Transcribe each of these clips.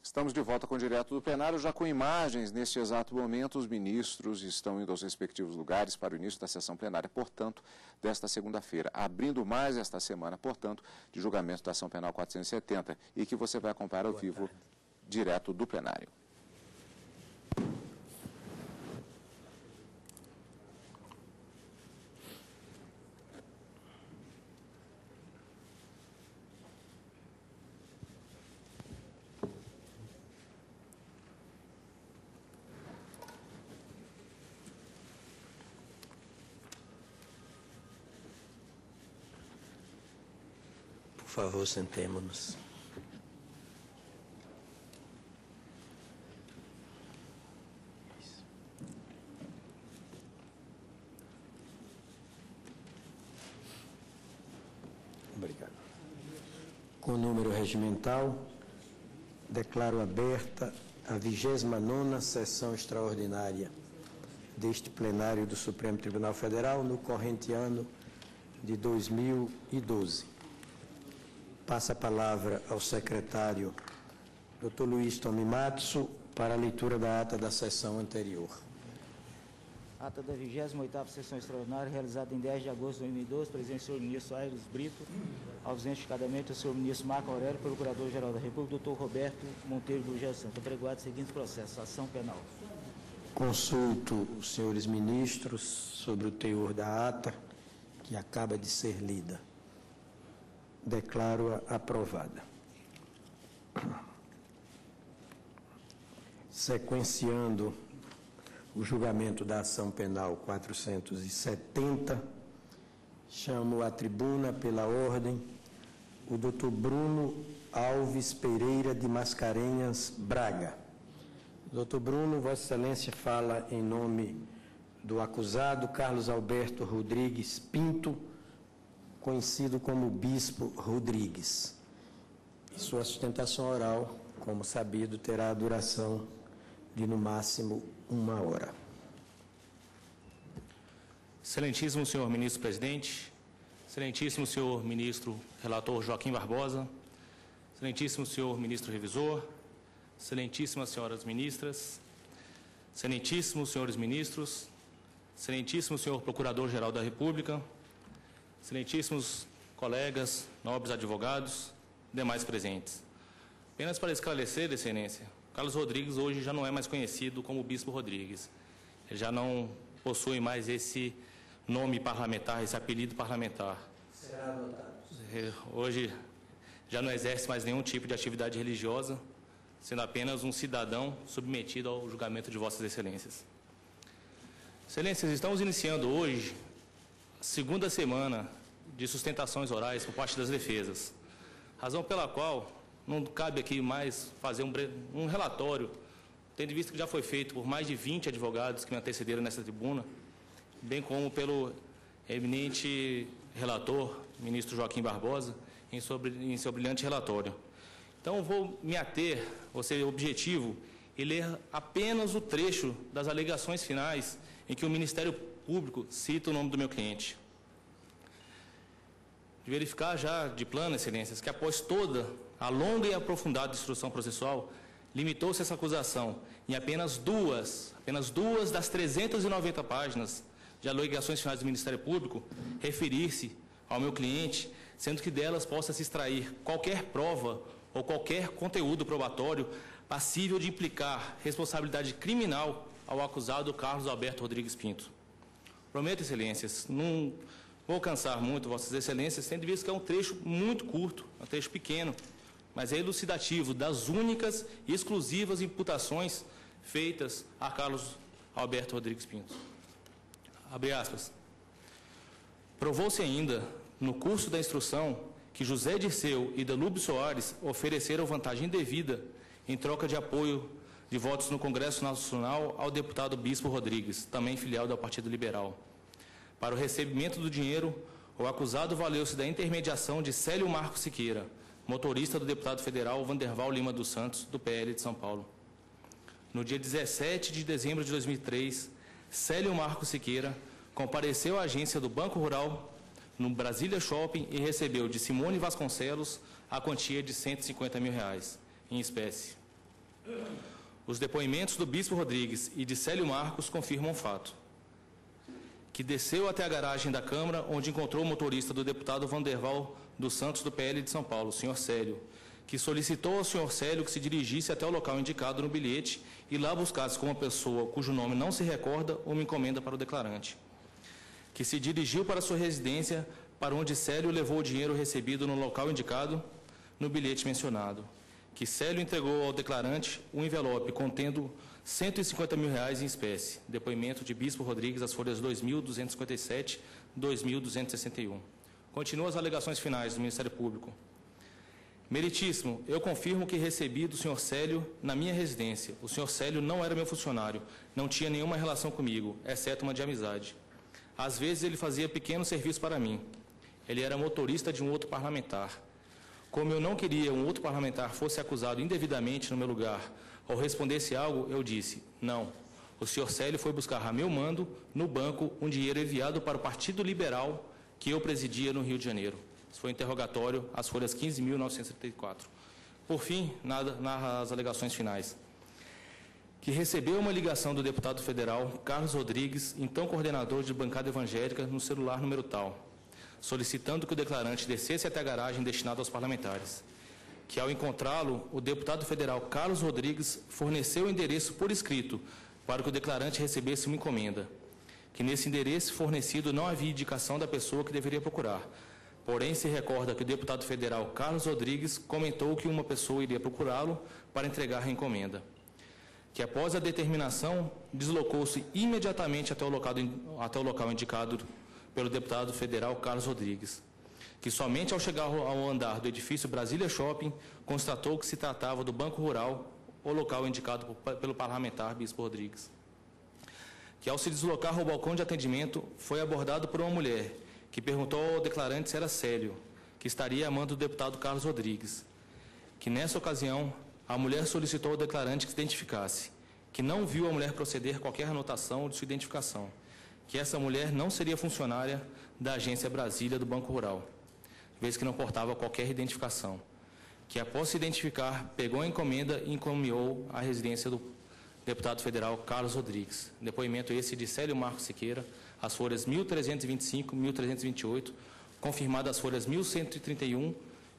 Estamos de volta com o Direto do Plenário, já com imagens. Neste exato momento, os ministros estão indo aos respectivos lugares para o início da sessão plenária, portanto, desta segunda-feira, abrindo mais esta semana, portanto, de julgamento da ação penal 470, e que você vai acompanhar ao vivo, direto do plenário. Por favor, sentemo-nos. Obrigado. Com o número regimental, declaro aberta a 29ª sessão extraordinária deste plenário do Supremo Tribunal Federal no corrente ano de 2012. Passa a palavra ao secretário Dr. Luiz Tomimatsu para a leitura da ata da sessão anterior. Ata da 28ª sessão extraordinária, realizada em 10 de agosto de 2012, presente o senhor ministro Aires Brito, ausente cadamente o senhor ministro Marco Aurélio, procurador-geral da República, Dr. Roberto Monteiro Gurgel Santos, apregoado os seguintes processos: ação penal. Consulto os senhores ministros sobre o teor da ata que acaba de ser lida. Declaro-a aprovada. Sequenciando o julgamento da ação penal 470, chamo à tribuna, pela ordem, o doutor Bruno Alves Pereira de Mascarenhas Braga. Doutor Bruno, Vossa Excelência fala em nome do acusado Carlos Alberto Rodrigues Pinto, conhecido como Bispo Rodrigues. E sua sustentação oral, como sabido, terá a duração de, no máximo, 1 hora. Excelentíssimo senhor ministro-presidente, excelentíssimo senhor ministro relator Joaquim Barbosa, excelentíssimo senhor ministro revisor, excelentíssimas senhoras ministras, excelentíssimos senhores ministros, excelentíssimo senhor procurador-geral da República, excelentíssimos colegas, nobres advogados, demais presentes. Apenas para esclarecer, Excelência, Carlos Rodrigues hoje já não é mais conhecido como Bispo Rodrigues. Ele já não possui mais esse nome parlamentar, esse apelido parlamentar. Será adotado. Hoje já não exerce mais nenhum tipo de atividade religiosa, sendo apenas um cidadão submetido ao julgamento de Vossas Excelências. Excelências, estamos iniciando hoje a segunda semana de sustentações orais por parte das defesas, razão pela qual não cabe aqui mais fazer um relatório, tendo visto que já foi feito por mais de 20 advogados que me antecederam nessa tribuna, bem como pelo eminente relator, ministro Joaquim Barbosa, em seu brilhante relatório. Então, vou me ater, vou ser objetivo, e ler apenas o trecho das alegações finais em que o Ministério Público cita o nome do meu cliente. De verificar já de plano, Excelências, que após toda a longa e aprofundada instrução processual, limitou-se essa acusação em apenas duas das 390 páginas de alegações finais do Ministério Público, referir-se ao meu cliente, sendo que delas possa se extrair qualquer prova ou qualquer conteúdo probatório passível de implicar responsabilidade criminal ao acusado Carlos Alberto Rodrigues Pinto. Prometo, Excelências, não vou cansar muito Vossas Excelências, tendo visto que é um trecho muito curto, um trecho pequeno, mas é elucidativo das únicas e exclusivas imputações feitas a Carlos Alberto Rodrigues Pinto. Abre aspas. Provou-se ainda, no curso da instrução, que José Dirceu e Danúbio Soares ofereceram vantagem indevida em troca de apoio de votos no Congresso Nacional ao deputado Bispo Rodrigues, também filial do Partido Liberal. Para o recebimento do dinheiro, o acusado valeu-se da intermediação de Célio Marco Siqueira, motorista do deputado federal Vanderval Lima dos Santos, do PL de São Paulo. No dia 17 de dezembro de 2003, Célio Marco Siqueira compareceu à agência do Banco Rural no Brasília Shopping e recebeu de Simone Vasconcelos a quantia de R$ 150 mil, em espécie. Os depoimentos do Bispo Rodrigues e de Célio Marcos confirmam o fato. Que desceu até a garagem da Câmara, onde encontrou o motorista do deputado Vanderval dos Santos, do PL de São Paulo, o senhor Célio, que solicitou ao senhor Célio que se dirigisse até o local indicado no bilhete e lá buscasse com uma pessoa cujo nome não se recorda uma encomenda para o declarante. Que se dirigiu para sua residência, para onde Célio levou o dinheiro recebido no local indicado no bilhete mencionado. Que Célio entregou ao declarante um envelope contendo R$150 mil em espécie. Depoimento de Bispo Rodrigues, as folhas 2.257, 2.261. Continuam as alegações finais do Ministério Público. Meritíssimo, eu confirmo que recebi do senhor Célio na minha residência. O senhor Célio não era meu funcionário, não tinha nenhuma relação comigo, exceto uma de amizade. Às vezes ele fazia pequenos serviços para mim. Ele era motorista de um outro parlamentar. Como eu não queria um outro parlamentar fosse acusado indevidamente no meu lugar ou respondesse algo, eu disse, não. O senhor Célio foi buscar a meu mando, no banco, um dinheiro enviado para o Partido Liberal que eu presidia no Rio de Janeiro. Isso foi interrogatório, as folhas 15.934. Por fim, narra as alegações finais. Que recebeu uma ligação do deputado federal Carlos Rodrigues, então coordenador de bancada evangélica, no celular número tal, solicitando que o declarante descesse até a garagem destinada aos parlamentares. Que, ao encontrá-lo, o deputado federal Carlos Rodrigues forneceu o endereço por escrito para que o declarante recebesse uma encomenda. Que, nesse endereço fornecido, não havia indicação da pessoa que deveria procurar. Porém, se recorda que o deputado federal Carlos Rodrigues comentou que uma pessoa iria procurá-lo para entregar a encomenda. Que, após a determinação, deslocou-se imediatamente até o local indicado pelo deputado federal Carlos Rodrigues, que somente ao chegar ao andar do edifício Brasília Shopping, constatou que se tratava do Banco Rural, o local indicado pelo parlamentar Bispo Rodrigues. Que, ao se deslocar ao balcão de atendimento, foi abordado por uma mulher, que perguntou ao declarante se era Célio, que estaria a mando do deputado Carlos Rodrigues. Que, nessa ocasião, a mulher solicitou ao declarante que se identificasse, que não viu a mulher proceder qualquer anotação de sua identificação, que essa mulher não seria funcionária da agência Brasília do Banco Rural, vez que não portava qualquer identificação, que após se identificar, pegou a encomenda e encaminhou à residência do deputado federal Carlos Rodrigues. Depoimento esse de Célio Marcos Siqueira, as folhas 1.325 e 1.328, confirmadas as folhas 1.131,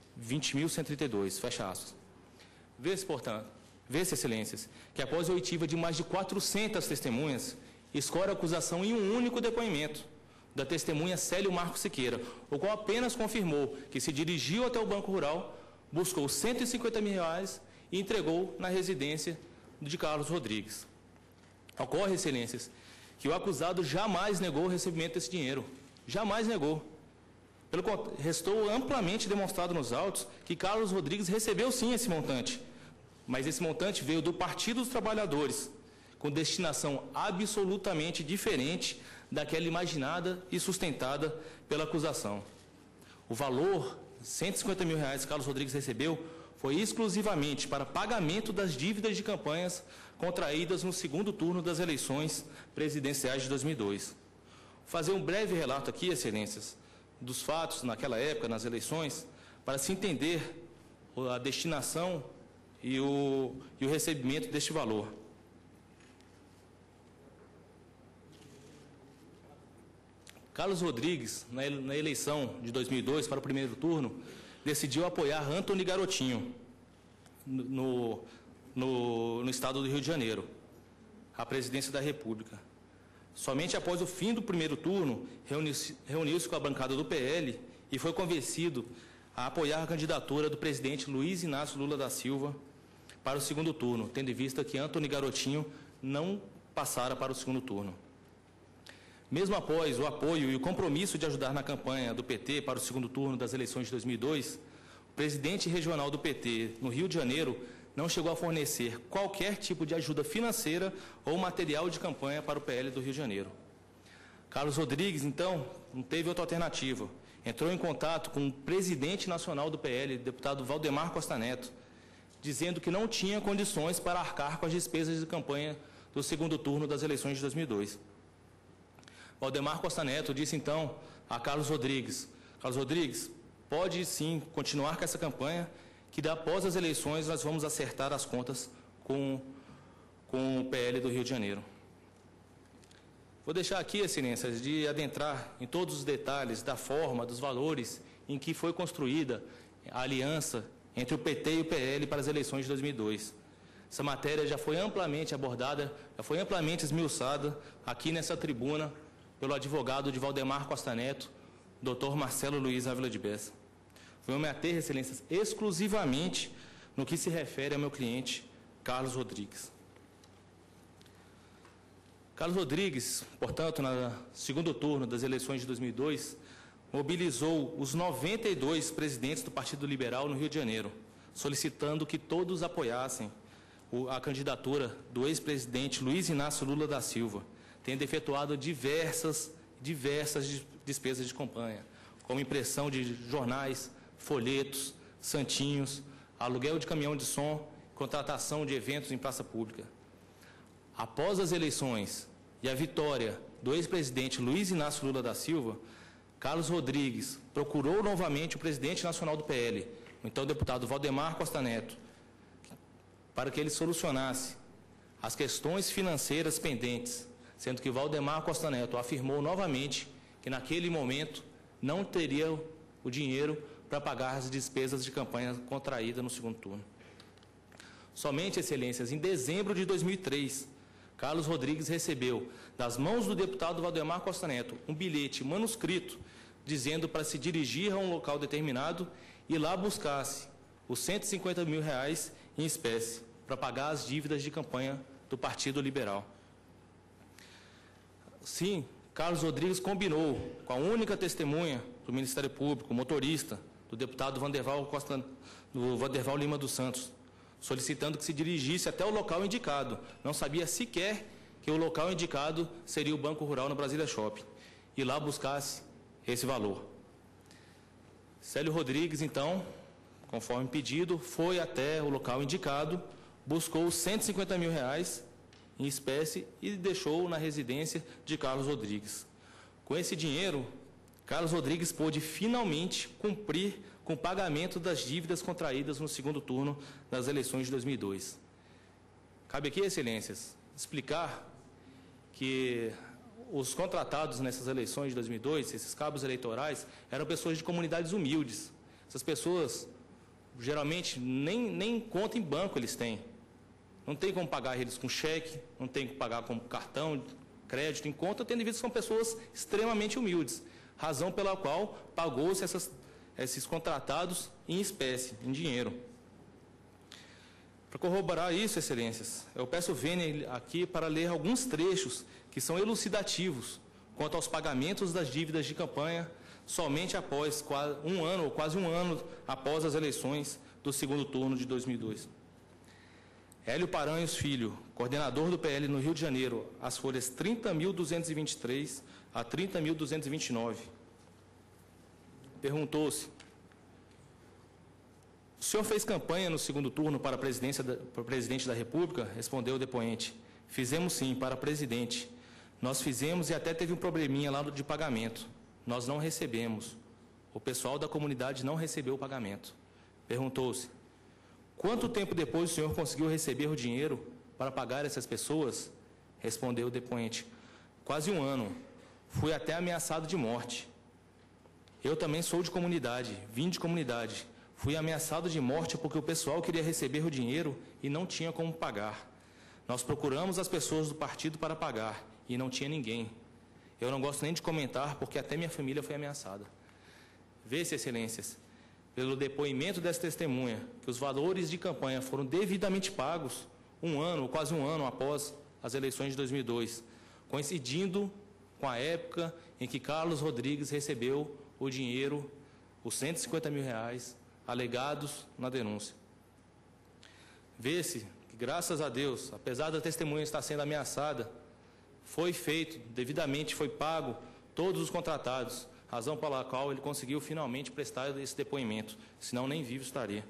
20.132, fecha aspas. Vê-se, portanto, excelências, que após a oitiva de mais de 400 testemunhas, escolhe a acusação em um único depoimento da testemunha Célio Marcos Siqueira, o qual apenas confirmou que se dirigiu até o Banco Rural, buscou R$150 mil e entregou na residência de Carlos Rodrigues. Ocorre, excelências, que o acusado jamais negou o recebimento desse dinheiro. Jamais negou. Pelo contrário, restou amplamente demonstrado nos autos que Carlos Rodrigues recebeu sim esse montante, mas esse montante veio do Partido dos Trabalhadores, com destinação absolutamente diferente daquela imaginada e sustentada pela acusação. O valor, R$150 mil que Carlos Rodrigues recebeu, foi exclusivamente para pagamento das dívidas de campanhas contraídas no segundo turno das eleições presidenciais de 2002. Vou fazer um breve relato aqui, excelências, dos fatos naquela época, nas eleições, para se entender a destinação e o recebimento deste valor. Carlos Rodrigues, na eleição de 2002, para o primeiro turno, decidiu apoiar Antony Garotinho, no estado do Rio de Janeiro, à presidência da República. Somente após o fim do primeiro turno, reuniu-se com a bancada do PL e foi convencido a apoiar a candidatura do presidente Luiz Inácio Lula da Silva para o segundo turno, tendo em vista que Antony Garotinho não passara para o segundo turno. Mesmo após o apoio e o compromisso de ajudar na campanha do PT para o segundo turno das eleições de 2002, o presidente regional do PT no Rio de Janeiro não chegou a fornecer qualquer tipo de ajuda financeira ou material de campanha para o PL do Rio de Janeiro. Carlos Rodrigues, então, não teve outra alternativa. Entrou em contato com o presidente nacional do PL, deputado Valdemar Costa Neto, dizendo que não tinha condições para arcar com as despesas de campanha do segundo turno das eleições de 2002. Valdemar Costa Neto disse, então, a Carlos Rodrigues, pode sim continuar com essa campanha, que após as eleições nós vamos acertar as contas com o PL do Rio de Janeiro. Vou deixar aqui, excelências, de adentrar em todos os detalhes da forma, dos valores em que foi construída a aliança entre o PT e o PL para as eleições de 2002. Essa matéria já foi amplamente abordada, já foi amplamente esmiuçada aqui nessa tribuna pelo advogado de Valdemar Costa Neto, Dr. Marcelo Luiz Ávila de Bessa. Vou me ater, excelências, exclusivamente no que se refere ao meu cliente, Carlos Rodrigues. Carlos Rodrigues, portanto, no segundo turno das eleições de 2002, mobilizou os 92 presidentes do Partido Liberal no Rio de Janeiro, solicitando que todos apoiassem a candidatura do ex-presidente Luiz Inácio Lula da Silva, tendo efetuado diversas despesas de campanha, como impressão de jornais, folhetos, santinhos, aluguel de caminhão de som, contratação de eventos em praça pública. Após as eleições e a vitória do ex-presidente Luiz Inácio Lula da Silva, Carlos Rodrigues procurou novamente o presidente nacional do PL, o então deputado Valdemar Costa Neto, para que ele solucionasse as questões financeiras pendentes, sendo que Valdemar Costa Neto afirmou novamente que naquele momento não teria o dinheiro para pagar as despesas de campanha contraídas no segundo turno. Somente, excelências, em dezembro de 2003, Carlos Rodrigues recebeu, das mãos do deputado Valdemar Costa Neto, um bilhete manuscrito dizendo para se dirigir a um local determinado e lá buscasse os R$150 mil em espécie para pagar as dívidas de campanha do Partido Liberal. Sim, Carlos Rodrigues combinou com a única testemunha do Ministério Público, motorista, do deputado Vanderval Lima dos Santos, solicitando que se dirigisse até o local indicado. Não sabia sequer que o local indicado seria o Banco Rural no Brasília Shopping, e lá buscasse esse valor. Célio Rodrigues, então, conforme pedido, foi até o local indicado, buscou os R$150 mil em espécie e deixou na residência de Carlos Rodrigues. Com esse dinheiro, Carlos Rodrigues pôde finalmente cumprir com o pagamento das dívidas contraídas no segundo turno das eleições de 2002. Cabe aqui, excelências, explicar que os contratados nessas eleições de 2002, esses cabos eleitorais, eram pessoas de comunidades humildes. Essas pessoas, geralmente, nem conta em banco eles têm. Não tem como pagar eles com cheque, não tem como pagar com cartão, crédito, em conta, tendo em vista que são pessoas extremamente humildes, razão pela qual pagou-se esses contratados em espécie, em dinheiro. Para corroborar isso, excelências, eu peço vênia aqui para ler alguns trechos que são elucidativos quanto aos pagamentos das dívidas de campanha somente após quase um ano após as eleições do segundo turno de 2002. Hélio Paranhos Filho, coordenador do PL no Rio de Janeiro, as folhas 30.223 a 30.229. Perguntou-se: o senhor fez campanha no segundo turno para presidente da República? Respondeu o depoente: fizemos sim, para presidente. Nós fizemos e até teve um probleminha lá de pagamento. Nós não recebemos. O pessoal da comunidade não recebeu o pagamento. Perguntou-se: quanto tempo depois o senhor conseguiu receber o dinheiro para pagar essas pessoas? Respondeu o depoente: quase um ano. Fui até ameaçado de morte. Eu também sou de comunidade, vim de comunidade. Fui ameaçado de morte porque o pessoal queria receber o dinheiro e não tinha como pagar. Nós procuramos as pessoas do partido para pagar e não tinha ninguém. Eu não gosto nem de comentar porque até minha família foi ameaçada. Vê-se, excelências, pelo depoimento dessa testemunha, que os valores de campanha foram devidamente pagos quase um ano após as eleições de 2002, coincidindo com a época em que Carlos Rodrigues recebeu o dinheiro, os R$150 mil alegados na denúncia. Vê-se que, graças a Deus, apesar da testemunha estar sendo ameaçada, foi feito, devidamente foi pago todos os contratados, razão pela qual ele conseguiu finalmente prestar esse depoimento, senão nem vivo estaria.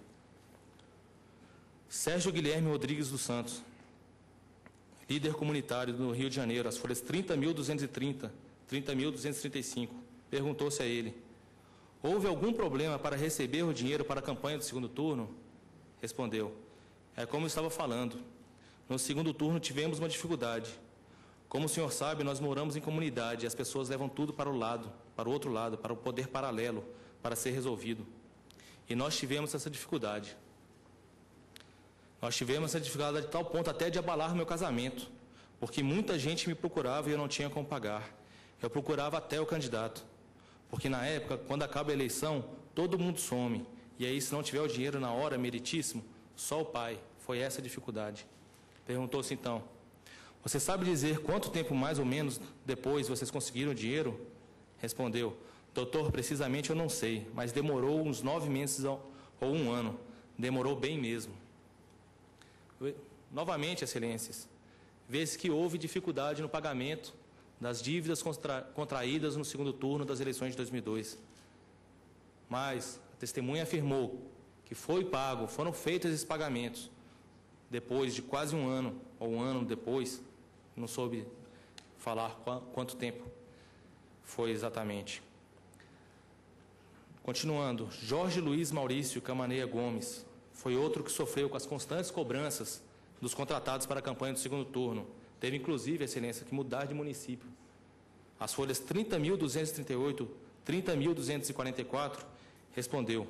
Sérgio Guilherme Rodrigues dos Santos, líder comunitário do Rio de Janeiro, as folhas 30.230, 30.235, perguntou-se a ele: houve algum problema para receber o dinheiro para a campanha do segundo turno? Respondeu: é como eu estava falando, no segundo turno tivemos uma dificuldade. Como o senhor sabe, nós moramos em comunidade e as pessoas levam tudo para o outro lado, para o poder paralelo, para ser resolvido. E nós tivemos essa dificuldade. Nós tivemos essa dificuldade de tal ponto até de abalar meu casamento, porque muita gente me procurava e eu não tinha como pagar. Eu procurava até o candidato, porque na época, quando acaba a eleição, todo mundo some. E aí, se não tiver o dinheiro na hora, meritíssimo, só o pai. Foi essa a dificuldade. Perguntou-se então, você sabe dizer quanto tempo mais ou menos depois vocês conseguiram o dinheiro? Respondeu, doutor, precisamente eu não sei, mas demorou uns 9 meses ou 1 ano. Demorou bem mesmo. Novamente, excelências, vê-se que houve dificuldade no pagamento das dívidas contraídas no segundo turno das eleições de 2002. Mas a testemunha afirmou que foram feitos esses pagamentos depois de quase 1 ano, ou 1 ano depois, não soube falar quanto tempo foi exatamente. Continuando, Jorge Luiz Maurício Camaneia Gomes foi outro que sofreu com as constantes cobranças dos contratados para a campanha do segundo turno. Teve, inclusive, excelência, que mudar de município. As folhas 30.238, 30.244, respondeu.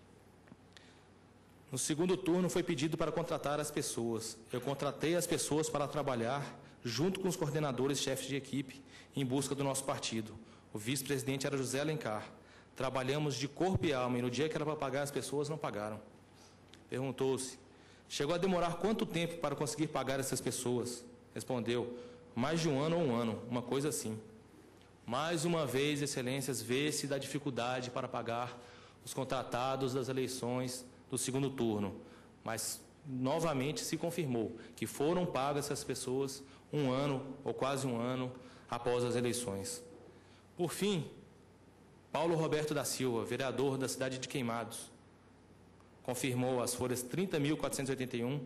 No segundo turno, foi pedido para contratar as pessoas. Eu contratei as pessoas para trabalhar junto com os coordenadores chefes de equipe em busca do nosso partido. O vice-presidente era José Alencar. Trabalhamos de corpo e alma e no dia que era para pagar, as pessoas não pagaram. Perguntou-se, chegou a demorar quanto tempo para conseguir pagar essas pessoas? Respondeu, mais de 1 ano ou 1 ano, uma coisa assim. Mais uma vez, excelências, vê-se da dificuldade para pagar os contratados das eleições do segundo turno. Mas, novamente, se confirmou que foram pagas essas pessoas 1 ano ou quase 1 ano após as eleições. Por fim, Paulo Roberto da Silva, vereador da cidade de Queimados, confirmou as folhas 30.481,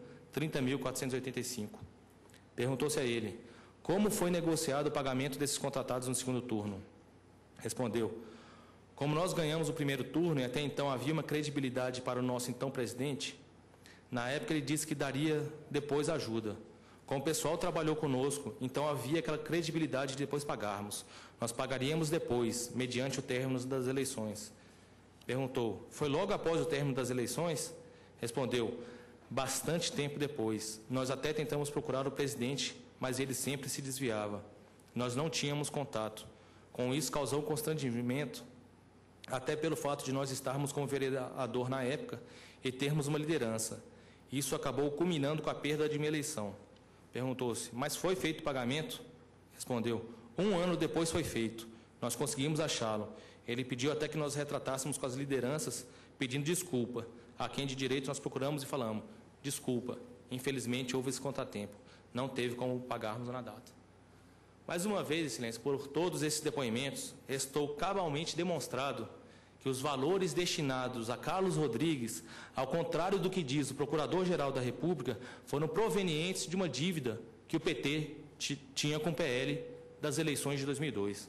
30.485. Perguntou-se a ele, como foi negociado o pagamento desses contratados no segundo turno? Respondeu, como nós ganhamos o primeiro turno e até então havia uma credibilidade para o nosso então presidente, na época ele disse que daria depois ajuda. Como o pessoal trabalhou conosco, então havia aquela credibilidade de depois pagarmos. Nós pagaríamos depois, mediante o término das eleições. Perguntou, foi logo após o término das eleições? Respondeu, bastante tempo depois. Nós até tentamos procurar o presidente, mas ele sempre se desviava. Nós não tínhamos contato. Com isso, causou constrangimento, até pelo fato de nós estarmos como vereador na época e termos uma liderança. Isso acabou culminando com a perda de minha eleição. Perguntou-se, mas foi feito o pagamento? Respondeu, 1 ano depois foi feito. Nós conseguimos achá-lo. Ele pediu até que nós retratássemos com as lideranças, pedindo desculpa. A quem de direito nós procuramos e falamos, desculpa, infelizmente houve esse contratempo. Não teve como pagarmos na data. Mais uma vez, excelência, por todos esses depoimentos, restou cabalmente demonstrado que os valores destinados a Carlos Rodrigues, ao contrário do que diz o Procurador-Geral da República, foram provenientes de uma dívida que o PT tinha com o PL das eleições de 2002.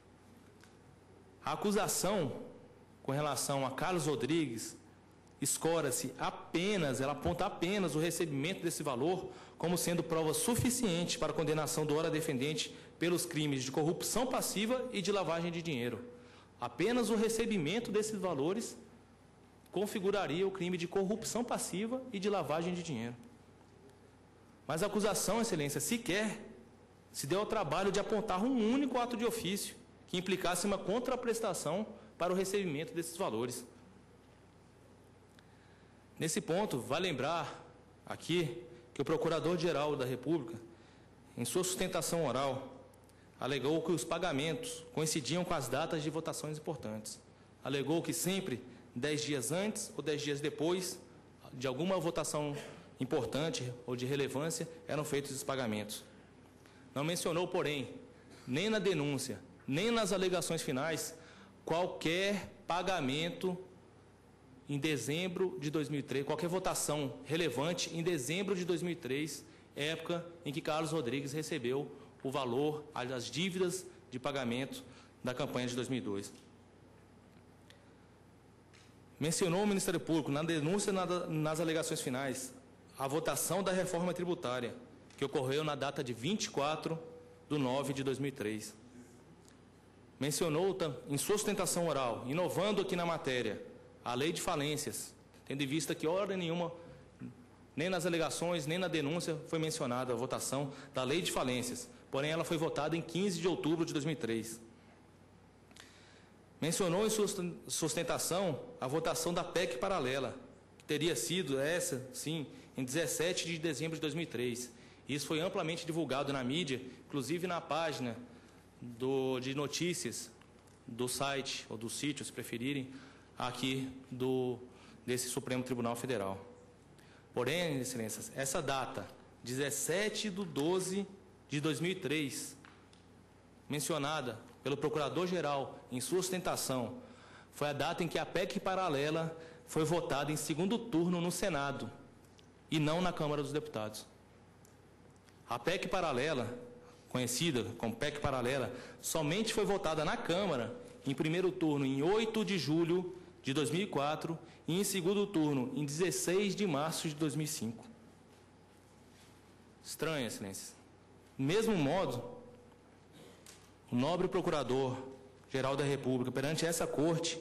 A acusação com relação a Carlos Rodrigues escora-se apenas, ela aponta apenas o recebimento desse valor como sendo prova suficiente para a condenação do ora defendente pelos crimes de corrupção passiva e de lavagem de dinheiro. Apenas o recebimento desses valores configuraria o crime de corrupção passiva e de lavagem de dinheiro. Mas a acusação, excelência, sequer se deu ao trabalho de apontar um único ato de ofício que implicasse uma contraprestação para o recebimento desses valores. Nesse ponto, vale lembrar aqui que o Procurador-Geral da República, em sua sustentação oral, alegou que os pagamentos coincidiam com as datas de votações importantes. Alegou que sempre 10 dias antes ou 10 dias depois de alguma votação importante ou de relevância eram feitos os pagamentos. Não mencionou, porém, nem na denúncia, nem nas alegações finais, qualquer pagamento em dezembro de 2003, qualquer votação relevante em dezembro de 2003, época em que Carlos Rodrigues recebeu o valor, as dívidas de pagamento da campanha de 2002. Mencionou o Ministério Público, na denúncia nas alegações finais, a votação da reforma tributária, que ocorreu na data de 24/9/2003. Mencionou, em sua sustentação oral, inovando aqui na matéria, a lei de falências, tendo em vista que, hora nenhuma, nem nas alegações, nem na denúncia, foi mencionada a votação da lei de falências, porém ela foi votada em 15 de outubro de 2003. Mencionou em sua sustentação a votação da PEC paralela, que teria sido essa, sim, em 17 de dezembro de 2003. Isso foi amplamente divulgado na mídia, inclusive na página de notícias do site, ou do sítio, se preferirem, aqui desse Supremo Tribunal Federal. Porém, excelências, essa data, 17/12/2003, mencionada pelo Procurador-Geral em sua sustentação, foi a data em que a PEC paralela foi votada em segundo turno no Senado e não na Câmara dos Deputados. A PEC paralela, conhecida como PEC paralela, somente foi votada na Câmara em primeiro turno em 8 de julho de 2004 e em segundo turno em 16 de março de 2005. Estranho, excelência. Do mesmo modo, o nobre Procurador-Geral da República, perante essa Corte,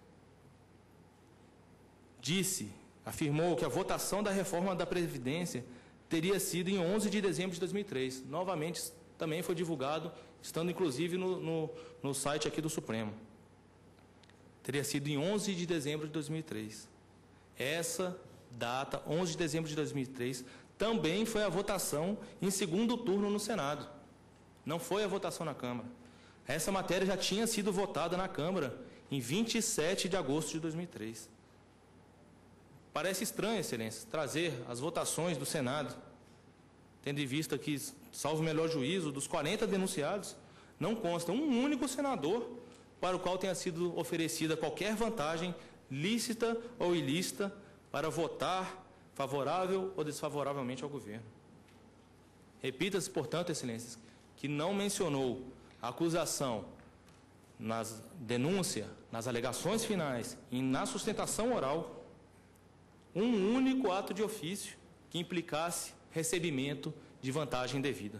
afirmou que a votação da reforma da Previdência teria sido em 11 de dezembro de 2003. Novamente, também foi divulgado, estando inclusive no site aqui do Supremo. Teria sido em 11 de dezembro de 2003. Essa data, 11 de dezembro de 2003, também foi a votação em segundo turno no Senado. Não foi a votação na Câmara. Essa matéria já tinha sido votada na Câmara em 27 de agosto de 2003. Parece estranho, excelência, trazer as votações do Senado, tendo em vista que, salvo o melhor juízo, dos 40 denunciados, não consta um único senador para o qual tenha sido oferecida qualquer vantagem, lícita ou ilícita, para votar favorável ou desfavoravelmente ao governo. Repita-se, portanto, excelências, que não mencionou a acusação nas denúncias, nas alegações finais e na sustentação oral um único ato de ofício que implicasse recebimento de vantagem indevida.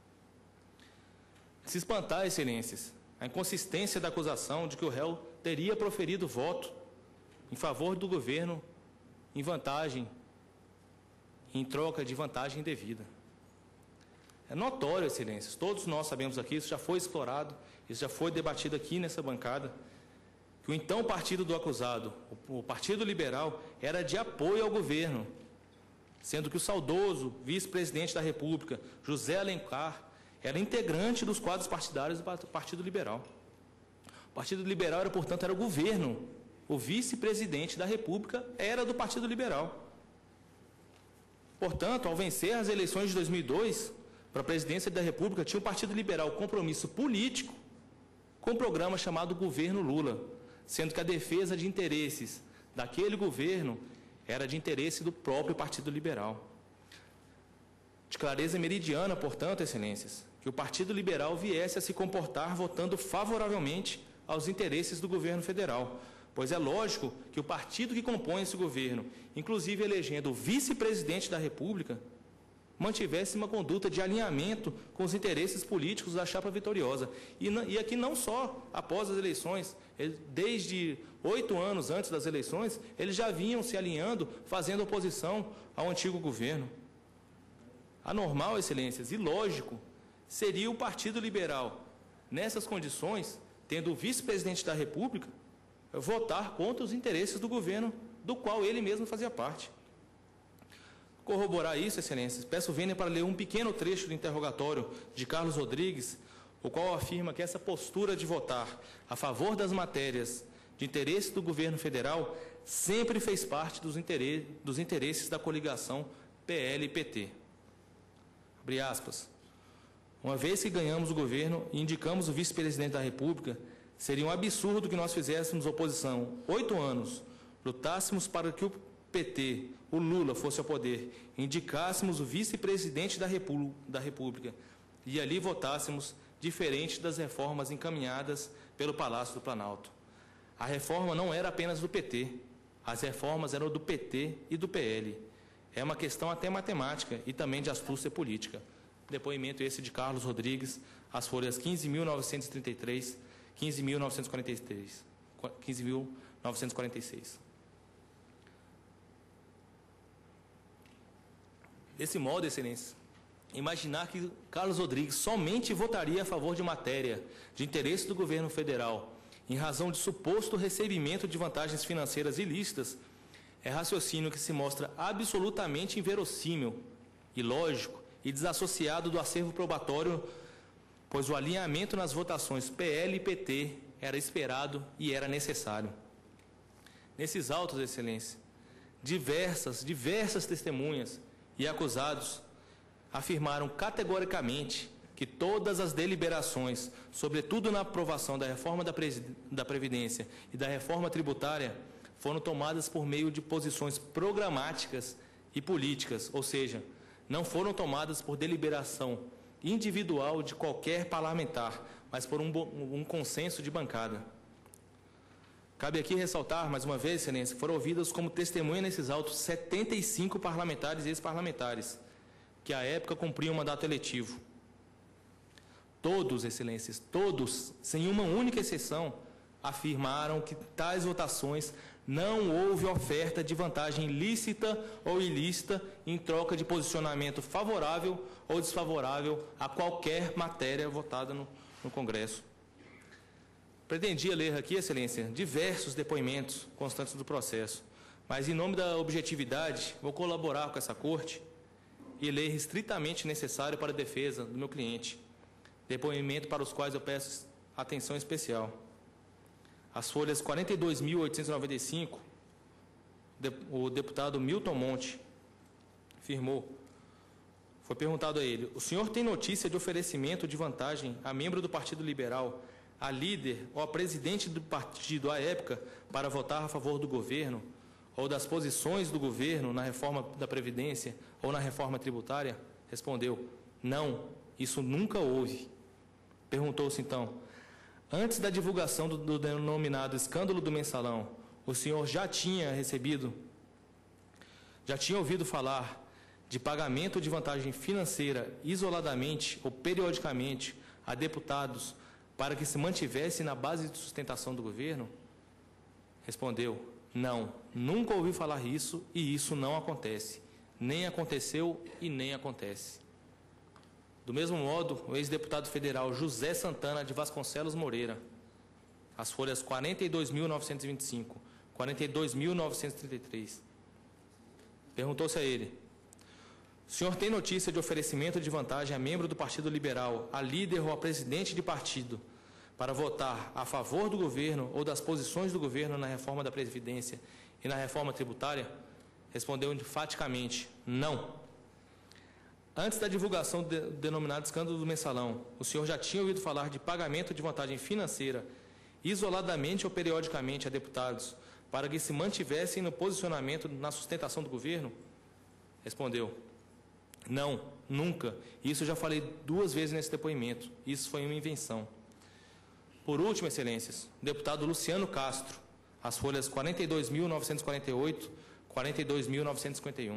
Se espantar, excelências, a inconsistência da acusação de que o réu teria proferido voto em favor do governo em troca de vantagem indevida. É notório, excelências, todos nós sabemos aqui, isso já foi explorado, isso já foi debatido aqui nessa bancada, que o então partido do acusado, o Partido Liberal, era de apoio ao governo, sendo que o saudoso vice-presidente da República, José Alencar, era integrante dos quadros partidários do Partido Liberal. O Partido Liberal era, portanto, era o governo. O vice-presidente da República era do Partido Liberal. Portanto, ao vencer as eleições de 2002, para a presidência da República, tinha o Partido Liberal compromisso político com um programa chamado Governo Lula, sendo que a defesa de interesses daquele governo era de interesse do próprio Partido Liberal. De clareza meridiana, portanto, excelências, que o Partido Liberal viesse a se comportar votando favoravelmente aos interesses do governo federal, pois é lógico que o partido que compõe esse governo, inclusive elegendo o vice-presidente da República, mantivesse uma conduta de alinhamento com os interesses políticos da chapa vitoriosa. E aqui não só após as eleições, desde 8 anos antes das eleições, eles já vinham se alinhando, fazendo oposição ao antigo governo. Anormal, excelências, e lógico, seria o Partido Liberal, nessas condições, tendo o vice-presidente da República, votar contra os interesses do governo, do qual ele mesmo fazia parte. Corroborar isso, excelências, peço vênia para ler um pequeno trecho do interrogatório de Carlos Rodrigues, o qual afirma que essa postura de votar a favor das matérias de interesse do governo federal sempre fez parte dos interesses da coligação PL e PT. Abre aspas. Uma vez que ganhamos o governo e indicamos o vice-presidente da República, seria um absurdo que nós fizéssemos oposição 8 anos, lutássemos para que o PT, o Lula, fosse ao poder, indicássemos o vice-presidente da República e ali votássemos diferente das reformas encaminhadas pelo Palácio do Planalto. A reforma não era apenas do PT, as reformas eram do PT e do PL. É uma questão até matemática e também de astúcia política. Depoimento esse de Carlos Rodrigues, as folhas 15.933, 15.943, 15.946. Desse modo, Excelência, imaginar que Carlos Rodrigues somente votaria a favor de matéria de interesse do governo federal em razão de suposto recebimento de vantagens financeiras ilícitas é raciocínio que se mostra absolutamente inverossímil, ilógico e desassociado do acervo probatório, pois o alinhamento nas votações PL e PT era esperado e era necessário. Nesses autos, Excelência, diversas testemunhas e acusados afirmaram categoricamente que todas as deliberações, sobretudo na aprovação da reforma da Previdência e da reforma tributária, foram tomadas por meio de posições programáticas e políticas, ou seja, não foram tomadas por deliberação individual de qualquer parlamentar, mas por um consenso de bancada. Cabe aqui ressaltar, mais uma vez, Excelência, foram ouvidas como testemunha nesses autos 75 parlamentares e ex-parlamentares, que à época cumpriam mandato eletivo. Todos, Excelências, todos, sem uma única exceção, afirmaram que tais votações não houve oferta de vantagem lícita ou ilícita em troca de posicionamento favorável ou desfavorável a qualquer matéria votada no Congresso. Pretendia ler aqui, Excelência, diversos depoimentos constantes do processo, mas, em nome da objetividade, vou colaborar com essa Corte e ler estritamente necessário para a defesa do meu cliente, depoimento para os quais eu peço atenção especial. As folhas 42.895, o deputado Milton Monte firmou. Foi perguntado a ele: o senhor tem notícia de oferecimento de vantagem a membro do Partido Liberal, a líder ou a presidente do partido à época, para votar a favor do governo ou das posições do governo na reforma da Previdência ou na reforma tributária? Respondeu: não, isso nunca houve. Perguntou-se então: antes da divulgação do denominado escândalo do mensalão, o senhor já tinha ouvido falar de pagamento de vantagem financeira isoladamente ou periodicamente a deputados para que se mantivesse na base de sustentação do governo? Respondeu: não, nunca ouvi falar isso e isso não acontece. Nem aconteceu e nem acontece. Do mesmo modo, o ex-deputado federal José Santana de Vasconcelos Moreira, as folhas 42.925, 42.933, perguntou-se a ele: o senhor tem notícia de oferecimento de vantagem a membro do Partido Liberal, a líder ou a presidente de partido, para votar a favor do governo ou das posições do governo na reforma da Previdência e na reforma tributária? Respondeu enfaticamente: não. Antes da divulgação do denominado escândalo do mensalão, o senhor já tinha ouvido falar de pagamento de vantagem financeira isoladamente ou periodicamente a deputados para que se mantivessem no posicionamento na sustentação do governo? Respondeu: não, nunca. Isso eu já falei 2 vezes nesse depoimento. Isso foi uma invenção. Por último, Excelências, o deputado Luciano Castro, as folhas 42.948, 42.951.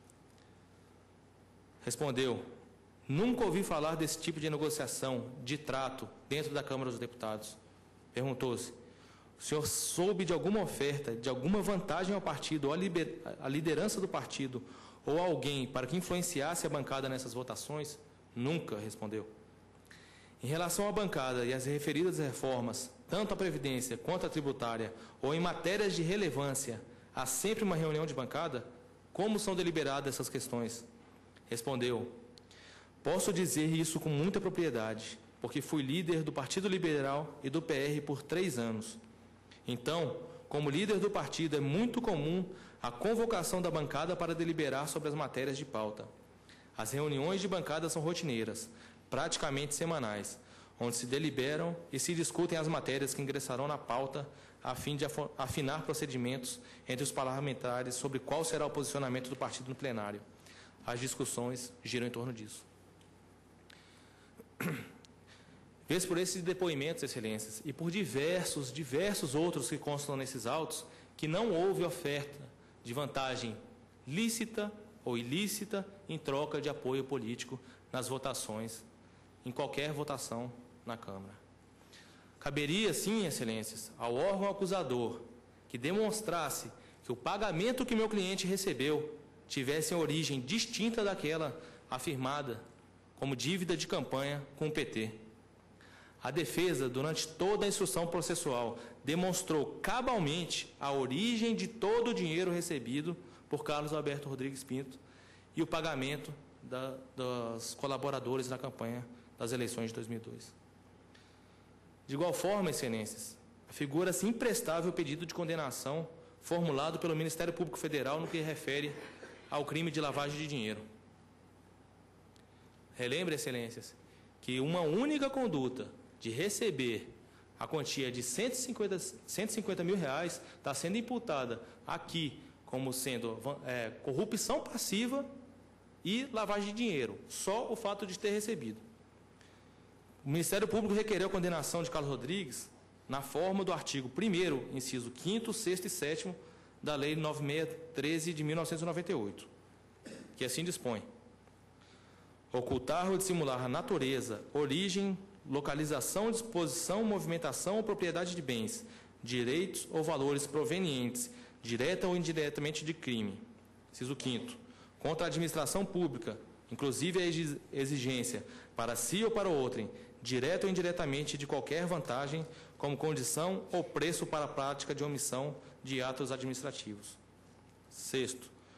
Respondeu: nunca ouvi falar desse tipo de negociação, de trato, dentro da Câmara dos Deputados. Perguntou-se: o senhor soube de alguma oferta, de alguma vantagem ao partido, ou à liderança do partido, ou a alguém para que influenciasse a bancada nessas votações? Nunca, respondeu. Em relação à bancada e às referidas reformas, tanto a Previdência quanto a tributária, ou em matérias de relevância, há sempre uma reunião de bancada? Como são deliberadas essas questões? Respondeu: posso dizer isso com muita propriedade, porque fui líder do Partido Liberal e do PR por 3 anos. Então, como líder do partido, é muito comum a convocação da bancada para deliberar sobre as matérias de pauta. As reuniões de bancada são rotineiras, praticamente semanais, onde se deliberam e se discutem as matérias que ingressarão na pauta, a fim de afinar procedimentos entre os parlamentares sobre qual será o posicionamento do partido no plenário. As discussões giram em torno disso. Vês por esses depoimentos, Excelências, e por diversos outros que constam nesses autos, que não houve oferta de vantagem lícita ou ilícita em troca de apoio político nas votações, em qualquer votação na Câmara. Caberia, sim, excelências, ao órgão acusador que demonstrasse que o pagamento que meu cliente recebeu tivesse origem distinta daquela afirmada como dívida de campanha com o PT. A defesa, durante toda a instrução processual, demonstrou cabalmente a origem de todo o dinheiro recebido por Carlos Alberto Rodrigues Pinto e o pagamento dos colaboradores da campanha das eleições de 2002. De igual forma, excelências, afigura-se imprestável o pedido de condenação formulado pelo Ministério Público Federal no que refere ao crime de lavagem de dinheiro. Relembre, excelências, que uma única conduta de receber a quantia de 150 mil reais está sendo imputada aqui como sendo corrupção passiva e lavagem de dinheiro, só o fato de ter recebido. O Ministério Público requereu a condenação de Carlos Rodrigues na forma do artigo 1º, inciso 5º, 6º e 7º da Lei 9613 de 1998, que assim dispõe: ocultar ou dissimular a natureza, origem, localização, disposição, movimentação ou propriedade de bens, direitos ou valores provenientes, direta ou indiretamente de crime. Inciso 5º. Contra a administração pública, inclusive a exigência para si ou para outrem, direta ou indiretamente de qualquer vantagem, como condição ou preço para a prática de omissão de atos administrativos. 6º.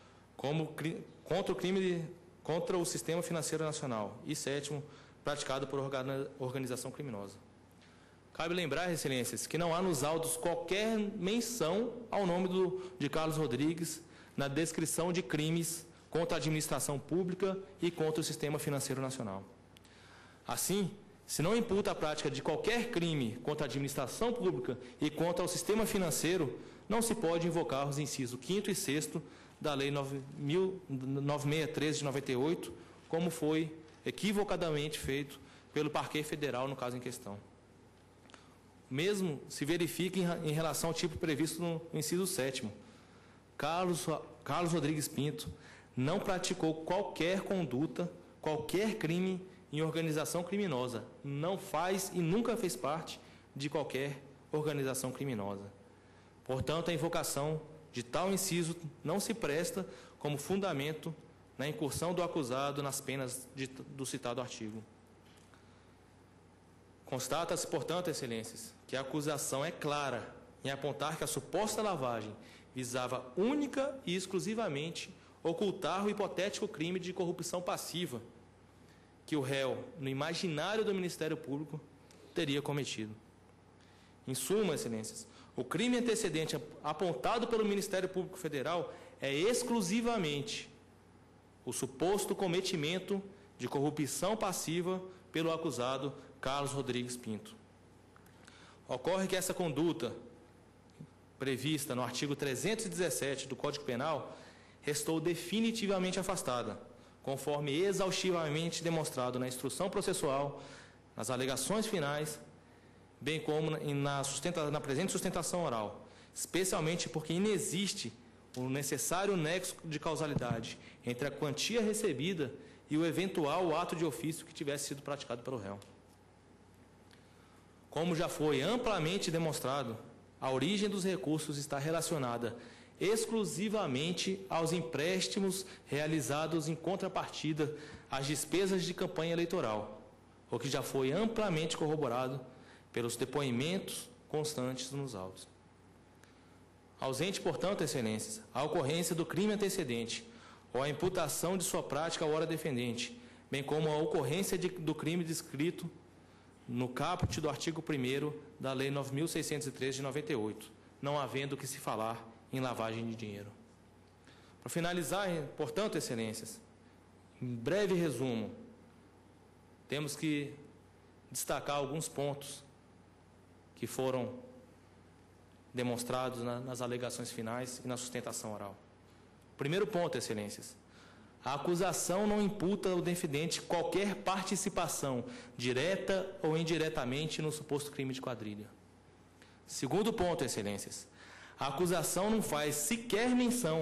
Contra o crime contra o sistema financeiro nacional. E 7º, praticado por organização criminosa. Cabe lembrar, excelências, que não há nos autos qualquer menção ao nome de Carlos Rodrigues na descrição de crimes contra a administração pública e contra o sistema financeiro nacional. Assim, se não imputa a prática de qualquer crime contra a administração pública e contra o sistema financeiro, não se pode invocar os incisos 5º e 6º da Lei 9613 de 98, como foi equivocadamente feito pelo Parquet Federal no caso em questão. Mesmo se verifica em relação ao tipo previsto no inciso 7º. Carlos Rodrigues Pinto não praticou qualquer conduta, qualquer crime em organização criminosa, não faz e nunca fez parte de qualquer organização criminosa. Portanto, a invocação de tal inciso não se presta como fundamento na incursão do acusado nas penas do citado artigo. Constata-se, portanto, excelências, que a acusação é clara em apontar que a suposta lavagem visava única e exclusivamente ocultar o hipotético crime de corrupção passiva que o réu, no imaginário do Ministério Público, teria cometido. Em suma, excelências, o crime antecedente apontado pelo Ministério Público Federal é exclusivamente o suposto cometimento de corrupção passiva pelo acusado Carlos Rodrigues Pinto. Ocorre que essa conduta, prevista no artigo 317 do Código Penal, restou definitivamente afastada, conforme exaustivamente demonstrado na instrução processual, nas alegações finais, bem como na presente sustentação oral, especialmente porque inexiste o necessário nexo de causalidade entre a quantia recebida e o eventual ato de ofício que tivesse sido praticado pelo réu. Como já foi amplamente demonstrado, a origem dos recursos está relacionada exclusivamente aos empréstimos realizados em contrapartida às despesas de campanha eleitoral, o que já foi amplamente corroborado pelos depoimentos constantes nos autos. Ausente, portanto, excelências, a ocorrência do crime antecedente ou a imputação de sua prática à hora defendente, bem como a ocorrência do crime descrito no caput do artigo 1º da Lei 9.613 de 98, não havendo que se falar em lavagem de dinheiro. Para finalizar, portanto, excelências, em breve resumo, temos que destacar alguns pontos que foram demonstrados nas alegações finais e na sustentação oral. Primeiro ponto, excelências, a acusação não imputa ao defendente qualquer participação, direta ou indiretamente, no suposto crime de quadrilha. Segundo ponto, excelências, a acusação não faz sequer menção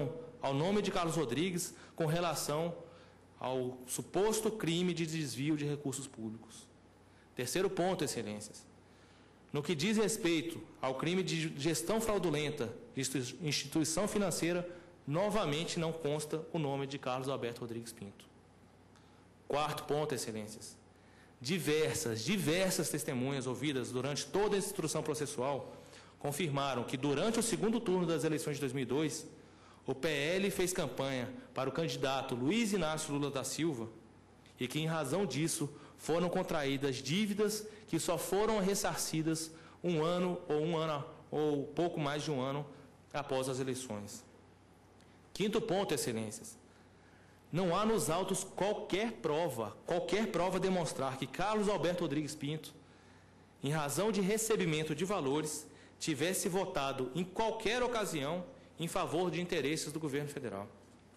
ao nome de Carlos Rodrigues com relação ao suposto crime de desvio de recursos públicos. Terceiro ponto, Excelências. No que diz respeito ao crime de gestão fraudulenta de instituição financeira, novamente não consta o nome de Carlos Alberto Rodrigues Pinto. Quarto ponto, Excelências. Diversas testemunhas ouvidas durante toda a instrução processual confirmaram que durante o segundo turno das eleições de 2002, o PL fez campanha para o candidato Luiz Inácio Lula da Silva e que, em razão disso, foram contraídas dívidas que só foram ressarcidas um ano ou pouco mais de um ano após as eleições. Quinto ponto, Excelências. Não há nos autos qualquer prova demonstrar que Carlos Alberto Rodrigues Pinto, em razão de recebimento de valores, tivesse votado em qualquer ocasião em favor de interesses do governo federal.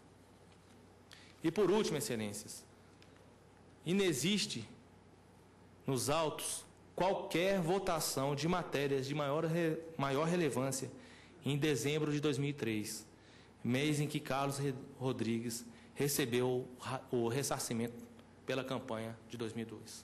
E por último, Excelências, inexiste nos autos qualquer votação de matérias de maior relevância em dezembro de 2003, mês em que Carlos Rodrigues recebeu o ressarcimento pela campanha de 2002.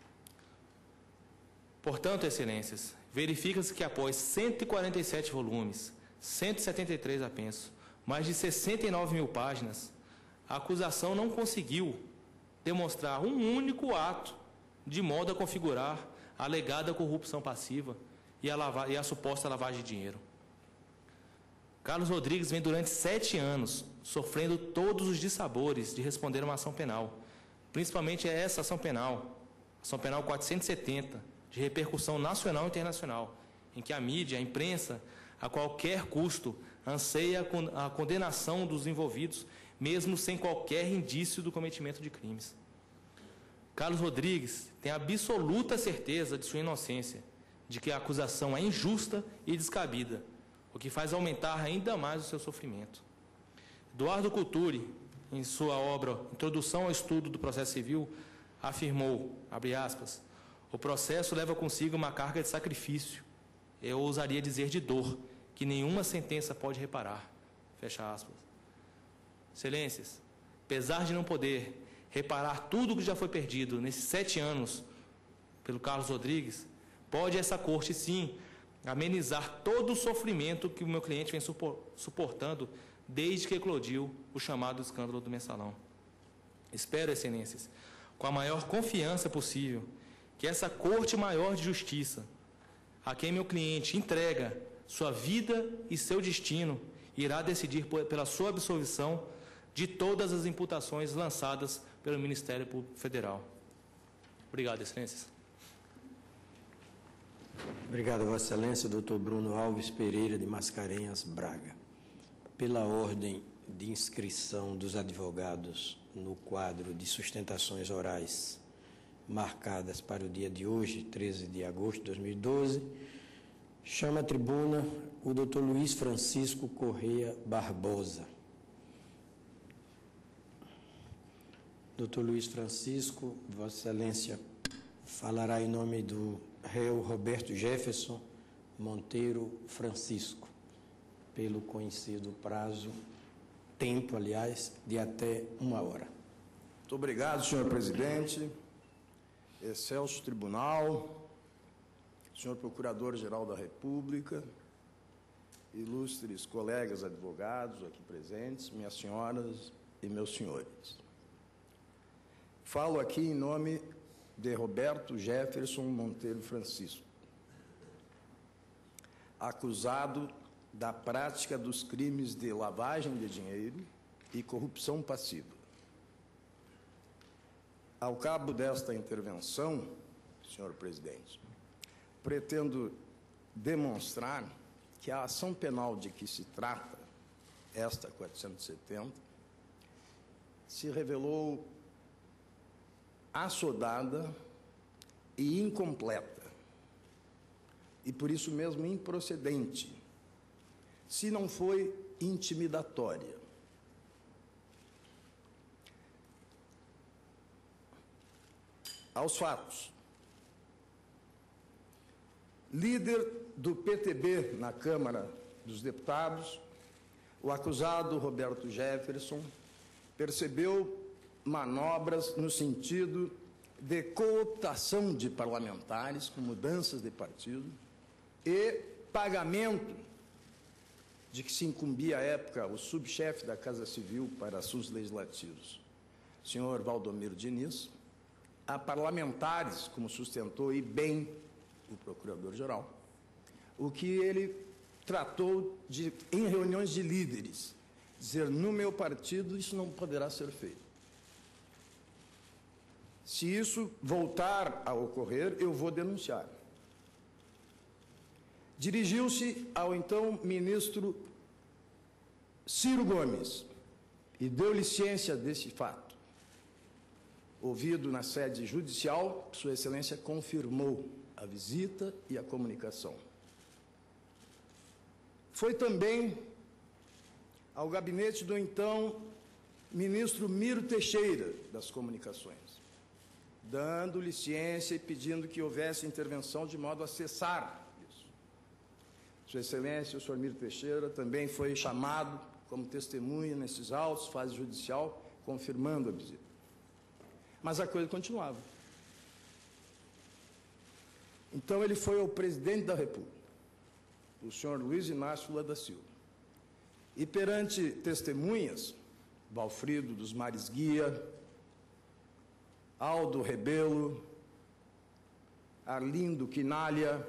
Portanto, Excelências, verifica-se que após 147 volumes, 173 apensos, mais de 69 mil páginas, a acusação não conseguiu demonstrar um único ato de modo a configurar a alegada corrupção passiva e a suposta lavagem de dinheiro. Carlos Rodrigues vem durante 7 anos sofrendo todos os dissabores de responder a uma ação penal, principalmente essa ação penal 470, de repercussão nacional e internacional, em que a mídia, a imprensa, a qualquer custo, anseia a condenação dos envolvidos, mesmo sem qualquer indício do cometimento de crimes. Carlos Rodrigues tem absoluta certeza de sua inocência, de que a acusação é injusta e descabida, o que faz aumentar ainda mais o seu sofrimento. Eduardo Couturi, em sua obra Introdução ao Estudo do Processo Civil, afirmou, abre aspas, o processo leva consigo uma carga de sacrifício, eu ousaria dizer de dor, que nenhuma sentença pode reparar, fecha aspas. Excelências, apesar de não poder reparar tudo o que já foi perdido nesses 7 anos pelo Carlos Rodrigues, pode essa corte, sim, amenizar todo o sofrimento que o meu cliente vem suportando desde que eclodiu o chamado escândalo do Mensalão. Espero, Excelências, com a maior confiança possível, que essa Corte Maior de Justiça, a quem meu cliente entrega sua vida e seu destino, irá decidir pela sua absolvição de todas as imputações lançadas pelo Ministério Público Federal. Obrigado, Excelências. Obrigado, Vossa Excelência, doutor Bruno Alves Pereira de Mascarenhas, Braga. Pela ordem de inscrição dos advogados no quadro de sustentações orais marcadas para o dia de hoje, 13 de agosto de 2012, chama à tribuna o doutor Luiz Francisco Correia Barbosa. Doutor Luiz Francisco, Vossa Excelência falará em nome do réu Roberto Jefferson Monteiro Francisco, pelo conhecido tempo, de até 1 hora. Muito obrigado, senhor presidente, excelso tribunal, senhor procurador-geral da República, ilustres colegas advogados aqui presentes, minhas senhoras e meus senhores. Falo aqui em nome de Roberto Jefferson Monteiro Francisco, acusado da prática dos crimes de lavagem de dinheiro e corrupção passiva. Ao cabo desta intervenção, senhor presidente, pretendo demonstrar que a ação penal de que se trata, esta 470, se revelou assodada e incompleta, e por isso mesmo improcedente, se não foi intimidatória. Aos fatos. Líder do PTB na Câmara dos Deputados, o acusado Roberto Jefferson percebeu manobras no sentido de cooptação de parlamentares com mudanças de partido e pagamento de que se incumbia à época o subchefe da Casa Civil para assuntos legislativos, senhor Valdomiro Diniz, a parlamentares, como sustentou e bem o procurador-geral, o que ele tratou de, em reuniões de líderes, dizer, no meu partido isso não poderá ser feito. Se isso voltar a ocorrer, eu vou denunciar. Dirigiu-se ao então ministro Ciro Gomes e deu-lhe ciência desse fato. Ouvido na sede judicial, Sua Excelência confirmou a visita e a comunicação. Foi também ao gabinete do então ministro Miro Teixeira das Comunicações, dando-lhe ciência e pedindo que houvesse intervenção de modo a cessar isso. Sua Excelência, o senhor Miro Teixeira, também foi chamado como testemunha nesses autos, fase judicial, confirmando a visita. Mas a coisa continuava. Então ele foi ao presidente da República, o senhor Luiz Inácio Lula da Silva, e perante testemunhas, Valfrido dos Mares Guia, Aldo Rebelo, Arlindo Quinalha,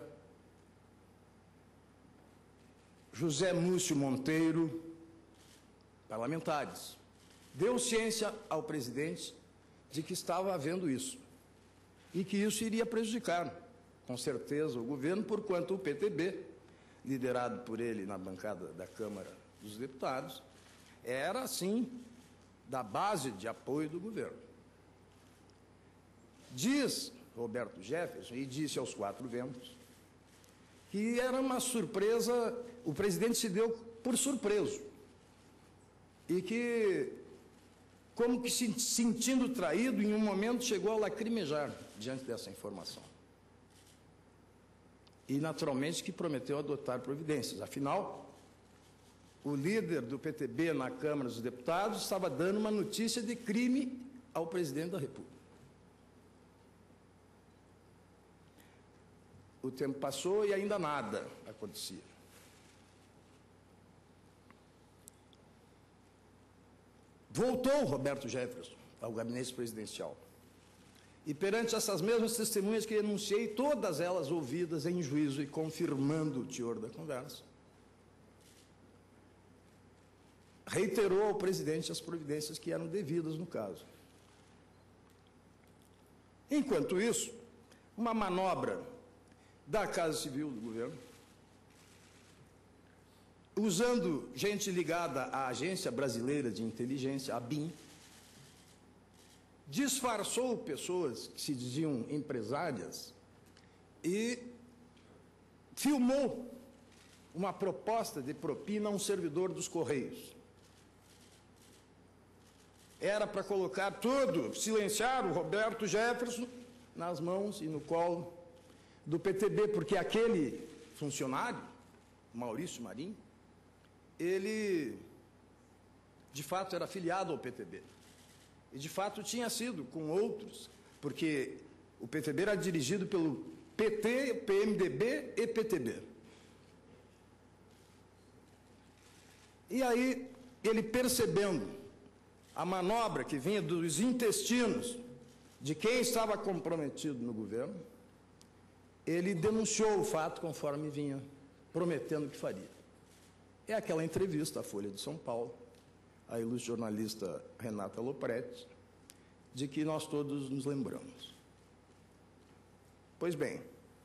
José Múcio Monteiro, parlamentares, deu ciência ao presidente de que estava havendo isso e que isso iria prejudicar, com certeza, o governo, porquanto o PTB, liderado por ele na bancada da Câmara dos Deputados, era, assim, da base de apoio do governo. Diz Roberto Jefferson, e disse aos quatro ventos, que era uma surpresa, o presidente se deu por surpreso, e que, como que se sentindo traído, em um momento chegou a lacrimejar diante dessa informação. E, naturalmente, que prometeu adotar providências. Afinal, o líder do PTB na Câmara dos Deputados estava dando uma notícia de crime ao presidente da República. O tempo passou e ainda nada acontecia. Voltou Roberto Jefferson ao gabinete presidencial. E perante essas mesmas testemunhas que enunciei, todas elas ouvidas em juízo e confirmando o teor da conversa, reiterou ao presidente as providências que eram devidas no caso. Enquanto isso, uma manobra da Casa Civil do governo, usando gente ligada à Agência Brasileira de Inteligência, a ABIN, disfarçou pessoas que se diziam empresárias e filmou uma proposta de propina a um servidor dos Correios. Era para colocar tudo, silenciar o Roberto Jefferson nas mãos e no colo do PTB, porque aquele funcionário, Maurício Marinho, ele, de fato, era afiliado ao PTB. E, de fato, tinha sido com outros, porque o PTB era dirigido pelo PT, PMDB e PTB. E aí, ele percebendo a manobra que vinha dos intestinos de quem estava comprometido no governo, ele denunciou o fato conforme vinha prometendo que faria. É aquela entrevista à Folha de São Paulo, a ilustre jornalista Renata Lopretti, de que nós todos nos lembramos. Pois bem,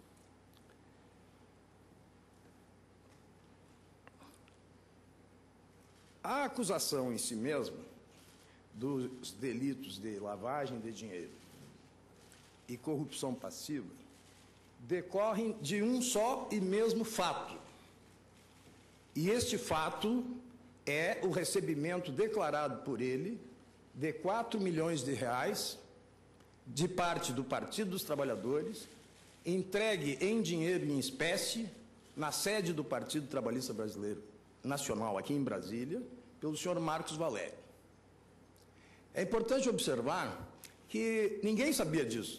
a acusação em si mesma dos delitos de lavagem de dinheiro e corrupção passiva decorrem de um só e mesmo fato. E este fato é o recebimento declarado por ele de 4 milhões de reais de parte do Partido dos Trabalhadores, entregue em dinheiro em espécie na sede do Partido Trabalhista Brasileiro, Nacional aqui em Brasília, pelo senhor Marcos Valério. É importante observar que ninguém sabia disso.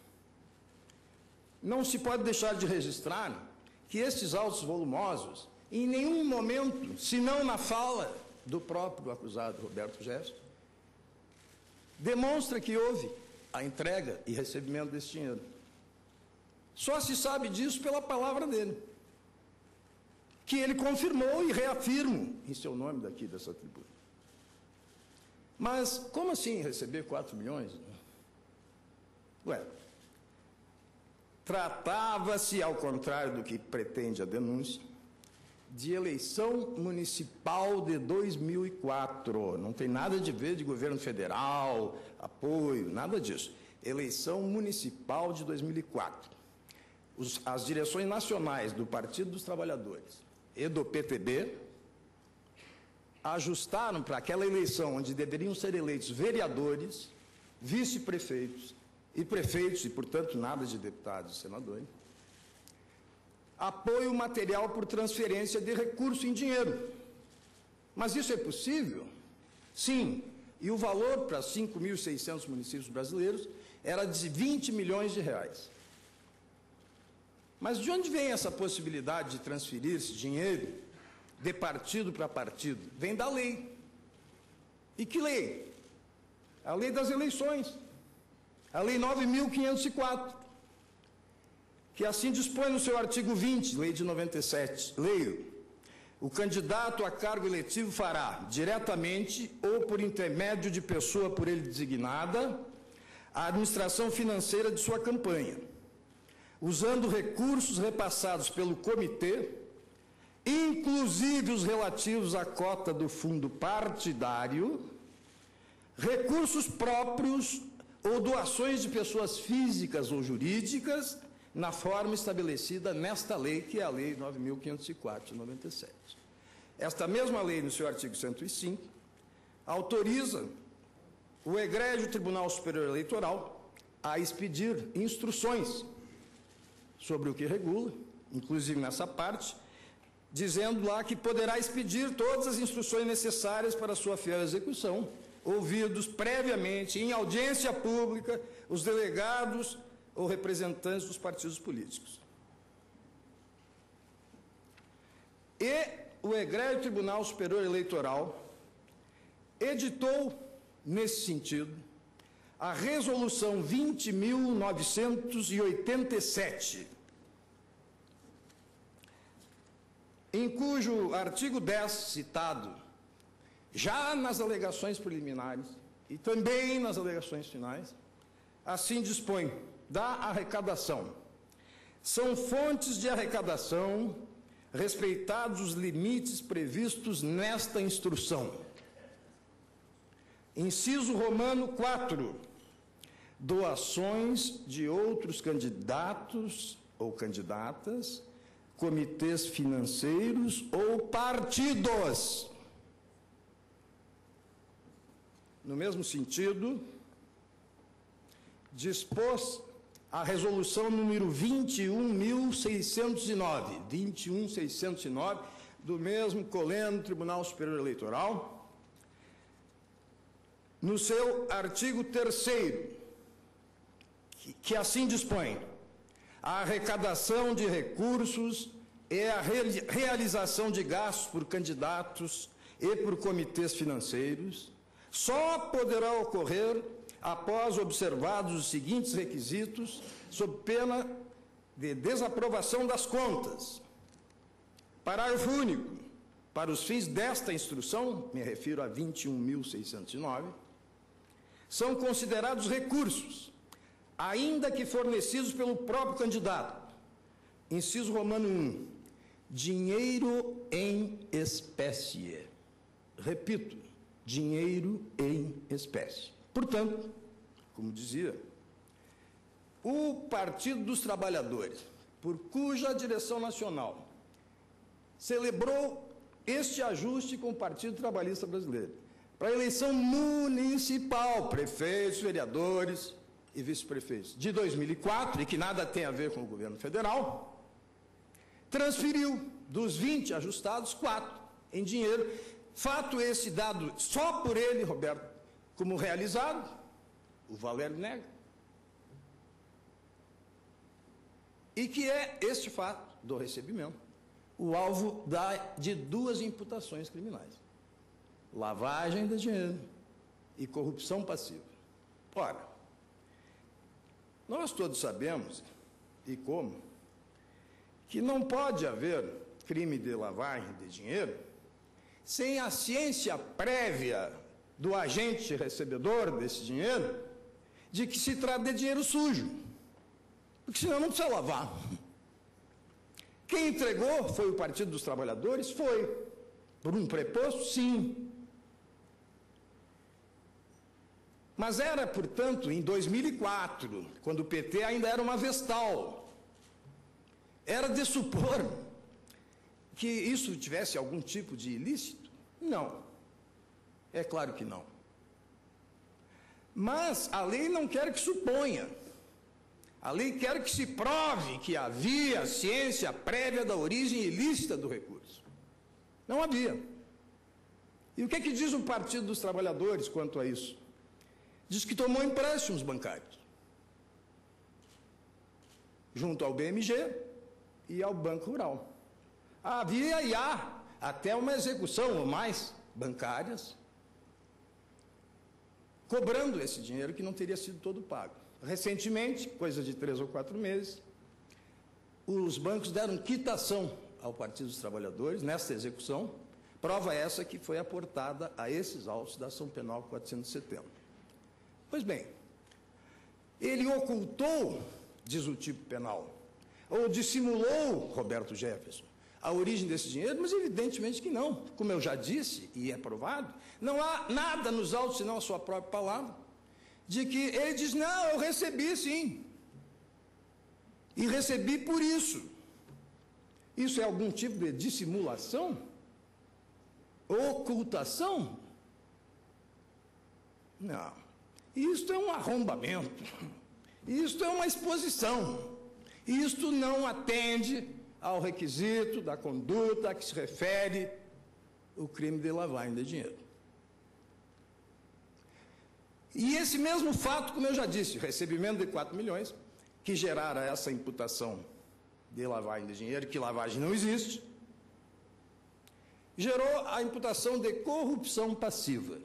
Não se pode deixar de registrar que estes autos volumosos, em nenhum momento, senão na fala do próprio acusado Roberto Jefferson, demonstra que houve a entrega e recebimento desse dinheiro. Só se sabe disso pela palavra dele, que ele confirmou e reafirma em seu nome daqui dessa tribuna. Mas como assim receber 4 milhões? Ué, tratava-se, ao contrário do que pretende a denúncia, de eleição municipal de 2004. Não tem nada de ver de governo federal, apoio, nada disso. Eleição municipal de 2004. As direções nacionais do Partido dos Trabalhadores e do PTB ajustaram para aquela eleição onde deveriam ser eleitos vereadores, vice-prefeitos e prefeitos, e, portanto, nada de deputados e senadores, apoio material por transferência de recurso em dinheiro. Mas isso é possível? Sim. E o valor para 5.600 municípios brasileiros era de 20 milhões de reais. Mas de onde vem essa possibilidade de transferir esse dinheiro de partido para partido? Vem da lei. E que lei? A lei das eleições. A lei 9.504. Que assim dispõe no seu artigo 20, lei de 97, leio: o candidato a cargo eletivo fará, diretamente ou por intermédio de pessoa por ele designada, a administração financeira de sua campanha, usando recursos repassados pelo comitê, inclusive os relativos à cota do fundo partidário, recursos próprios ou doações de pessoas físicas ou jurídicas, na forma estabelecida nesta lei, que é a Lei 9.504 de 97. Esta mesma lei, no seu artigo 105, autoriza o egrégio Tribunal Superior Eleitoral a expedir instruções sobre o que regula, inclusive nessa parte, dizendo lá que poderá expedir todas as instruções necessárias para a sua fiel execução, ouvidos previamente, em audiência pública, os delegados ou representantes dos partidos políticos. E o egrégio Tribunal Superior Eleitoral editou, nesse sentido, a Resolução 20.987, em cujo artigo 10, citado, já nas alegações preliminares e também nas alegações finais, assim dispõe: da arrecadação. São fontes de arrecadação, respeitados os limites previstos nesta instrução. Inciso romano 4. Doações de outros candidatos ou candidatas, comitês financeiros ou partidos. No mesmo sentido, dispôs a resolução número 21.609, do mesmo coleno Tribunal Superior Eleitoral, no seu artigo 3º, que assim dispõe: a arrecadação de recursos e a realização de gastos por candidatos e por comitês financeiros só poderá ocorrer após observados os seguintes requisitos, sob pena de desaprovação das contas. Parágrafo único. Para os fins desta instrução, me refiro a 21.609, são considerados recursos, ainda que fornecidos pelo próprio candidato. Inciso romano 1. Dinheiro em espécie. Repito, dinheiro em espécie. Portanto, como dizia, o Partido dos Trabalhadores, por cuja direção nacional celebrou este ajuste com o Partido Trabalhista Brasileiro, para a eleição municipal, prefeitos, vereadores e vice-prefeitos, de 2004, e que nada tem a ver com o governo federal, transferiu dos 20 ajustados, 4, em dinheiro. Fato esse dado só por ele, Roberto, como realizado, o Valério nega. E que é este fato do recebimento o alvo de duas imputações criminais: lavagem de dinheiro e corrupção passiva. Ora, nós todos sabemos, e como, que não pode haver crime de lavagem de dinheiro sem a ciência prévia do agente recebedor desse dinheiro de que se trata de dinheiro sujo, porque senão não precisa lavar. Quem entregou foi o Partido dos Trabalhadores? Foi. Por um preposto? Sim. Mas era, portanto, em 2004, quando o PT ainda era uma vestal. Era de supor que isso tivesse algum tipo de ilícito? Não. É claro que não. Mas a lei não quer que suponha. A lei quer que se prove que havia ciência prévia da origem ilícita do recurso. Não havia. E o que é que diz o Partido dos Trabalhadores quanto a isso? Diz que tomou empréstimos bancários junto ao BMG e ao Banco Rural. Havia e há até uma execução ou mais bancárias cobrando esse dinheiro que não teria sido todo pago. Recentemente, coisa de 3 ou 4 meses, os bancos deram quitação ao Partido dos Trabalhadores nesta execução, prova essa que foi aportada a esses autos da ação penal 470. Pois bem, ele ocultou, diz o tipo penal, ou dissimulou, Roberto Jefferson, a origem desse dinheiro, mas evidentemente que não. Como eu já disse, e é provado, não há nada nos autos, senão a sua própria palavra, de que ele diz, não, eu recebi sim, e recebi por isso. Isso é algum tipo de dissimulação? Ocultação? Não. Isto é um arrombamento, isto é uma exposição, isto não atende ao requisito da conduta a que se refere o crime de lavagem de dinheiro. E esse mesmo fato, como eu já disse, recebimento de 4 milhões, que gerara essa imputação de lavagem de dinheiro, que lavagem não existe, gerou a imputação de corrupção passiva.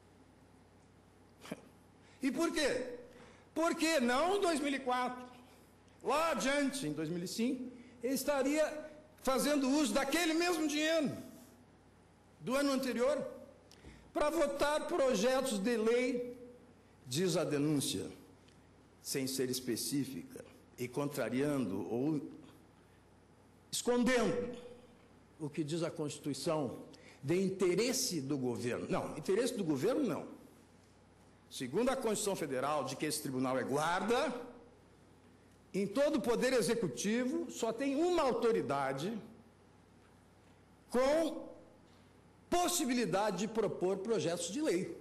E por quê? Porque não em 2004, lá adiante, em 2005, ele estaria fazendo uso daquele mesmo dinheiro do ano anterior para votar projetos de lei, diz a denúncia, sem ser específica, e contrariando ou escondendo o que diz a Constituição de interesse do governo. Não, interesse do governo não. Segundo a Constituição Federal, de que esse tribunal é guarda, em todo o Poder Executivo só tem uma autoridade com possibilidade de propor projetos de lei.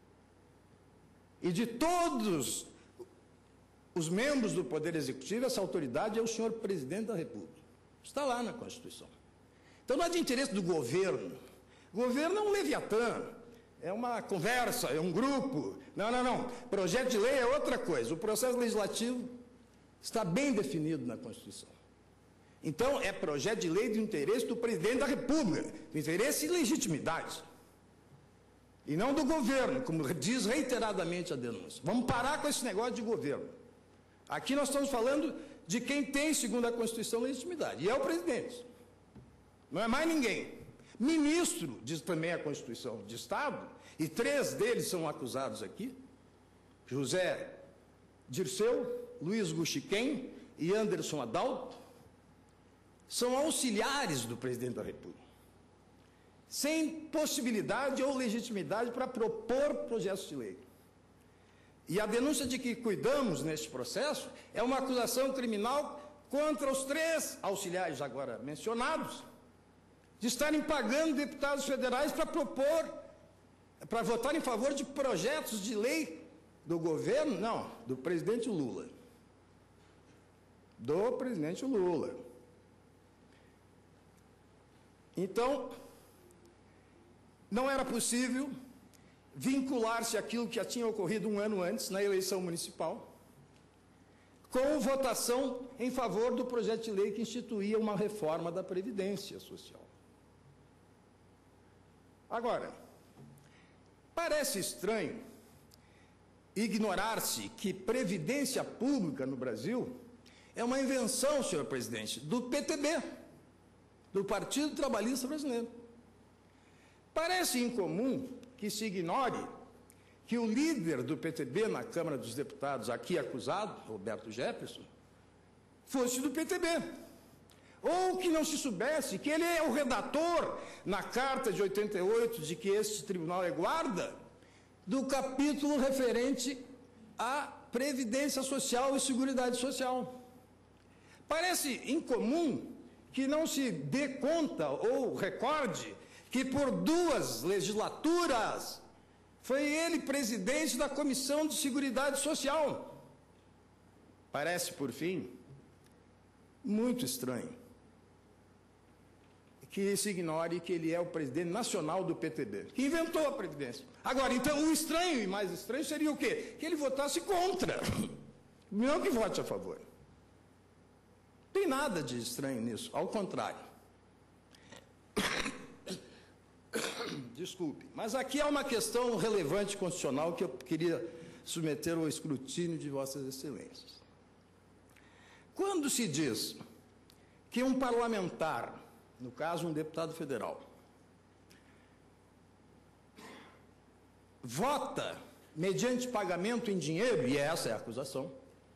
E de todos os membros do Poder Executivo, essa autoridade é o senhor Presidente da República. Está lá na Constituição. Então não é de interesse do governo. O governo é um leviatã, é uma conversa, é um grupo. Não. Projeto de lei é outra coisa. O processo legislativo está bem definido na Constituição. Então, é projeto de lei de interesse do Presidente da República, de interesse e legitimidade. E não do governo, como diz reiteradamente a denúncia. Vamos parar com esse negócio de governo. Aqui nós estamos falando de quem tem, segundo a Constituição, legitimidade. E é o presidente. Não é mais ninguém. Ministro, diz também a Constituição, de Estado, e 3 deles são acusados aqui, José Dirceu, Luiz Guxiquem e Anderson Adalto, são auxiliares do Presidente da República, sem possibilidade ou legitimidade para propor projetos de lei. E a denúncia de que cuidamos neste processo é uma acusação criminal contra os 3 auxiliares agora mencionados, de estarem pagando deputados federais para para votar em favor de projetos de lei do governo, não, do presidente Lula. Do presidente Lula. Então, não era possível vincular-se àquilo que já tinha ocorrido um ano antes, na eleição municipal, com votação em favor do projeto de lei que instituía uma reforma da Previdência Social. Agora, parece estranho ignorar-se que previdência pública no Brasil é uma invenção, senhor presidente, do PTB, do Partido Trabalhista Brasileiro. Parece incomum que se ignore que o líder do PTB na Câmara dos Deputados, aqui acusado, Roberto Jefferson, fosse do PTB. Ou que não se soubesse que ele é o redator, na Carta de 88, de que este tribunal é guarda, do capítulo referente à Previdência Social e Seguridade Social. Parece incomum que não se dê conta ou recorde que por 2 legislaturas foi ele presidente da Comissão de Seguridade Social. Parece, por fim, muito estranho que se ignore que ele é o presidente nacional do PTB, que inventou a Previdência. Agora, então, o estranho e mais estranho seria o quê? Que ele votasse contra, não que vote a favor. Não tem nada de estranho nisso, ao contrário. Desculpe, mas aqui há uma questão relevante constitucional que eu queria submeter ao escrutínio de Vossas Excelências. Quando se diz que um parlamentar, no caso um deputado federal, vota mediante pagamento em dinheiro, e essa é a acusação,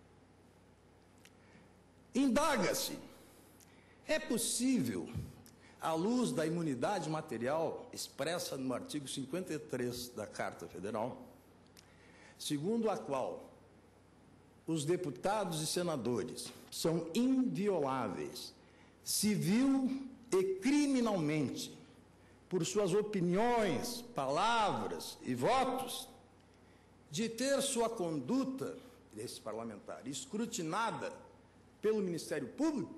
indaga-se, é possível, à luz da imunidade material expressa no artigo 53 da Carta Federal, segundo a qual os deputados e senadores são invioláveis, civil e criminalmente, por suas opiniões, palavras e votos, de ter sua conduta desse parlamentar escrutinada pelo Ministério Público,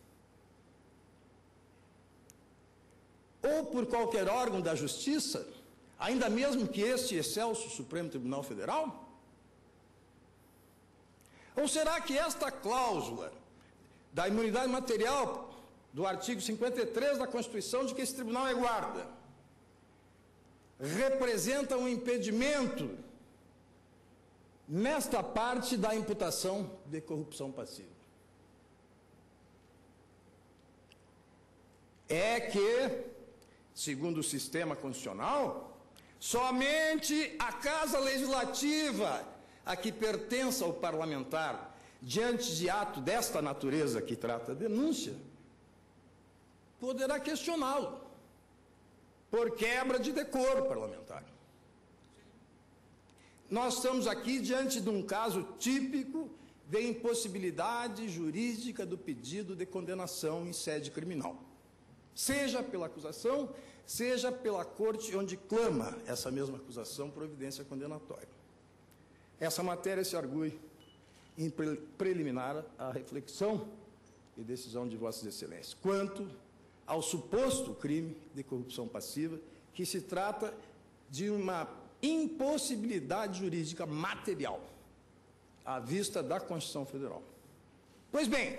ou por qualquer órgão da Justiça, ainda mesmo que este excelso Supremo Tribunal Federal? Ou será que esta cláusula da imunidade material do artigo 53 da Constituição, de que esse tribunal é guarda, representa um impedimento nesta parte da imputação de corrupção passiva? É que, segundo o sistema constitucional, somente a Casa Legislativa a que pertença ao parlamentar, diante de ato desta natureza que trata a denúncia, poderá questioná-lo por quebra de decoro parlamentar. Nós estamos aqui diante de um caso típico de impossibilidade jurídica do pedido de condenação em sede criminal, seja pela acusação, seja pela corte onde clama essa mesma acusação providência condenatória. Essa matéria se argue em preliminar à reflexão e decisão de Vossas Excelências quanto ao suposto crime de corrupção passiva, que se trata de uma impossibilidade jurídica material, à vista da Constituição Federal. Pois bem,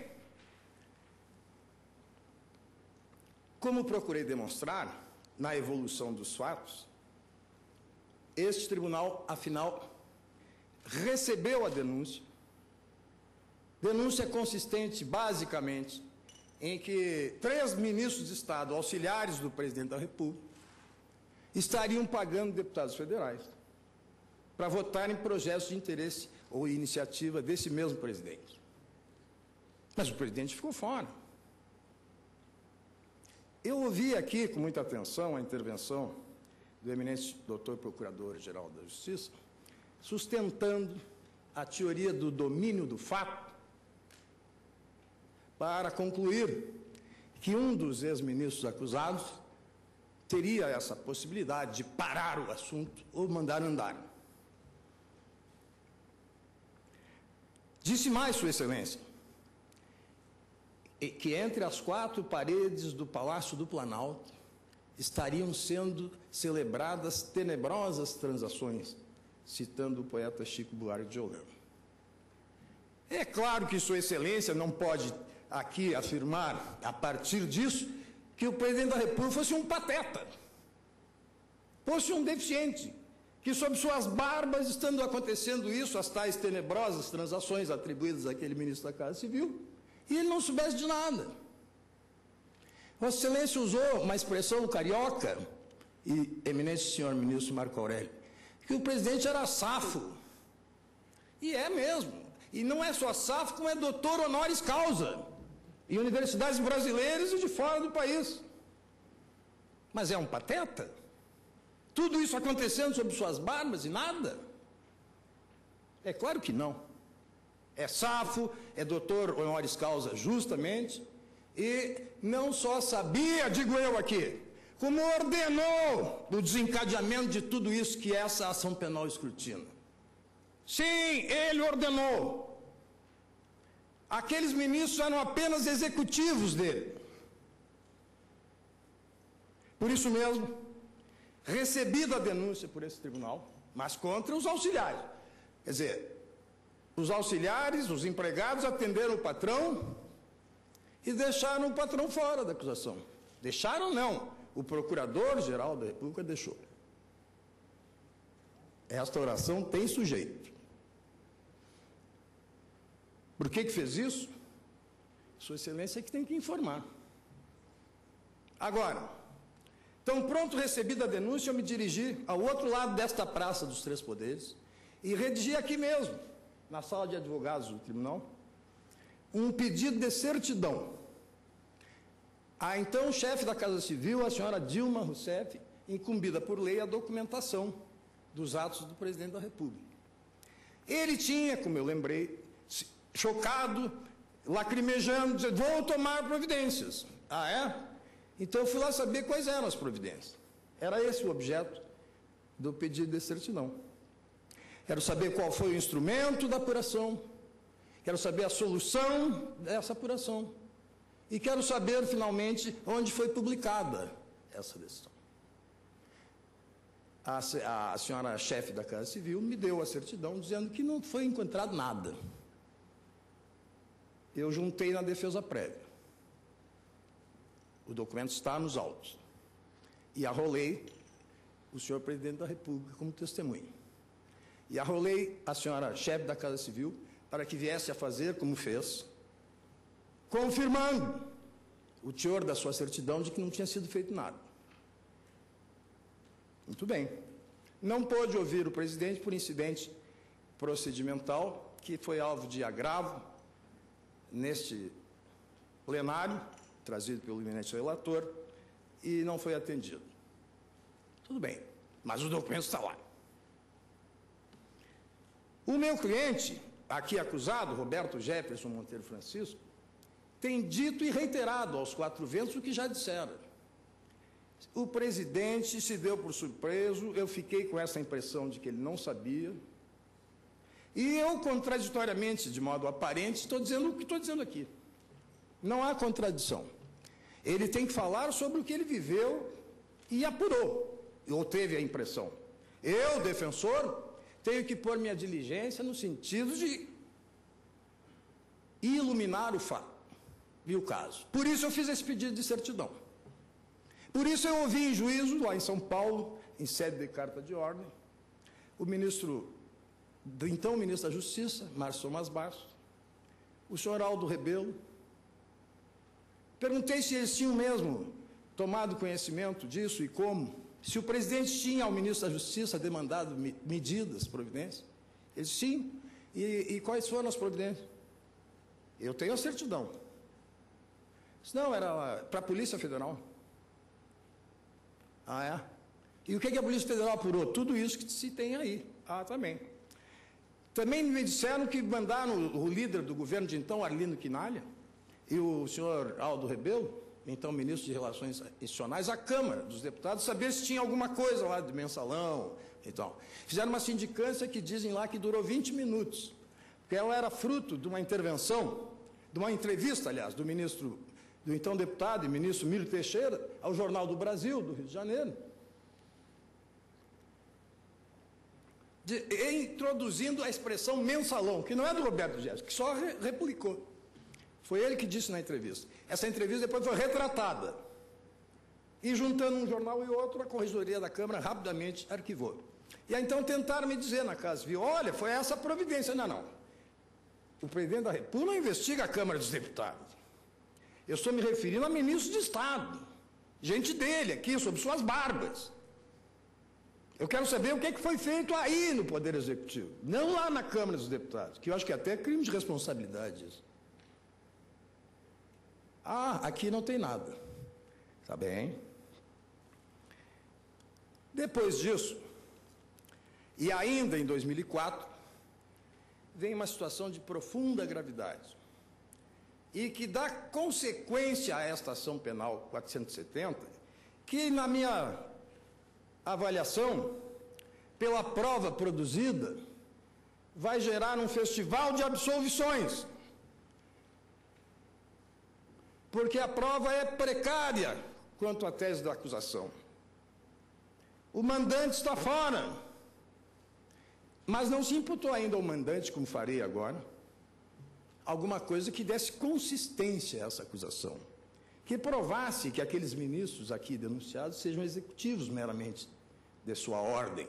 como procurei demonstrar na evolução dos fatos, este tribunal, afinal, recebeu a denúncia consistente, basicamente, em que 3 ministros de Estado, auxiliares do presidente da República, estariam pagando deputados federais para votar em projetos de interesse ou iniciativa desse mesmo presidente. Mas o presidente ficou fora. Eu ouvi aqui com muita atenção a intervenção do eminente doutor Procurador-Geral da Justiça, sustentando a teoria do domínio do fato, para concluir que um dos ex-ministros acusados teria essa possibilidade de parar o assunto ou mandar andar. Disse mais, Sua Excelência, que entre as 4 paredes do Palácio do Planalto estariam sendo celebradas tenebrosas transações, citando o poeta Chico Buarque de Holanda. É claro que Sua Excelência não pode aqui afirmar, a partir disso, que o presidente da República fosse um pateta, fosse um deficiente, que sob suas barbas, estando acontecendo isso, as tais tenebrosas transações atribuídas àquele ministro da Casa Civil, e ele não soubesse de nada. Vossa Excelência usou uma expressão carioca, e eminente senhor ministro Marco Aurélio, que o presidente era safo. E é mesmo. E não é só safo, como é doutor honoris causa, em universidades brasileiras e de fora do país. Mas é um pateta? Tudo isso acontecendo sob suas barbas e nada? É claro que não. É safo, é doutor honoris causa justamente, e não só sabia, digo eu aqui, como ordenou o desencadeamento de tudo isso que essa ação penal escrutina. Sim, ele ordenou. Aqueles ministros eram apenas executivos dele. Por isso mesmo, recebida a denúncia por esse tribunal, mas contra os auxiliares. Quer dizer, os auxiliares, os empregados atenderam o patrão e deixaram o patrão fora da acusação. Deixaram não, o Procurador-Geral da República deixou. Esta oração tem sujeito. Por que fez isso? Sua Excelência é que tem que informar. Agora, tão pronto recebida a denúncia, eu me dirigi ao outro lado desta praça dos Três Poderes e redigi aqui mesmo, na sala de advogados do tribunal, um pedido de certidão. A então chefe da Casa Civil, a senhora Dilma Rousseff, incumbida por lei a documentação dos atos do presidente da República. Ele tinha, como eu lembrei, chocado, lacrimejando, dizendo, vou tomar providências. Ah, é? Então eu fui lá saber quais eram as providências. Era esse o objeto do pedido de certidão. Quero saber qual foi o instrumento da apuração, quero saber a solução dessa apuração e quero saber, finalmente, onde foi publicada essa decisão. A senhora chefe da Casa Civil me deu a certidão dizendo que não foi encontrado nada. Eu juntei na defesa prévia. O documento está nos autos. E arrolei o senhor presidente da República como testemunha. E arrolei a senhora chefe da Casa Civil para que viesse a fazer como fez, confirmando o teor da sua certidão de que não tinha sido feito nada. Muito bem. Não pôde ouvir o presidente por incidente procedimental, que foi alvo de agravo neste plenário, trazido pelo eminente relator, e não foi atendido. Tudo bem, mas o documento está lá. O meu cliente, aqui acusado, Roberto Jefferson Monteiro Francisco, tem dito e reiterado aos quatro ventos o que já disseram. O presidente se deu por surpreso, eu fiquei com essa impressão de que ele não sabia, e eu, contraditoriamente, de modo aparente, estou dizendo o que estou dizendo aqui. Não há contradição. Ele tem que falar sobre o que ele viveu e apurou, ou teve a impressão. Eu, defensor, tenho que pôr minha diligência no sentido de iluminar o fato e o caso. Por isso eu fiz esse pedido de certidão. Por isso eu ouvi em juízo, lá em São Paulo, em sede de carta de ordem, o então ministro da Justiça, Márcio Tomás Bastos, o senhor Aldo Rebelo. Perguntei se eles tinham mesmo tomado conhecimento disso e como. Se o presidente tinha ao ministro da Justiça demandado medidas, providências. Eles tinham. E quais foram as providências? Eu tenho a certidão. Não, era para a Polícia Federal. Ah, é? E o que a Polícia Federal apurou? Tudo isso que se tem aí. Ah, também. Também me disseram que mandaram o líder do governo de então, Arlindo Quinalha, e o senhor Aldo Rebelo, então ministro de Relações Institucionais, à Câmara dos Deputados, saber se tinha alguma coisa lá de mensalão e tal. Fizeram uma sindicância que dizem lá que durou 20 minutos, porque ela era fruto de uma intervenção, de uma entrevista, aliás, do ministro do então deputado e ministro Mílio Teixeira ao Jornal do Brasil, do Rio de Janeiro, introduzindo a expressão mensalão, que não é do Roberto Jefferson, que só replicou. Foi ele que disse na entrevista. Essa entrevista depois foi retratada. E juntando um jornal e outro, a Corregedoria da Câmara rapidamente arquivou. E aí, então tentaram me dizer na Casa Civil, olha, foi essa a providência. Não, não. O presidente da República não investiga a Câmara dos Deputados. Eu estou me referindo a ministros de Estado, gente dele aqui, sob suas barbas. Eu quero saber o que foi feito aí no Poder Executivo, não lá na Câmara dos Deputados, que eu acho que até é crime de responsabilidade isso. Ah, aqui não tem nada. Tá bem. Depois disso, e ainda em 2004, vem uma situação de profunda gravidade e que dá consequência a esta ação penal 470, que na minha avaliação, pela prova produzida, vai gerar um festival de absolvições. Porque a prova é precária quanto à tese da acusação. O mandante está fora, mas não se imputou ainda ao mandante, como farei agora, alguma coisa que desse consistência a essa acusação, que provasse que aqueles ministros aqui denunciados sejam executivos meramente de sua ordem.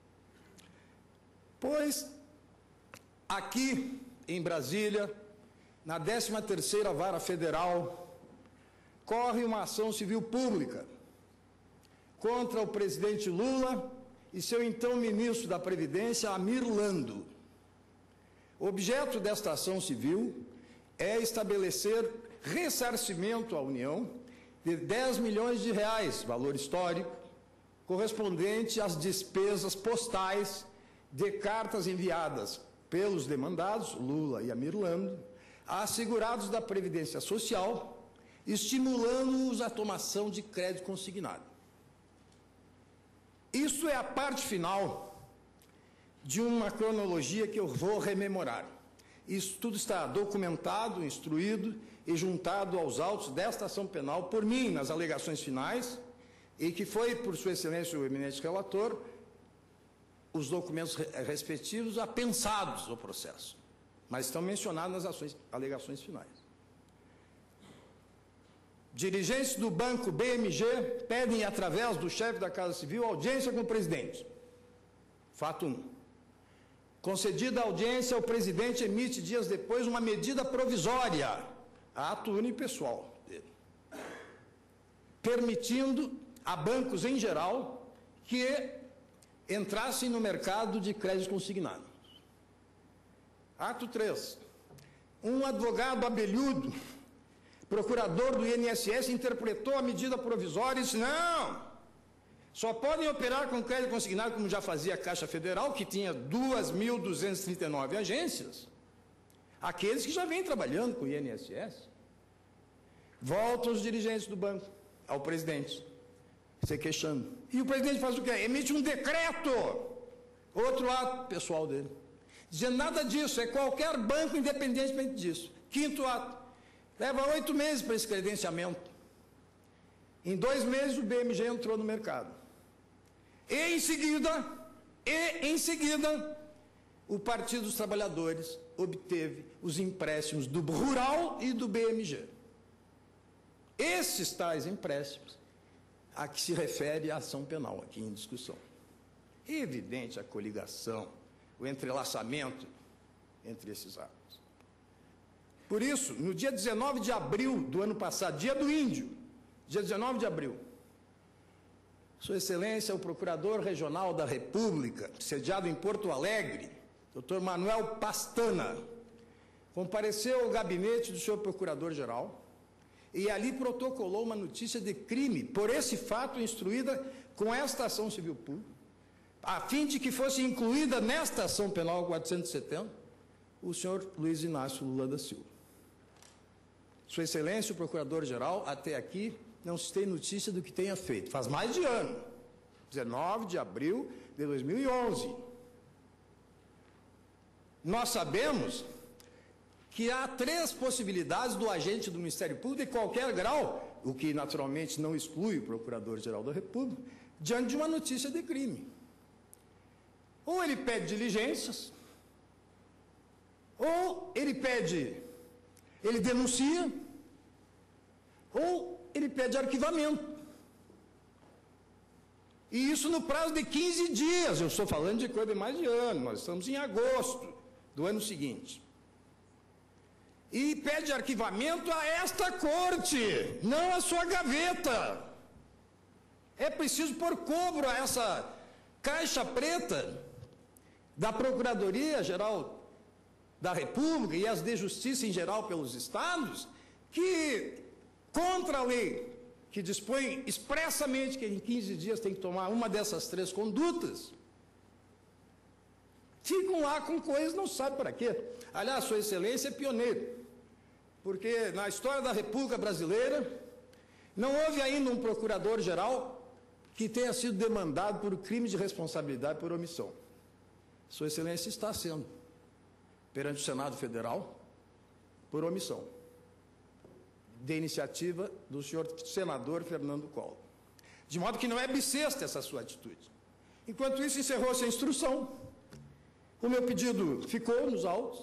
Pois, aqui em Brasília, na 13ª Vara Federal, corre uma ação civil pública contra o presidente Lula e seu então ministro da Previdência, Amir Lando. O objeto desta ação civil é estabelecer ressarcimento à União de 10 milhões de reais, valor histórico, correspondente às despesas postais de cartas enviadas pelos demandados, Lula e Amir Lando, a segurados da Previdência Social, estimulando-os à tomação de crédito consignado. Isso é a parte final de uma cronologia que eu vou rememorar. Isso tudo está documentado, instruído e juntado aos autos desta ação penal por mim, nas alegações finais, e que foi, por Sua Excelência, o eminente relator, os documentos respectivos apensados ao processo, mas estão mencionados nas alegações finais. Dirigentes do Banco BMG pedem, através do chefe da Casa Civil, audiência com o presidente. Fato 1. Concedida a audiência, o presidente emite dias depois uma medida provisória, ato unipessoal dele, permitindo a bancos em geral que entrassem no mercado de crédito consignado. Ato 3. Um advogado abelhudo, procurador do INSS, interpretou a medida provisória e disse, não, só podem operar com crédito consignado, como já fazia a Caixa Federal, que tinha 2.239 agências, aqueles que já vêm trabalhando com o INSS. Voltam os dirigentes do banco ao presidente, se queixando. E o presidente faz o quê? Emite um decreto, outro ato pessoal dele, dizendo nada disso, é qualquer banco independentemente disso. Quinto ato. Leva 8 meses para esse credenciamento. Em 2 meses o BMG entrou no mercado. E em seguida, o Partido dos Trabalhadores obteve os empréstimos do Rural e do BMG. Esses tais empréstimos a que se refere a ação penal aqui em discussão. É evidente a coligação, o entrelaçamento entre esses atos. Por isso, no dia 19 de abril do ano passado, dia do Índio, dia 19 de abril, Sua Excelência, o Procurador Regional da República, sediado em Porto Alegre, Dr. Manuel Pastana, compareceu ao gabinete do senhor Procurador-Geral e ali protocolou uma notícia de crime, por esse fato instruída com esta ação civil pública, a fim de que fosse incluída nesta ação penal 470 o senhor Luiz Inácio Lula da Silva. Sua Excelência, o Procurador-Geral, até aqui não se tem notícia do que tenha feito. Faz mais de ano, 19 de abril de 2011. Nós sabemos que há 3 possibilidades do agente do Ministério Público de qualquer grau, o que naturalmente não exclui o Procurador-Geral da República, diante de uma notícia de crime. Ou ele pede diligências, ou ele denuncia, ou ele pede arquivamento. E isso no prazo de 15 dias. Eu estou falando de coisa de mais de ano, nós estamos em agosto do ano seguinte. E pede arquivamento a esta corte, não a sua gaveta. É preciso pôr cobro a essa caixa preta da Procuradoria-Geral da República e as de Justiça em geral pelos estados, que, contra a lei, que dispõe expressamente que em 15 dias tem que tomar uma dessas 3 condutas, ficam lá com coisas, não sabe para quê. Aliás, Sua Excelência é pioneiro, porque na história da República Brasileira não houve ainda um procurador-geral que tenha sido demandado por crime de responsabilidade por omissão. Sua Excelência está sendo, perante o Senado Federal, por omissão, de iniciativa do senhor senador Fernando Collor. De modo que não é bissexta essa sua atitude. Enquanto isso, encerrou-se a instrução, o meu pedido ficou nos autos,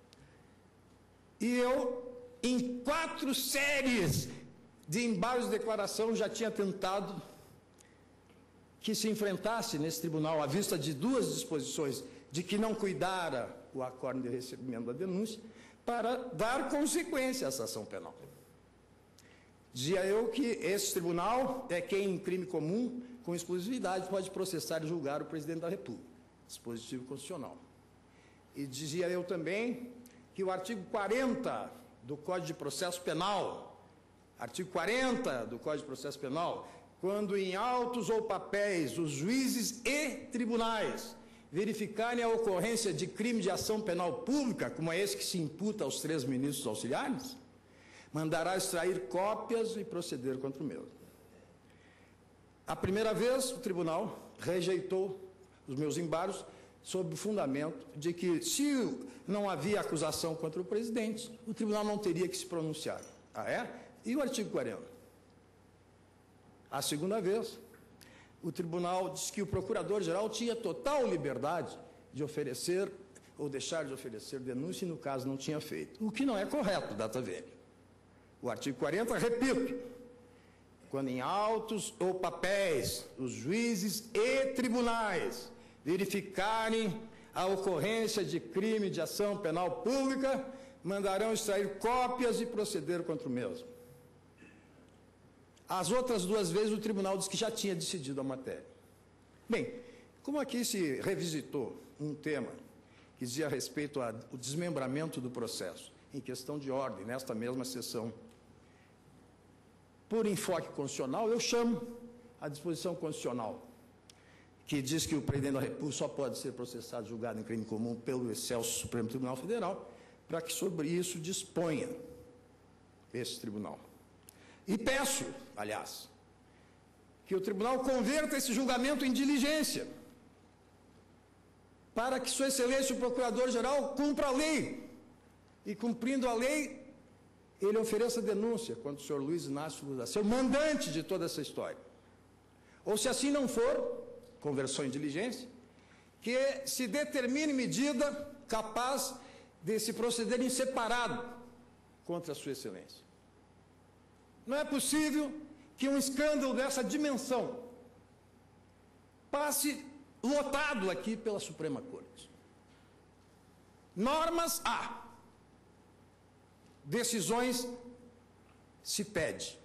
e eu, em 4 séries de embargos de declaração, já tinha tentado que se enfrentasse nesse tribunal, à vista de 2 disposições, de que não cuidara o acórdão de recebimento da denúncia, para dar consequência a essa ação penal. Dizia eu que esse tribunal é quem, em crime comum, com exclusividade, pode processar e julgar o presidente da República, dispositivo constitucional. E dizia eu também que o artigo 40 do Código de Processo Penal, artigo 40 do Código de Processo Penal, quando em autos ou papéis os juízes e tribunais verificarem a ocorrência de crime de ação penal pública, como é esse que se imputa aos 3 ministros auxiliares, mandará extrair cópias e proceder contra o mesmo. A primeira vez, o tribunal rejeitou os meus embargos sob o fundamento de que, se não havia acusação contra o presidente, o tribunal não teria que se pronunciar. Ah, é? E o artigo 40? A segunda vez, o tribunal disse que o procurador-geral tinha total liberdade de oferecer ou deixar de oferecer denúncia e, no caso, não tinha feito. O que não é correto, data velha. O artigo 40, repito, quando em autos ou papéis os juízes e tribunais verificarem a ocorrência de crime de ação penal pública, mandarão extrair cópias e proceder contra o mesmo. As outras 2 vezes o tribunal disse que já tinha decidido a matéria. Bem, como aqui se revisitou um tema que dizia respeito ao desmembramento do processo, em questão de ordem, nesta mesma sessão, por enfoque constitucional, eu chamo a disposição constitucional, que diz que o presidente da República só pode ser processado e julgado em crime comum pelo excelso Supremo Tribunal Federal, para que sobre isso disponha esse tribunal. E peço, aliás, que o tribunal converta esse julgamento em diligência, para que Sua Excelência, o Procurador-Geral, cumpra a lei. E, cumprindo a lei, ele ofereça denúncia contra o senhor Luiz Inácio Lula da Silva, mandante de toda essa história. Ou, se assim não for, conversão em diligência, que se determine medida capaz de se proceder em separado contra a Sua Excelência. Não é possível que um escândalo dessa dimensão passe lotado aqui pela Suprema Corte. Normas há. Decisões se pede.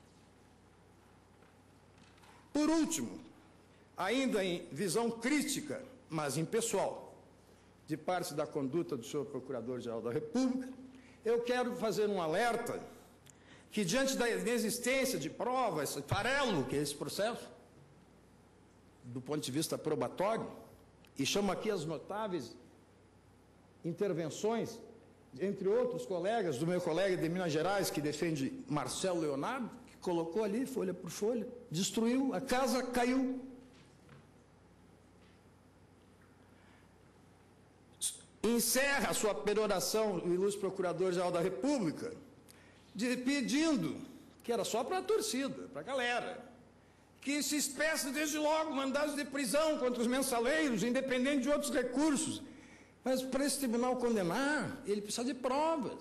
Por último, ainda em visão crítica, mas impessoal, de parte da conduta do senhor Procurador-Geral da República, eu quero fazer um alerta que, diante da inexistência de provas, esse farelo que é esse processo, do ponto de vista probatório, e chamo aqui as notáveis intervenções, entre outros colegas, do meu colega de Minas Gerais, que defende Marcelo Leonardo, que colocou ali, folha por folha, destruiu, a casa caiu. encerra a sua peroração, o ilustre Procurador-Geral da República, pedindo, que era só para a torcida, para a galera, que se espesse desde logo mandados de prisão contra os mensaleiros, independente de outros recursos. Mas para esse tribunal condenar, ele precisa de provas.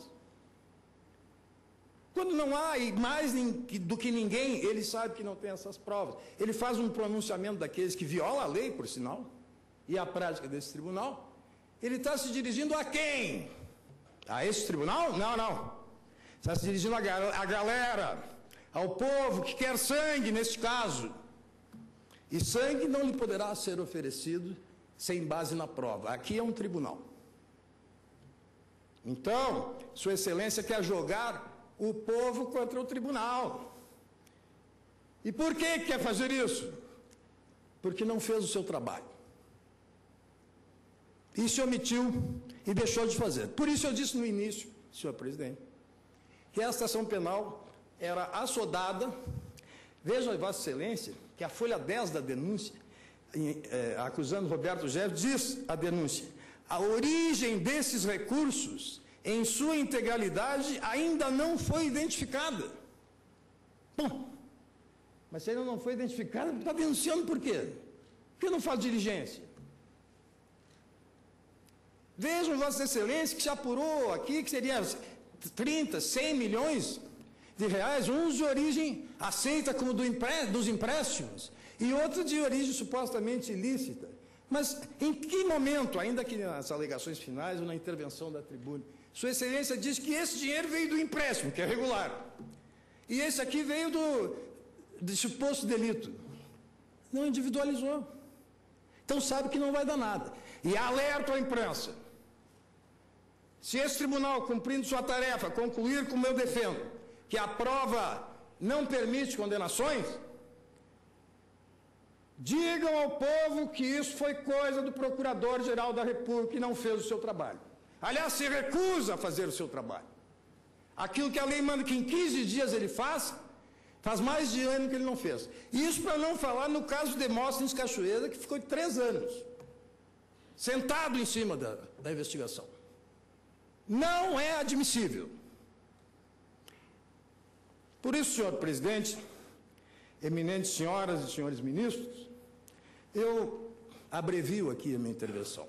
Quando não há, e mais do que ninguém, ele sabe que não tem essas provas. Ele faz um pronunciamento daqueles que viola a lei, por sinal, e a prática desse tribunal. Ele está se dirigindo a quem? A esse tribunal? Não, não. Está se dirigindo à galera, ao povo que quer sangue, neste caso. E sangue não lhe poderá ser oferecido sem base na prova. Aqui é um tribunal. Então, Sua Excelência quer jogar o povo contra o tribunal. E por que quer fazer isso? Porque não fez o seu trabalho. E se omitiu e deixou de fazer. Por isso eu disse no início, senhor presidente, que esta ação penal era assodada. Veja, Vossa Excelência, que a folha 10 da denúncia, acusando Roberto Jefferson, diz a denúncia: a origem desses recursos, em sua integralidade, ainda não foi identificada. Bom, mas se ainda não foi identificada, está denunciando por quê? Por que não faz diligência? Vejam, Vossa Excelência, que se apurou aqui que seria 30, 100 milhões de reais, uns de origem aceita como dos empréstimos e outros de origem supostamente ilícita. Mas em que momento, ainda que nas alegações finais ou na intervenção da tribuna, Sua Excelência diz que esse dinheiro veio do empréstimo, que é regular, e esse aqui veio do suposto delito? Não individualizou. Então sabe que não vai dar nada. E alerta a imprensa: se esse tribunal, cumprindo sua tarefa, concluir como eu defendo, que a prova não permite condenações, digam ao povo que isso foi coisa do Procurador-Geral da República, que não fez o seu trabalho. Aliás, se recusa a fazer o seu trabalho. Aquilo que a lei manda que em 15 dias ele faz mais de ano que ele não fez. Isso para não falar no caso de Demóstenes Cachoeira, que ficou 3 anos sentado em cima da investigação. Não é admissível. Por isso, senhor presidente, eminentes senhoras e senhores ministros, eu abrevio aqui a minha intervenção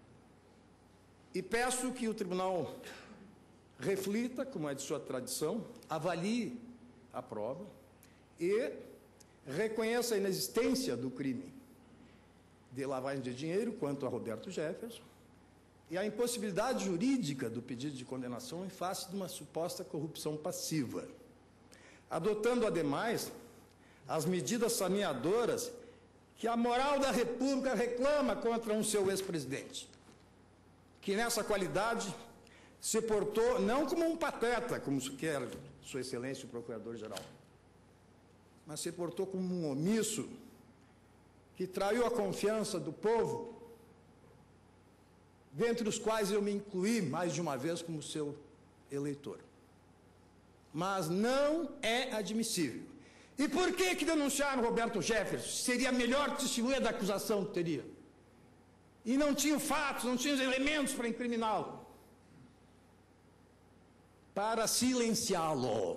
e peço que o tribunal reflita, como é de sua tradição, avalie a prova e reconheça a inexistência do crime de lavagem de dinheiro quanto a Roberto Jefferson e a impossibilidade jurídica do pedido de condenação em face de uma suposta corrupção passiva, adotando, ademais, as medidas saneadoras que a moral da República reclama contra um seu ex-presidente, que nessa qualidade se portou não como um pateta, como quer Sua Excelência o Procurador-Geral, mas se portou como um omisso que traiu a confiança do povo, dentre os quais eu me incluí mais de uma vez como seu eleitor. Mas não é admissível. E por que denunciaram Roberto Jefferson? Seria a melhor testemunha da acusação que teria. E não tinham fatos, não tinham elementos para incriminá-lo. Para silenciá-lo.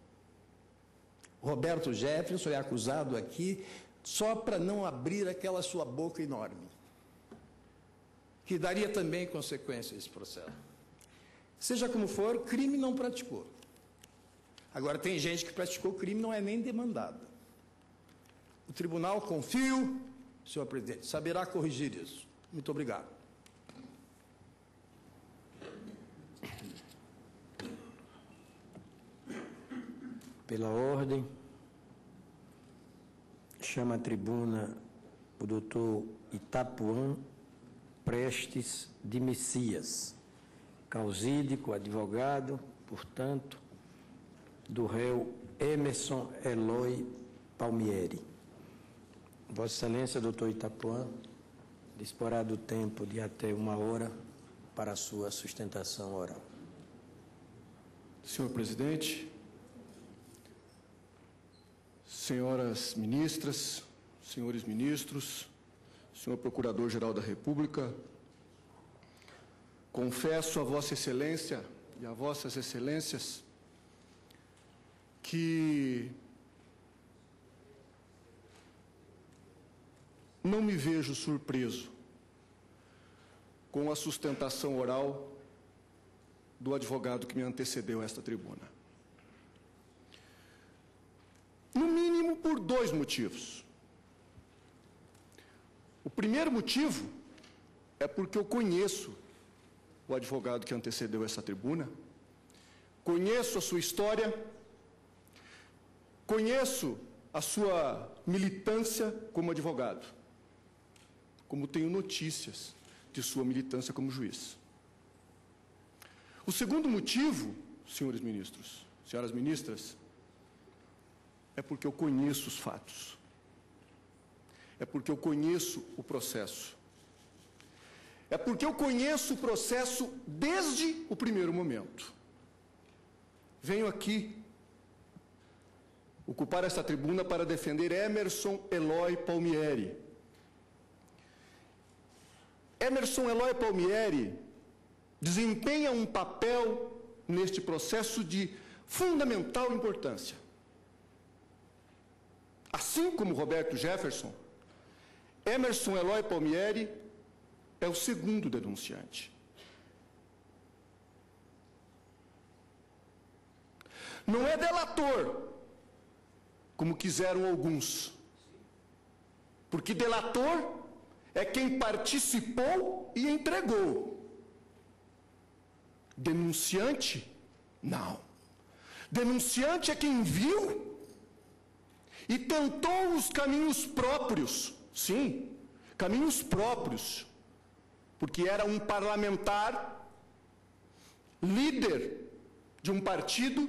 Roberto Jefferson é acusado aqui só para não abrir aquela sua boca enorme, que daria também consequência a esse processo. Seja como for, crime não praticou. Agora, tem gente que praticou crime e não é nem demandada. O tribunal, confio, senhor presidente, saberá corrigir isso. Muito obrigado. Pela ordem, chama a tribuna o doutor Itapuã Prestes de Messias, causídico, advogado, portanto, do réu Emerson Eloy Palmieri. Vossa Excelência, doutor Itapuã, disporá do tempo de até 1 hora para a sua sustentação oral. Senhor presidente, senhoras ministras, senhores ministros, senhor Procurador-Geral da República, confesso a Vossa Excelência e a Vossas Excelências que não me vejo surpreso com a sustentação oral do advogado que me antecedeu a esta tribuna. No mínimo por dois motivos. O primeiro motivo é porque eu conheço o advogado que antecedeu essa tribuna, conheço a sua história, conheço a sua militância como advogado, como tenho notícias de sua militância como juiz. O segundo motivo, senhores ministros, senhoras ministras, é porque eu conheço os fatos. É porque eu conheço o processo. É porque eu conheço o processo desde o primeiro momento. Venho aqui ocupar esta tribuna para defender Emerson Eloy Palmieri. Emerson Eloy Palmieri desempenha um papel neste processo de fundamental importância. Assim como Roberto Jefferson, Emerson Eloy Palmieri é o segundo denunciante. Não é delator, como quiseram alguns, porque delator é quem participou e entregou. Denunciante, não. Denunciante é quem viu e tentou os caminhos próprios, sim, caminhos próprios, porque era um parlamentar, líder de um partido,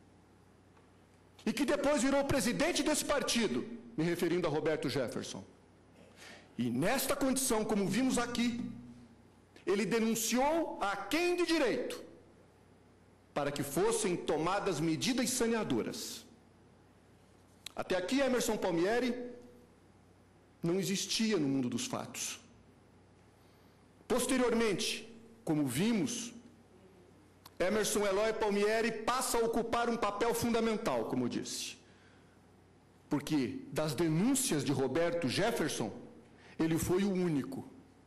e que depois virou presidente desse partido, me referindo a Roberto Jefferson. E nesta condição, como vimos aqui, ele denunciou a quem de direito, para que fossem tomadas medidas saneadoras. Até aqui, Emerson Palmieri não existia no mundo dos fatos. Posteriormente, como vimos, Emerson Eloy Palmieri passa a ocupar um papel fundamental, como eu disse. Porque das denúncias de Roberto Jefferson, ele foi o único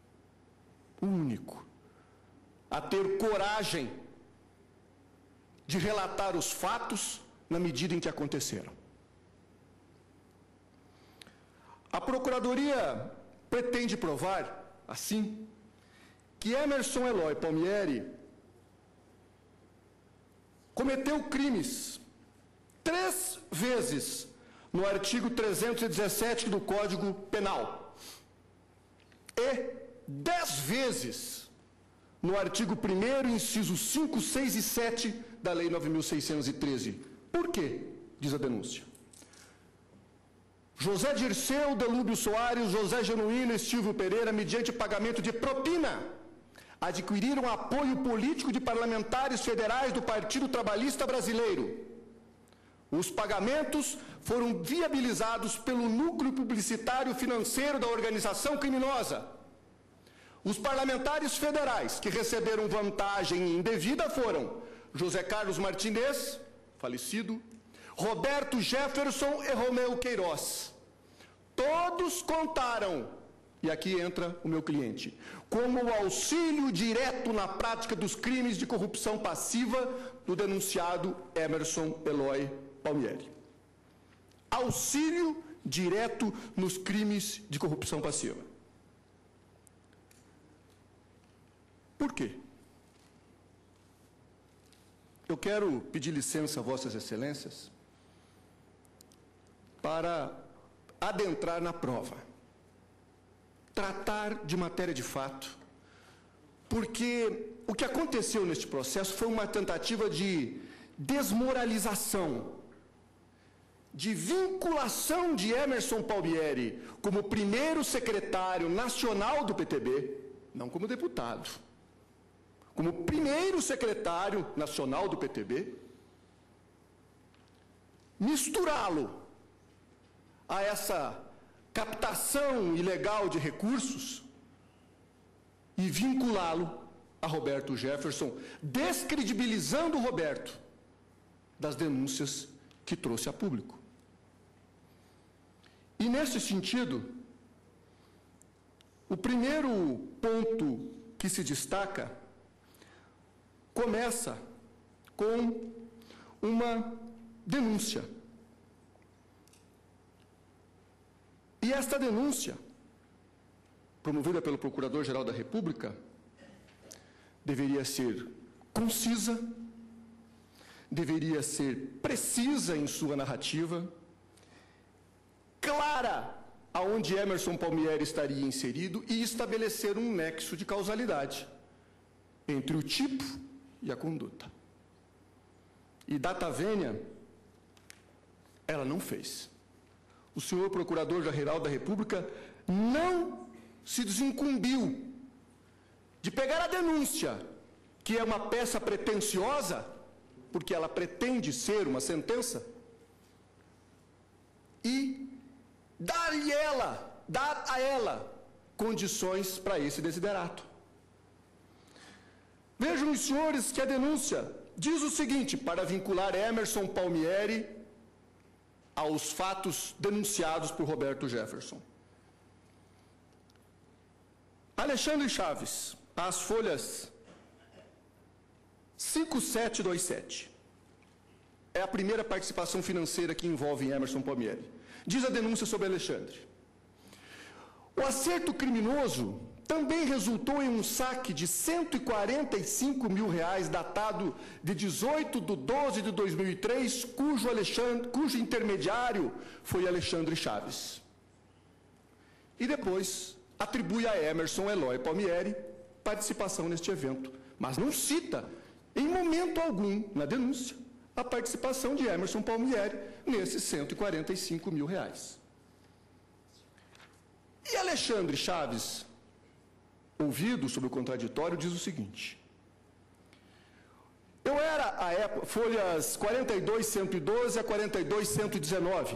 a ter coragem de relatar os fatos na medida em que aconteceram. A Procuradoria pretende provar, assim, que Emerson Eloy Palmieri cometeu crimes 3 vezes no artigo 317 do Código Penal e 10 vezes no artigo 1º, incisos 5, 6 e 7 da Lei 9.613. Por quê? Diz a denúncia. José Dirceu, Delúbio Soares, José Genuíno e Silvio Pereira, mediante pagamento de propina, adquiriram apoio político de parlamentares federais do Partido Trabalhista Brasileiro. Os pagamentos foram viabilizados pelo núcleo publicitário financeiro da organização criminosa. Os parlamentares federais que receberam vantagem indevida foram José Carlos Martinez, falecido, Roberto Jefferson e Romeu Queiroz. Todos contaram, e aqui entra o meu cliente, como o auxílio direto na prática dos crimes de corrupção passiva do denunciado Emerson Eloy Palmieri. Auxílio direto nos crimes de corrupção passiva. Por quê? Eu quero pedir licença a Vossas Excelências para adentrar na prova, tratar de matéria de fato, porque o que aconteceu neste processo foi uma tentativa de desmoralização, de vinculação de Emerson Palmieri como primeiro secretário nacional do PTB, não como deputado, como primeiro secretário nacional do PTB, misturá-lo a essa captação ilegal de recursos e vinculá-lo a Roberto Jefferson, descredibilizando o Roberto das denúncias que trouxe a público. E, nesse sentido, o primeiro ponto que se destaca começa com uma denúncia. E esta denúncia, promovida pelo Procurador-Geral da República, deveria ser concisa, deveria ser precisa em sua narrativa, clara aonde Emerson Palmieri estaria inserido e estabelecer um nexo de causalidade entre o tipo e a conduta. E data vênia, ela não fez. O senhor Procurador-Geral da República não se desincumbiu de pegar a denúncia, que é uma peça pretensiosa, porque ela pretende ser uma sentença, e dar a ela condições para esse desiderato. Vejam os senhores que a denúncia diz o seguinte, para vincular Emerson Palmieri aos fatos denunciados por Roberto Jefferson. Alexandre Chaves, às folhas 5727. É a primeira participação financeira que envolve Emerson Palmieri. Diz a denúncia sobre Alexandre. O acerto criminoso também resultou em um saque de R$145 mil, datado de 18/12/2003, cujo intermediário foi Alexandre Chaves. E depois atribui a Emerson Eloy Palmieri participação neste evento, mas não cita, em momento algum, na denúncia, a participação de Emerson Palmieri nesses R$145 mil. E Alexandre Chaves, ouvido sobre o contraditório, diz o seguinte: eu era, à época, folhas 42.112 a 42.119,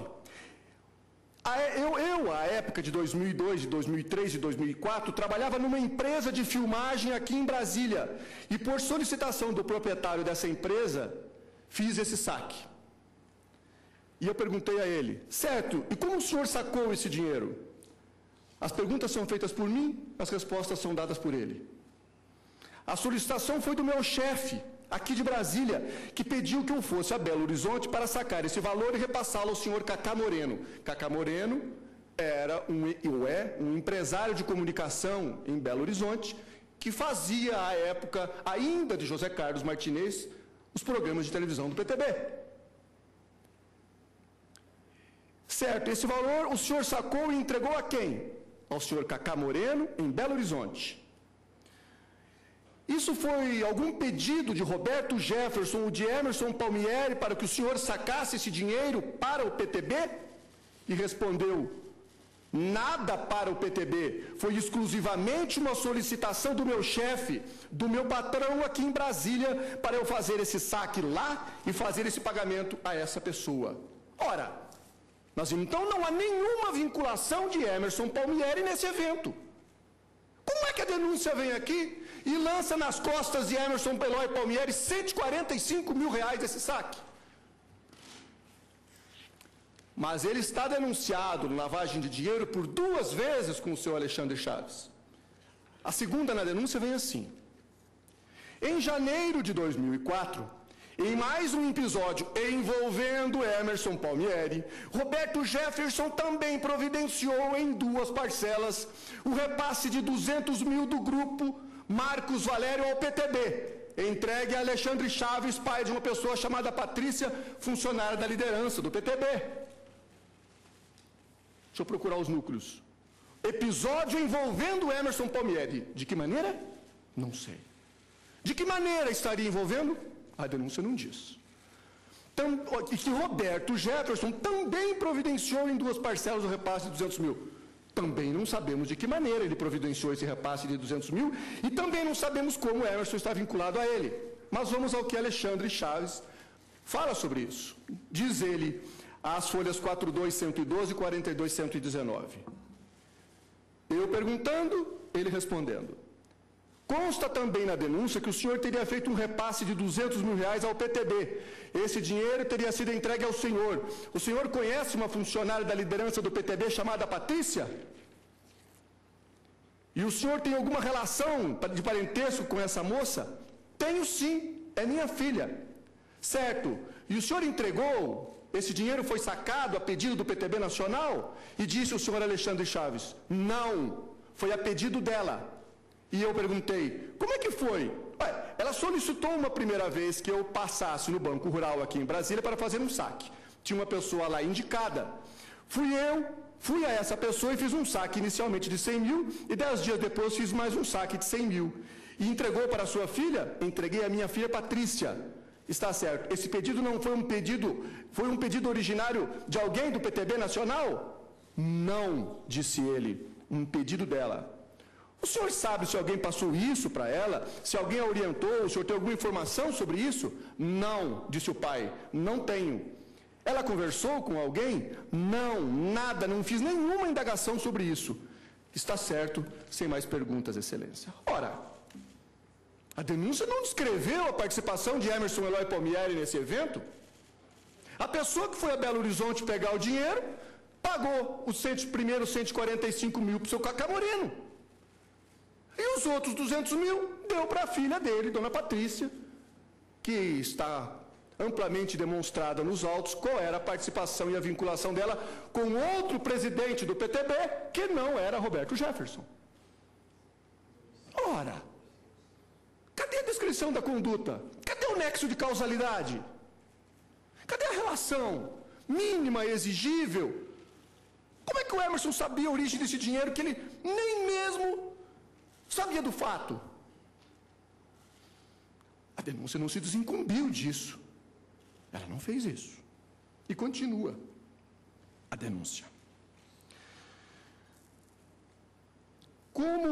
eu, à época de 2002, de 2003 e 2004, trabalhava numa empresa de filmagem aqui em Brasília, e por solicitação do proprietário dessa empresa, fiz esse saque. E eu perguntei a ele, certo, e como o senhor sacou esse dinheiro? As perguntas são feitas por mim, as respostas são dadas por ele. A solicitação foi do meu chefe, aqui de Brasília, que pediu que eu fosse a Belo Horizonte para sacar esse valor e repassá-lo ao senhor Cacá Moreno. Cacá Moreno é um empresário de comunicação em Belo Horizonte, que fazia, à época, ainda de José Carlos Martinez, os programas de televisão do PTB. Certo, esse valor o senhor sacou e entregou a quem? Ao senhor Cacá Moreno, em Belo Horizonte. Isso foi algum pedido de Roberto Jefferson ou de Emerson Palmieri para que o senhor sacasse esse dinheiro para o PTB? E respondeu, nada para o PTB, foi exclusivamente uma solicitação do meu chefe, do meu patrão aqui em Brasília, para eu fazer esse saque lá e fazer esse pagamento a essa pessoa. Ora, mas então não há nenhuma vinculação de Emerson Palmieri nesse evento. Como é que a denúncia vem aqui e lança nas costas de Emerson Eloy Palmieri R$145 mil desse saque? Mas ele está denunciado em lavagem de dinheiro por 2 vezes com o seu Alexandre Chaves. A segunda na denúncia vem assim. Em janeiro de 2004, em mais um episódio envolvendo Emerson Palmieri, Roberto Jefferson também providenciou em 2 parcelas o repasse de R$200 mil do grupo Marcos Valério ao PTB, entregue a Alexandre Chaves, pai de uma pessoa chamada Patrícia, funcionária da liderança do PTB. Deixa eu procurar os núcleos. Episódio envolvendo Emerson Palmieri. De que maneira? Não sei. De que maneira estaria envolvendo? A denúncia não diz. E que Roberto Jefferson também providenciou em 2 parcelas o repasse de R$200 mil. Também não sabemos de que maneira ele providenciou esse repasse de R$200 mil e também não sabemos como Emerson está vinculado a ele. Mas vamos ao que Alexandre Chaves fala sobre isso. Diz ele, às folhas 42.112 e 42.119. Eu perguntando, ele respondendo. Consta também na denúncia que o senhor teria feito um repasse de R$200 mil ao PTB. Esse dinheiro teria sido entregue ao senhor. O senhor conhece uma funcionária da liderança do PTB chamada Patrícia? E o senhor tem alguma relação de parentesco com essa moça? Tenho sim, é minha filha. Certo. E o senhor entregou, esse dinheiro foi sacado a pedido do PTB Nacional? E disse o senhor Alexandre Chaves: não, foi a pedido dela. E eu perguntei: como é que foi? Ela solicitou uma primeira vez que eu passasse no Banco Rural aqui em Brasília para fazer um saque. Tinha uma pessoa lá indicada. Fui a essa pessoa e fiz um saque inicialmente de 100 mil e 10 dias depois fiz mais um saque de 100 mil. E entregou para a sua filha? Entreguei a minha filha Patrícia. Está certo. Esse pedido não foi foi um pedido originário de alguém do PTB Nacional? Não, disse ele, um pedido dela. O senhor sabe se alguém passou isso para ela? Se alguém a orientou? O senhor tem alguma informação sobre isso? Não, disse o pai, não tenho. Ela conversou com alguém? Não, nada, não fiz nenhuma indagação sobre isso. Está certo, sem mais perguntas, Excelência. Ora, a denúncia não descreveu a participação de Emerson Eloy Palmieri nesse evento? A pessoa que foi a Belo Horizonte pegar o dinheiro, pagou os primeiros 145 mil para o seu Cacá Moreno. E os outros 200 mil deu para a filha dele, Dona Patrícia, que está amplamente demonstrada nos autos qual era a participação e a vinculação dela com outro presidente do PTB, que não era Roberto Jefferson. Ora, cadê a descrição da conduta? Cadê o nexo de causalidade? Cadê a relação mínima exigível? Como é que o Emerson sabia a origem desse dinheiro que ele nem mesmo sabia do fato? A denúncia não se desincumbiu disso. Ela não fez isso. E continua a denúncia. Como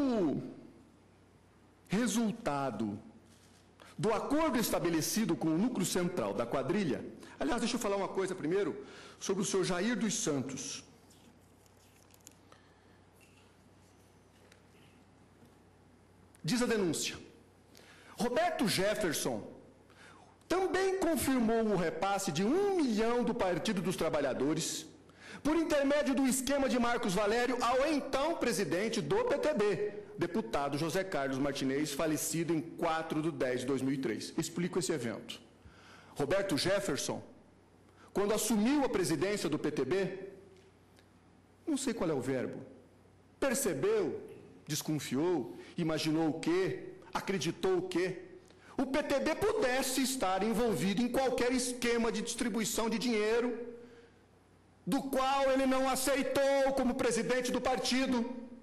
resultado do acordo estabelecido com o núcleo central da quadrilha, aliás, deixa eu falar uma coisa primeiro sobre o senhor Jair dos Santos. Diz a denúncia: Roberto Jefferson também confirmou o repasse de 1 milhão do Partido dos Trabalhadores por intermédio do esquema de Marcos Valério ao então presidente do PTB, deputado José Carlos Martinez, falecido em 4/10/2003. Explico esse evento. Roberto Jefferson, quando assumiu a presidência do PTB, não sei qual é o verbo, percebeu, desconfiou, imaginou o quê, acreditou o quê? O PTB pudesse estar envolvido em qualquer esquema de distribuição de dinheiro, do qual ele não aceitou como presidente do partido,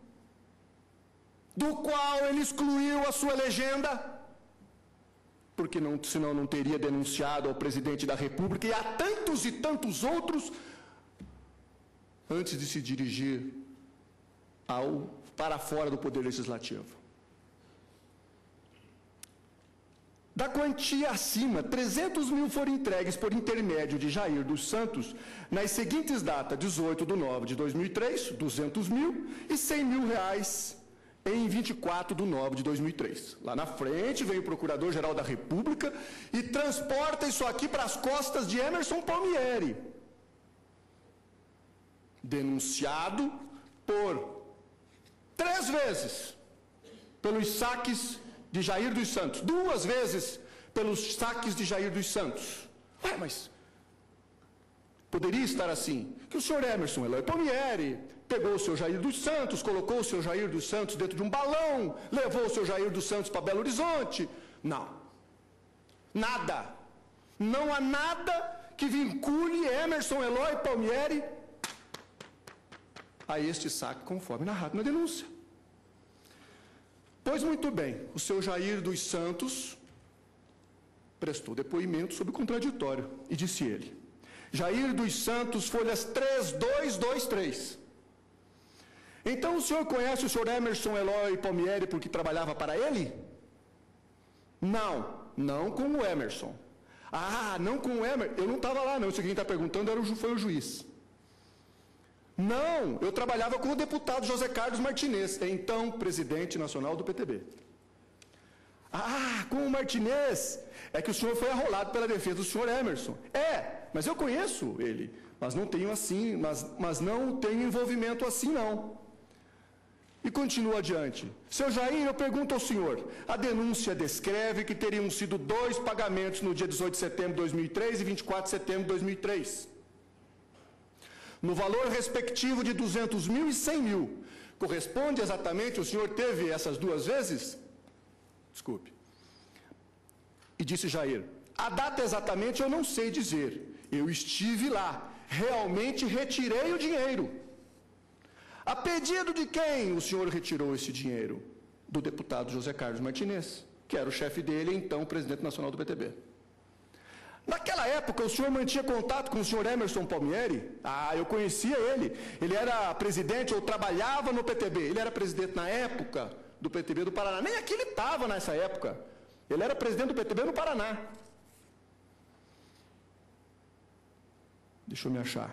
do qual ele excluiu a sua legenda, porque senão não teria denunciado ao presidente da República e a tantos e tantos outros, antes de se dirigir para fora do Poder Legislativo. Da quantia acima, 300 mil foram entregues por intermédio de Jair dos Santos nas seguintes datas: 18/9/2003, 200 mil, e 100 mil reais em 24/9/2003. Lá na frente vem o Procurador-Geral da República e transporta isso aqui para as costas de Emerson Palmieri, denunciado por 3 vezes pelos saques de Jair dos Santos, 2 vezes pelos saques de Jair dos Santos. Mas poderia estar assim, que o senhor Emerson Eloy Palmieri pegou o seu Jair dos Santos, colocou o seu Jair dos Santos dentro de um balão, levou o seu Jair dos Santos para Belo Horizonte. Não. Nada. Não há nada que vincule Emerson Eloy Palmieri a este saque, conforme narrado na denúncia. Pois muito bem, o seu Jair dos Santos prestou depoimento sob contraditório e disse ele: Jair dos Santos, folhas 3223. Então o senhor conhece o senhor Emerson Eloy Palmieri porque trabalhava para ele? Não, não com o Emerson. Ah, não com o Emerson, eu não estava lá não, isso que quem está perguntando foi o juiz. Não, eu trabalhava com o deputado José Carlos Martinez, então presidente nacional do PTB. Ah, com o Martinez. É que o senhor foi arrolado pela defesa do senhor Emerson. Mas eu conheço ele, mas não tenho assim, mas não tenho envolvimento assim, não. E continua adiante. Seu Jair, eu pergunto ao senhor, a denúncia descreve que teriam sido 2 pagamentos no dia 18 de setembro de 2003 e 24 de setembro de 2003. No valor respectivo de 200 mil e 100 mil. Corresponde exatamente, o senhor teve essas 2 vezes? Desculpe. E disse Jair, a data exatamente eu não sei dizer. Eu estive lá, realmente retirei o dinheiro. A pedido de quem o senhor retirou esse dinheiro? Do deputado José Carlos Martinez, que era o chefe dele e então presidente nacional do PTB. Naquela época, o senhor mantinha contato com o senhor Emerson Palmieri? Eu conhecia ele. Ele era presidente, ou trabalhava no PTB. Ele era presidente na época do PTB do Paraná. Nem aqui ele estava nessa época. Ele era presidente do PTB no Paraná. Deixa eu me achar.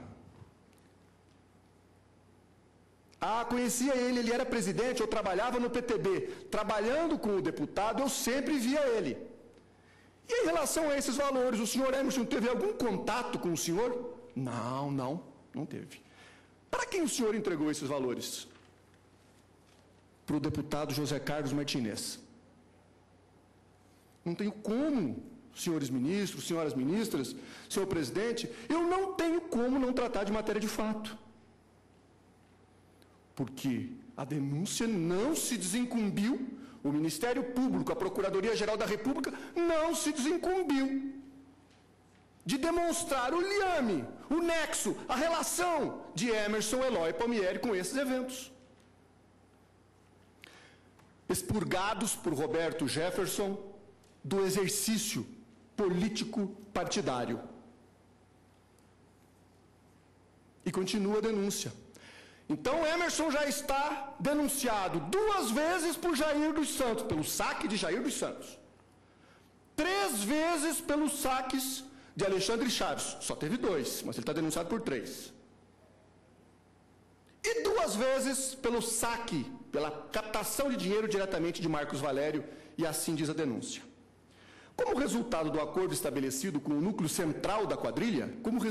Conhecia ele era presidente, eu trabalhava no PTB. Trabalhando com o deputado, eu sempre via ele. E em relação a esses valores, o senhor Emerson teve algum contato com o senhor? Não teve. Para quem o senhor entregou esses valores? Para o deputado José Carlos Martinez. Não tenho como, senhores ministros, senhoras ministras, senhor presidente, eu não tenho como não tratar de matéria de fato. Porque a denúncia não se desincumbiu, o Ministério Público, a Procuradoria-Geral da República, não se desincumbiu de demonstrar o liame, o nexo, a relação de Emerson Eloy Palmieri com esses eventos. Expurgados por Roberto Jefferson do exercício político partidário. E continua a denúncia. Então, Emerson já está denunciado 2 vezes por Jair dos Santos, pelo saque de Jair dos Santos. 3 vezes pelos saques de Alexandre Chaves. Só teve 2, mas ele está denunciado por 3. E 2 vezes pelo saque, pela captação de dinheiro diretamente de Marcos Valério, e assim diz a denúncia. Como resultado do acordo estabelecido com o núcleo central da quadrilha,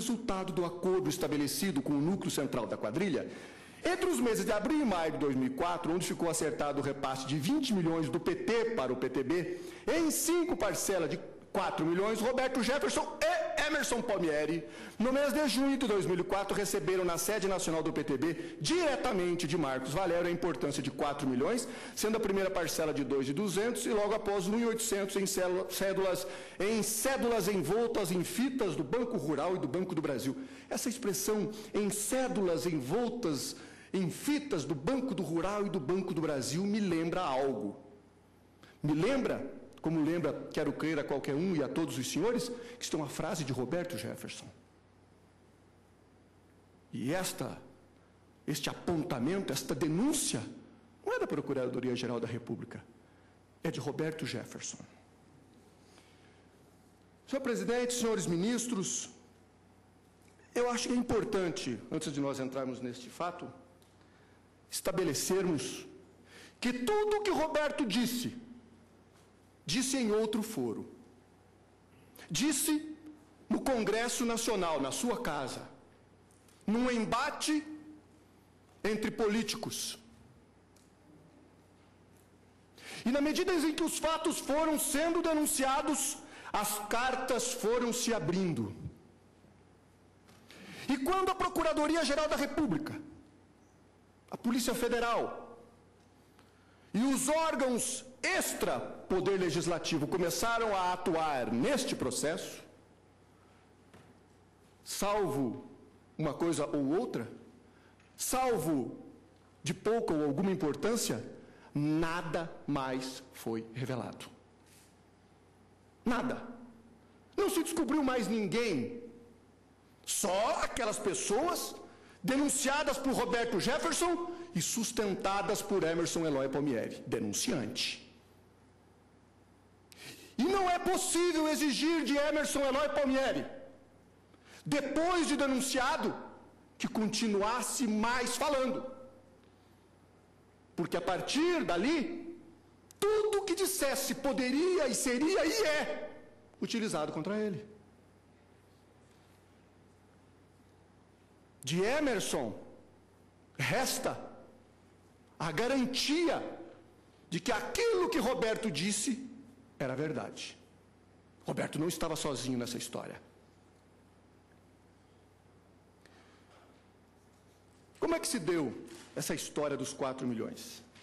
entre os meses de abril e maio de 2004, onde ficou acertado o repasse de 20 milhões do PT para o PTB, em 5 parcelas de 4 milhões, Roberto Jefferson e Emerson Palmieri, no mês de junho de 2004, receberam na sede nacional do PTB, diretamente de Marcos Valério, a importância de 4 milhões, sendo a primeira parcela de 2.200 e logo após 1.800 em cédulas envoltas em fitas do Banco Rural e do Banco do Brasil. Essa expressão, em cédulas envoltas em fitas do Banco do Rural e do Banco do Brasil, me lembra algo. Me lembra, como lembra, quero crer a qualquer um e a todos os senhores, que isto é uma frase de Roberto Jefferson. E este apontamento, esta denúncia, não é da Procuradoria-Geral da República, é de Roberto Jefferson. Senhor presidente, senhores ministros, eu acho que é importante, antes de nós entrarmos neste fato, estabelecermos que tudo o que Roberto disse em outro foro. Disse no Congresso Nacional, na sua casa, num embate entre políticos. E na medida em que os fatos foram sendo denunciados, as cartas foram se abrindo. E quando a Procuradoria-Geral da República, a Polícia Federal e os órgãos extra-poder legislativo começaram a atuar neste processo, salvo uma coisa ou outra, salvo de pouca ou alguma importância, nada mais foi revelado. Nada. Não se descobriu mais ninguém. Só aquelas pessoas denunciadas por Roberto Jefferson e sustentadas por Emerson Eloy Palmieri, denunciante. E não é possível exigir de Emerson Eloy Palmieri, depois de denunciado, que continuasse mais falando. Porque a partir dali, tudo que dissesse poderia e seria e é utilizado contra ele. De Emerson, resta a garantia de que aquilo que Roberto disse era verdade. Roberto não estava sozinho nessa história. Como é que se deu essa história dos 4 milhões?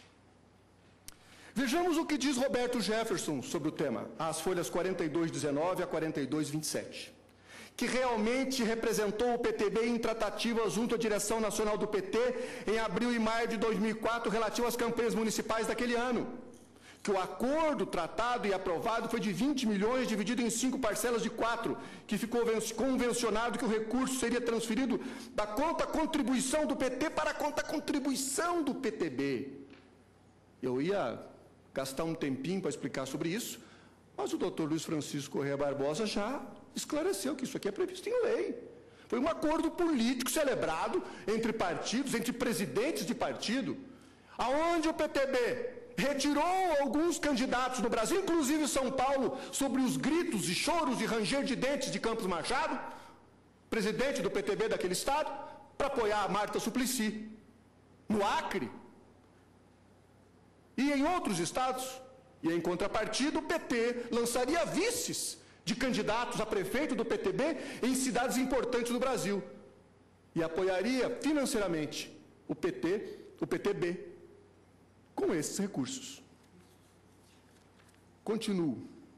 Vejamos o que diz Roberto Jefferson sobre o tema, as folhas 4219 a 4227, que realmente representou o PTB em tratativa junto à direção nacional do PT em abril e maio de 2004, relativo às campanhas municipais daquele ano. Que o acordo tratado e aprovado foi de 20 milhões, dividido em 5 parcelas de 4, que ficou convencionado que o recurso seria transferido da conta contribuição do PT para a conta contribuição do PTB. Eu ia gastar um tempinho para explicar sobre isso, mas o doutor Luiz Francisco Correia Barbosa já esclareceu que isso aqui é previsto em lei. Foi um acordo político celebrado entre partidos, entre presidentes de partido, aonde o PTB retirou alguns candidatos no Brasil, inclusive São Paulo, sobre os gritos e choros e ranger de dentes de Campos Machado, presidente do PTB daquele estado, para apoiar a Marta Suplicy, no Acre. E em outros estados, e em contrapartida, o PT lançaria vices de candidatos a prefeito do PTB em cidades importantes do Brasil. E apoiaria financeiramente o PTB, com esses recursos. Continuo.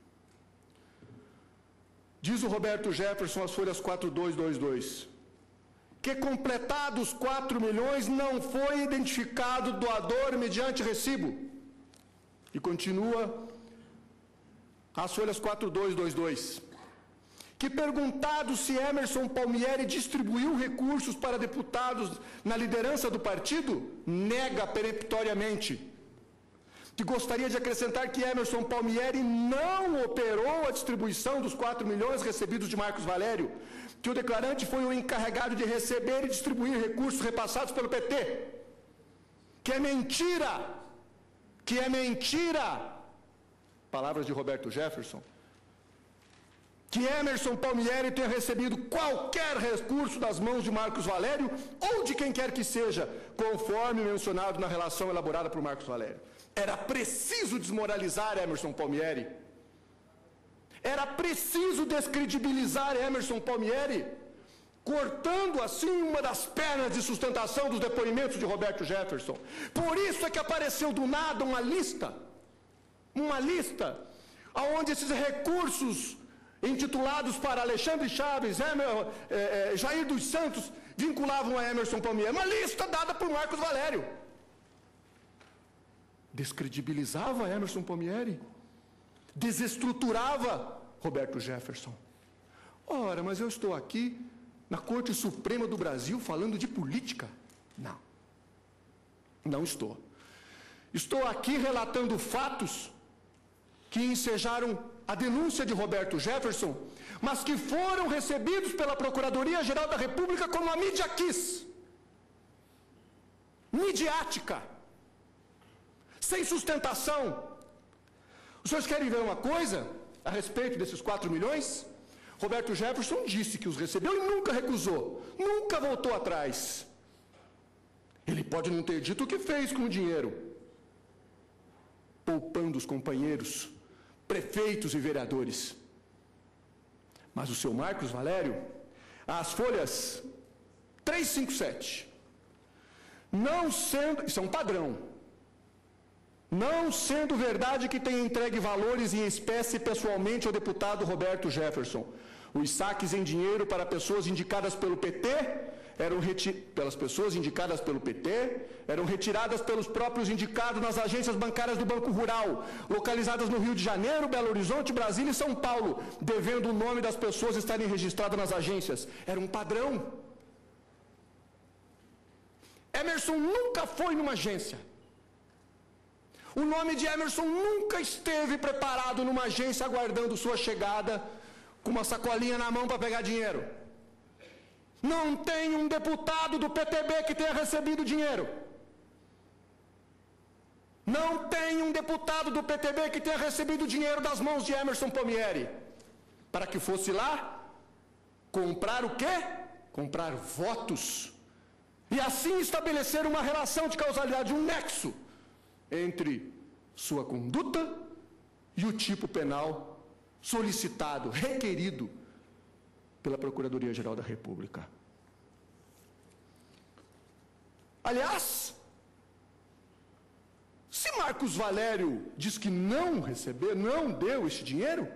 Diz o Roberto Jefferson, as folhas 4222, que completados 4 milhões não foi identificado doador mediante recibo. E continua as folhas 4222, que perguntado se Emerson Palmieri distribuiu recursos para deputados na liderança do partido, nega peremptoriamente. Que gostaria de acrescentar que Emerson Palmieri não operou a distribuição dos 4 milhões recebidos de Marcos Valério, que o declarante foi o encarregado de receber e distribuir recursos repassados pelo PT. Que é mentira! Que é mentira! Palavras de Roberto Jefferson. Que Emerson Palmieri tenha recebido qualquer recurso das mãos de Marcos Valério ou de quem quer que seja, conforme mencionado na relação elaborada por Marcos Valério. Era preciso desmoralizar Emerson Palmieri. Era preciso descredibilizar Emerson Palmieri, cortando assim uma das pernas de sustentação dos depoimentos de Roberto Jefferson. Por isso é que apareceu do nada uma lista onde esses recursos intitulados para Alexandre Chaves, Jair dos Santos, vinculavam a Emerson Palmieri. Uma lista dada por Marcos Valério. Descredibilizava Emerson Palmieri. Desestruturava Roberto Jefferson. Ora, mas eu estou aqui na Corte Suprema do Brasil falando de política? Não. Não estou. Estou aqui relatando fatos que ensejaram a denúncia de Roberto Jefferson, mas que foram recebidos pela Procuradoria-Geral da República como a mídia quis. Midiática. Sem sustentação. Os senhores querem ver uma coisa a respeito desses 4 milhões? Roberto Jefferson disse que os recebeu e nunca recusou, nunca voltou atrás. Ele pode não ter dito o que fez com o dinheiro, poupando os companheiros, prefeitos e vereadores. Mas o seu Marcos Valério, as folhas 357, não sendo, isso é um padrão, não sendo verdade que tenha entregue valores em espécie pessoalmente ao deputado Roberto Jefferson, os saques em dinheiro para pessoas indicadas pelo PT pelas pessoas indicadas pelo PT, eram retiradas pelos próprios indicados nas agências bancárias do Banco Rural, localizadas no Rio de Janeiro, Belo Horizonte, Brasília e São Paulo, devendo o nome das pessoas estarem registradas nas agências. Era um padrão. Emerson nunca foi numa agência. O nome de Emerson nunca esteve preparado numa agência aguardando sua chegada, com uma sacolinha na mão para pegar dinheiro. Não tem um deputado do PTB que tenha recebido dinheiro. Não tem um deputado do PTB que tenha recebido dinheiro das mãos de Emerson Palmieri para que fosse lá comprar o quê? Comprar votos. E assim estabelecer uma relação de causalidade, um nexo entre sua conduta e o tipo penal solicitado, requerido pela Procuradoria-Geral da República. Aliás, se Marcos Valério diz que não recebeu, não deu este dinheiro,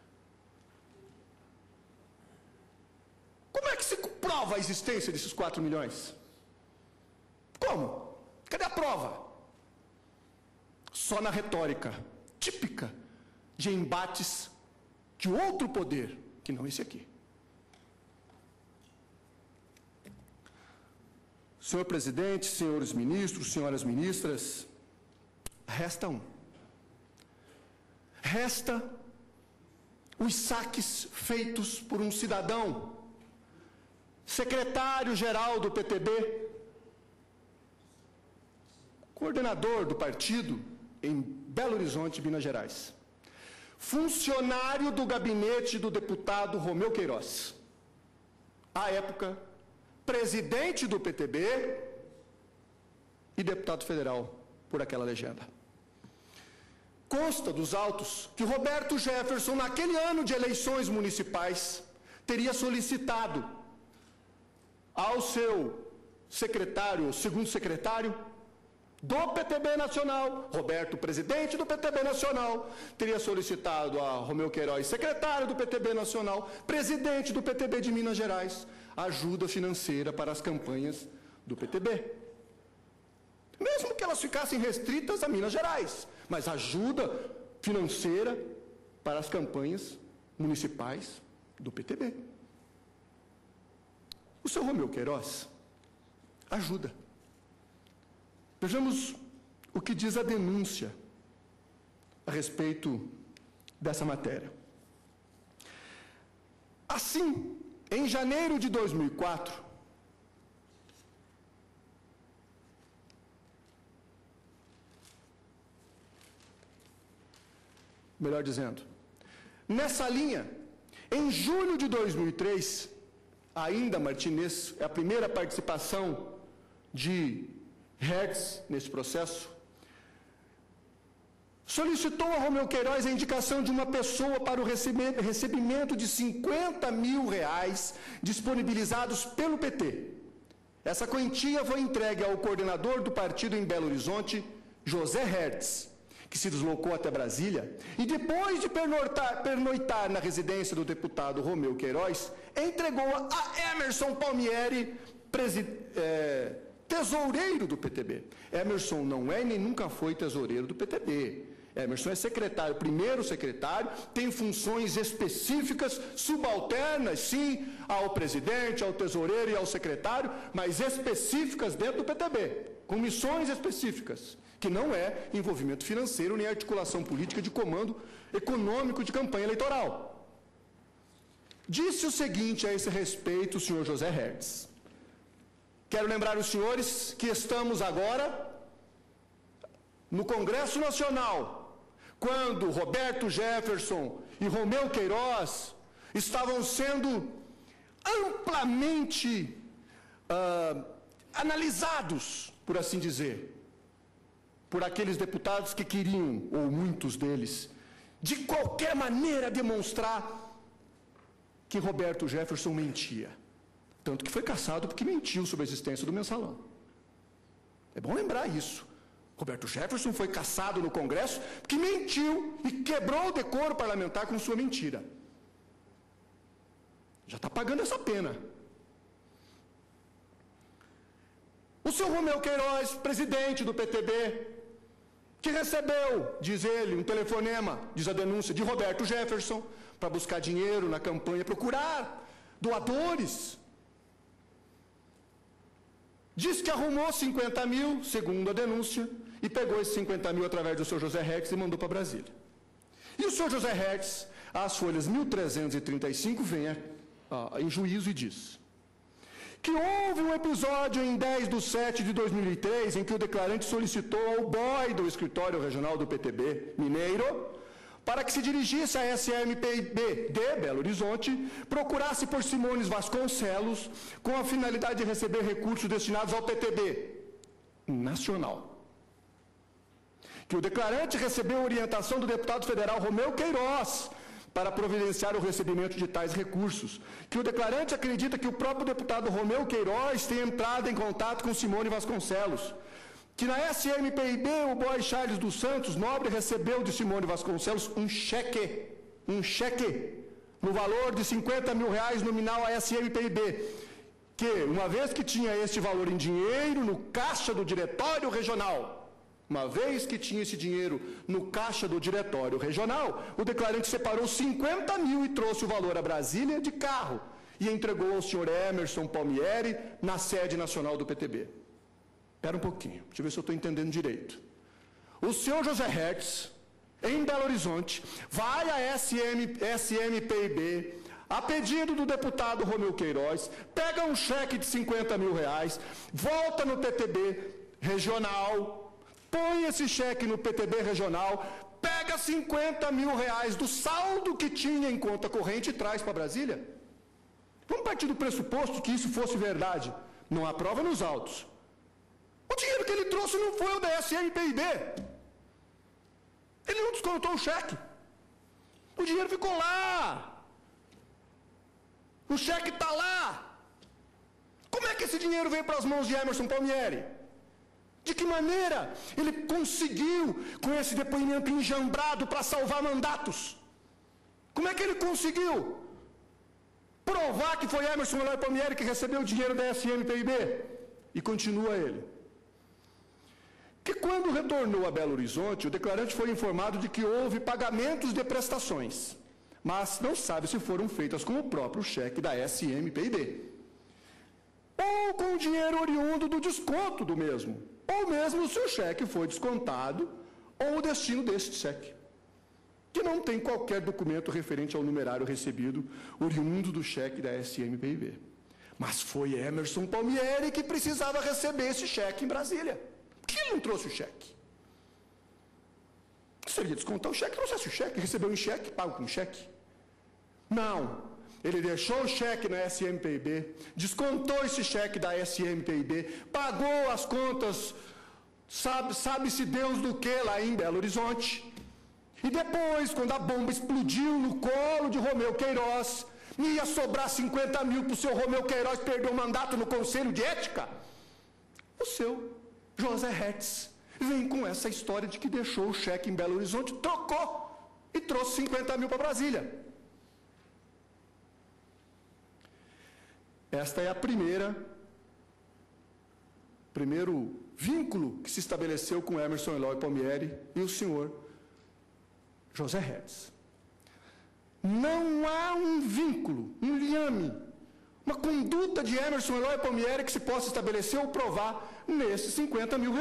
como é que se prova a existência desses 4 milhões? Como? Cadê a prova? Só na retórica típica de embates de outro poder, que não esse aqui. Senhor presidente, senhores ministros, senhoras ministras, resta um. Resta os saques feitos por um cidadão, secretário-geral do PTB, coordenador do partido em Belo Horizonte, Minas Gerais, funcionário do gabinete do deputado Romeu Queiroz, à época, presidente do PTB e deputado federal por aquela legenda. Consta dos autos que Roberto Jefferson, naquele ano de eleições municipais, teria solicitado ao seu secretário, segundo secretário do PTB Nacional, Roberto, presidente do PTB Nacional, teria solicitado a Romeu Queiroz, secretário do PTB Nacional, presidente do PTB de Minas Gerais, ajuda financeira para as campanhas do PTB. Mesmo que elas ficassem restritas a Minas Gerais, mas ajuda financeira para as campanhas municipais do PTB. O seu Romeu Queiroz ajuda. Vejamos o que diz a denúncia a respeito dessa matéria. Assim, em janeiro de 2004, melhor dizendo, nessa linha, em julho de 2003, ainda Martinez, é a primeira participação de Hertz nesse processo, solicitou a Romeu Queiroz a indicação de uma pessoa para o recebimento de R$50 mil disponibilizados pelo PT. Essa quantia foi entregue ao coordenador do partido em Belo Horizonte, José Hertz, que se deslocou até Brasília, e depois de pernoitar na residência do deputado Romeu Queiroz, entregou a Emerson Palmieri, tesoureiro do PTB. Emerson não é e nem nunca foi tesoureiro do PTB. Emerson é secretário, primeiro secretário, tem funções específicas, subalternas, sim, ao presidente, ao tesoureiro e ao secretário, mas específicas dentro do PTB, com missões específicas, que não é envolvimento financeiro nem articulação política de comando econômico de campanha eleitoral. Disse o seguinte a esse respeito o senhor José Hertz. Quero lembrar os senhores que estamos agora no Congresso Nacional, quando Roberto Jefferson e Romeu Queiroz estavam sendo amplamente analisados, por assim dizer, por aqueles deputados que queriam, ou muitos deles, de qualquer maneira demonstrar que Roberto Jefferson mentia. Tanto que foi cassado porque mentiu sobre a existência do mensalão. É bom lembrar isso. Roberto Jefferson foi cassado no Congresso porque mentiu e quebrou o decoro parlamentar com sua mentira. Já está pagando essa pena. O seu Romeu Queiroz, presidente do PTB, que recebeu, diz ele, um telefonema, diz a denúncia, de Roberto Jefferson, para buscar dinheiro na campanha, procurar doadores. Diz que arrumou 50 mil, segundo a denúncia, e pegou esses 50 mil através do seu José Hertz e mandou para Brasília. E o seu José Hertz, às folhas 1335, vem em juízo e diz que houve um episódio em 10/7/2003 em que o declarante solicitou ao boy do escritório regional do PTB mineiro para que se dirigisse à SMPIB de Belo Horizonte, procurasse por Simões Vasconcelos com a finalidade de receber recursos destinados ao PTB nacional. Que o declarante recebeu orientação do deputado federal Romeu Queiroz para providenciar o recebimento de tais recursos. Que o declarante acredita que o próprio deputado Romeu Queiroz tenha entrado em contato com Simone Vasconcelos. Que na SMPIB o boy Charles dos Santos Nobre recebeu de Simone Vasconcelos um cheque no valor de R$50 mil nominal à SMPIB, que, uma vez que tinha este valor em dinheiro no caixa do diretório regional, o declarante separou 50 mil e trouxe o valor a Brasília de carro e entregou ao senhor Emerson Palmieri na sede nacional do PTB. Espera um pouquinho, deixa eu ver se eu estou entendendo direito. O senhor José Hertz, em Belo Horizonte, vai à SMPIB, a pedido do deputado Romeu Queiroz, pega um cheque de R$50 mil, volta no PTB regional, põe esse cheque no PTB regional, pega R$50 mil do saldo que tinha em conta corrente e traz para Brasília. Vamos partir do pressuposto que isso fosse verdade. Não há prova nos autos. O dinheiro que ele trouxe não foi o da SMPIB. Ele não descontou o cheque. O dinheiro ficou lá. O cheque está lá. Como é que esse dinheiro veio para as mãos de Emerson Palmieri? De que maneira ele conseguiu, com esse depoimento enjambrado para salvar mandatos? Como é que ele conseguiu provar que foi Emerson Eloy Palmieri que recebeu o dinheiro da SMPIB? E continua ele. Que quando retornou a Belo Horizonte, o declarante foi informado de que houve pagamentos de prestações, mas não sabe se foram feitas com o próprio cheque da SMPIB, ou com o dinheiro oriundo do desconto do mesmo, ou mesmo se o cheque foi descontado, ou o destino deste cheque, que não tem qualquer documento referente ao numerário recebido oriundo do cheque da SMPIB. Mas foi Emerson Palmieri que precisava receber esse cheque em Brasília. Por que ele não trouxe o cheque? Se ele ia descontar o cheque, trouxesse o cheque, recebeu um cheque, paga com cheque. Não, ele deixou o cheque na SMPIB, descontou esse cheque da SMPIB, pagou as contas, sabe-se Deus do que lá em Belo Horizonte. E depois, quando a bomba explodiu no colo de Romeu Queiroz, ia sobrar 50 mil para o seu Romeu Queiroz perder o mandato no Conselho de Ética, o seu José Hertz vem com essa história de que deixou o cheque em Belo Horizonte, trocou e trouxe 50 mil para Brasília. Esta é a primeiro vínculo que se estabeleceu com Emerson Eloy Palmieri e o senhor José Hertz. Não há um vínculo, um liame, uma conduta de Emerson Eloy Palmieri que se possa estabelecer ou provar nesses 50 mil.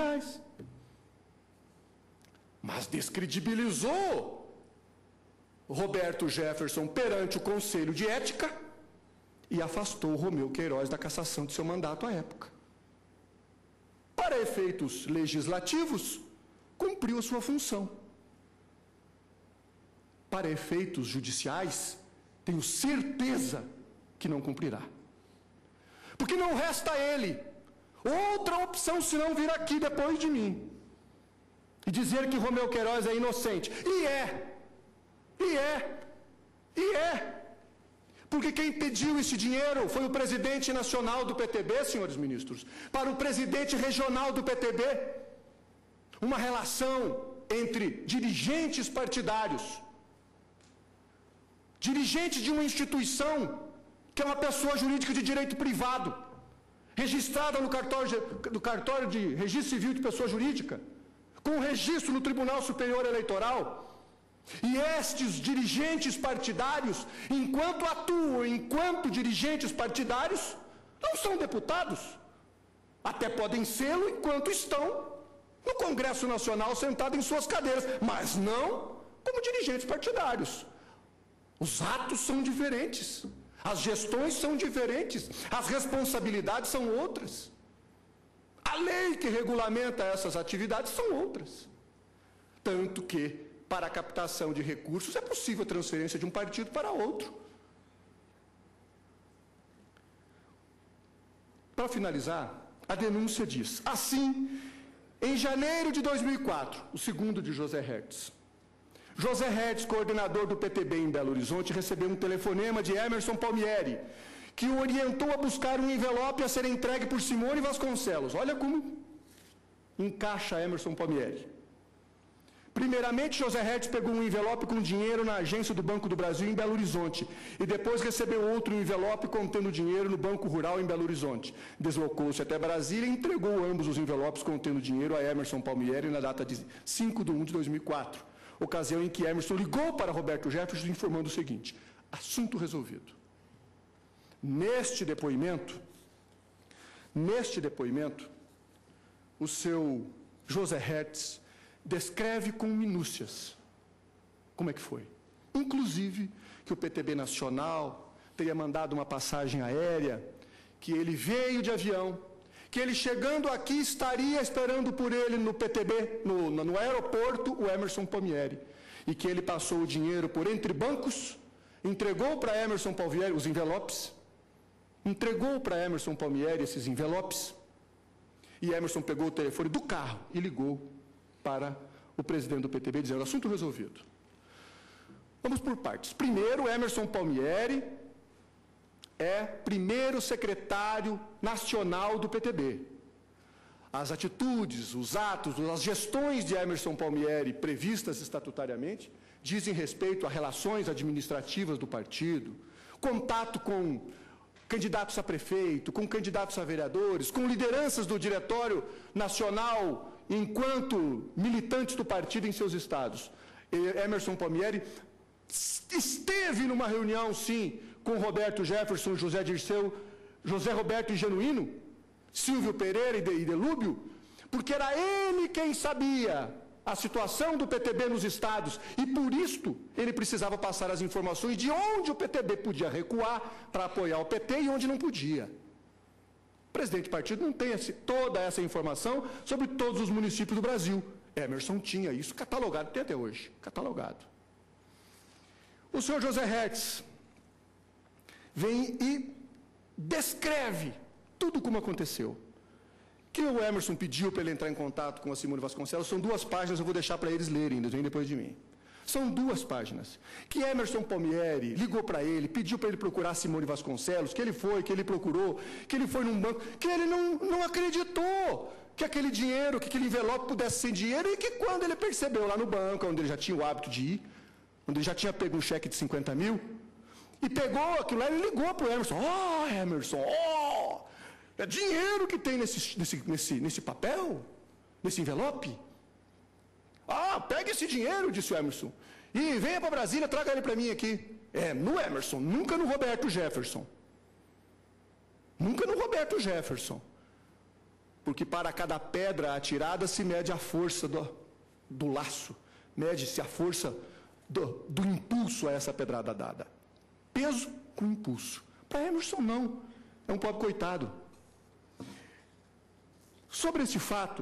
Mas descredibilizou Roberto Jefferson perante o Conselho de Ética e afastou Romeu Queiroz da cassação de seu mandato à época. Para efeitos legislativos, cumpriu a sua função. Para efeitos judiciais, tenho certeza que não cumprirá. Porque não resta a ele outra opção senão vir aqui depois de mim e dizer que Romeu Queiroz é inocente. E é. Porque quem pediu esse dinheiro foi o presidente nacional do PTB, senhores ministros, para o presidente regional do PTB. Uma relação entre dirigentes partidários, dirigente de uma instituição que é uma pessoa jurídica de direito privado, registrada no cartório de registro civil de pessoa jurídica, com registro no Tribunal Superior Eleitoral. E estes dirigentes partidários, enquanto atuam enquanto dirigentes partidários, não são deputados. Até podem sê-lo enquanto estão no Congresso Nacional sentados em suas cadeiras, mas não como dirigentes partidários. Os atos são diferentes, As gestões são diferentes, as responsabilidades são outras. A lei que regulamenta essas atividades são outras. Tanto que, para a captação de recursos, é possível a transferência de um partido para outro. Para finalizar, a denúncia diz: assim, em janeiro de 2004, o segundo de José Hertz, José Hertz, coordenador do PTB em Belo Horizonte, recebeu um telefonema de Emerson Palmieri, que o orientou a buscar um envelope a ser entregue por Simone Vasconcelos. Olha como encaixa Emerson Palmieri. Primeiramente, José Hertz pegou um envelope com dinheiro na agência do Banco do Brasil em Belo Horizonte e depois recebeu outro envelope contendo dinheiro no Banco Rural em Belo Horizonte. Deslocou-se até Brasília e entregou ambos os envelopes contendo dinheiro a Emerson Palmieri na data de 5/1 de 2004, ocasião em que Emerson ligou para Roberto Jefferson informando o seguinte: assunto resolvido. Neste depoimento, o seu José Hertz descreve com minúcias como é que foi. Inclusive, que o PTB Nacional teria mandado uma passagem aérea, que ele veio de avião, que ele chegando aqui estaria esperando por ele no PTB, no aeroporto, o Emerson Palmieri, e que ele passou o dinheiro por entre bancos, entregou para Emerson Palmieri os envelopes, entregou para Emerson Palmieri esses envelopes, e Emerson pegou o telefone do carro e ligou para o presidente do PTB, dizendo: assunto resolvido. Vamos por partes. Primeiro, Emerson Palmieri é primeiro secretário nacional do PTB. As atitudes, os atos, as gestões de Emerson Palmieri previstas estatutariamente dizem respeito a relações administrativas do partido, contato com candidatos a prefeito, com candidatos a vereadores, com lideranças do Diretório Nacional enquanto militantes do partido em seus estados. Emerson Palmieri esteve numa reunião, sim, com Roberto Jefferson, José Dirceu, José Roberto e Genuíno, Silvio Pereira e Delúbio, porque era ele quem sabia a situação do PTB nos estados, e por isto ele precisava passar as informações de onde o PTB podia recuar para apoiar o PT e onde não podia. O presidente do partido não tem toda essa informação sobre todos os municípios do Brasil. Emerson tinha isso catalogado, tem até hoje, catalogado. O senhor José Hertz vem e descreve tudo como aconteceu. Que o Emerson pediu para ele entrar em contato com a Simone Vasconcelos, são 2 páginas, eu vou deixar para eles lerem, eles vêm depois de mim. São 2 páginas. Que Emerson Palmieri ligou para ele, pediu para ele procurar a Simone Vasconcelos, que ele foi, que ele procurou, que ele foi num banco, que ele não acreditou que aquele dinheiro, que aquele envelope pudesse ser dinheiro, e que quando ele percebeu lá no banco, onde ele já tinha o hábito de ir, onde ele já tinha pego um cheque de 50 mil, e pegou aquilo lá, ele ligou para o Emerson: Emerson, é dinheiro que tem nesse papel, nesse envelope. Pega esse dinheiro, disse o Emerson, e venha para Brasília, traga ele para mim aqui. No Emerson, nunca no Roberto Jefferson. Nunca no Roberto Jefferson. Porque para cada pedra atirada se mede a força do laço, mede-se a força do impulso a essa pedrada dada. Peso com impulso. Para Emerson, não. É um pobre coitado. Sobre esse fato,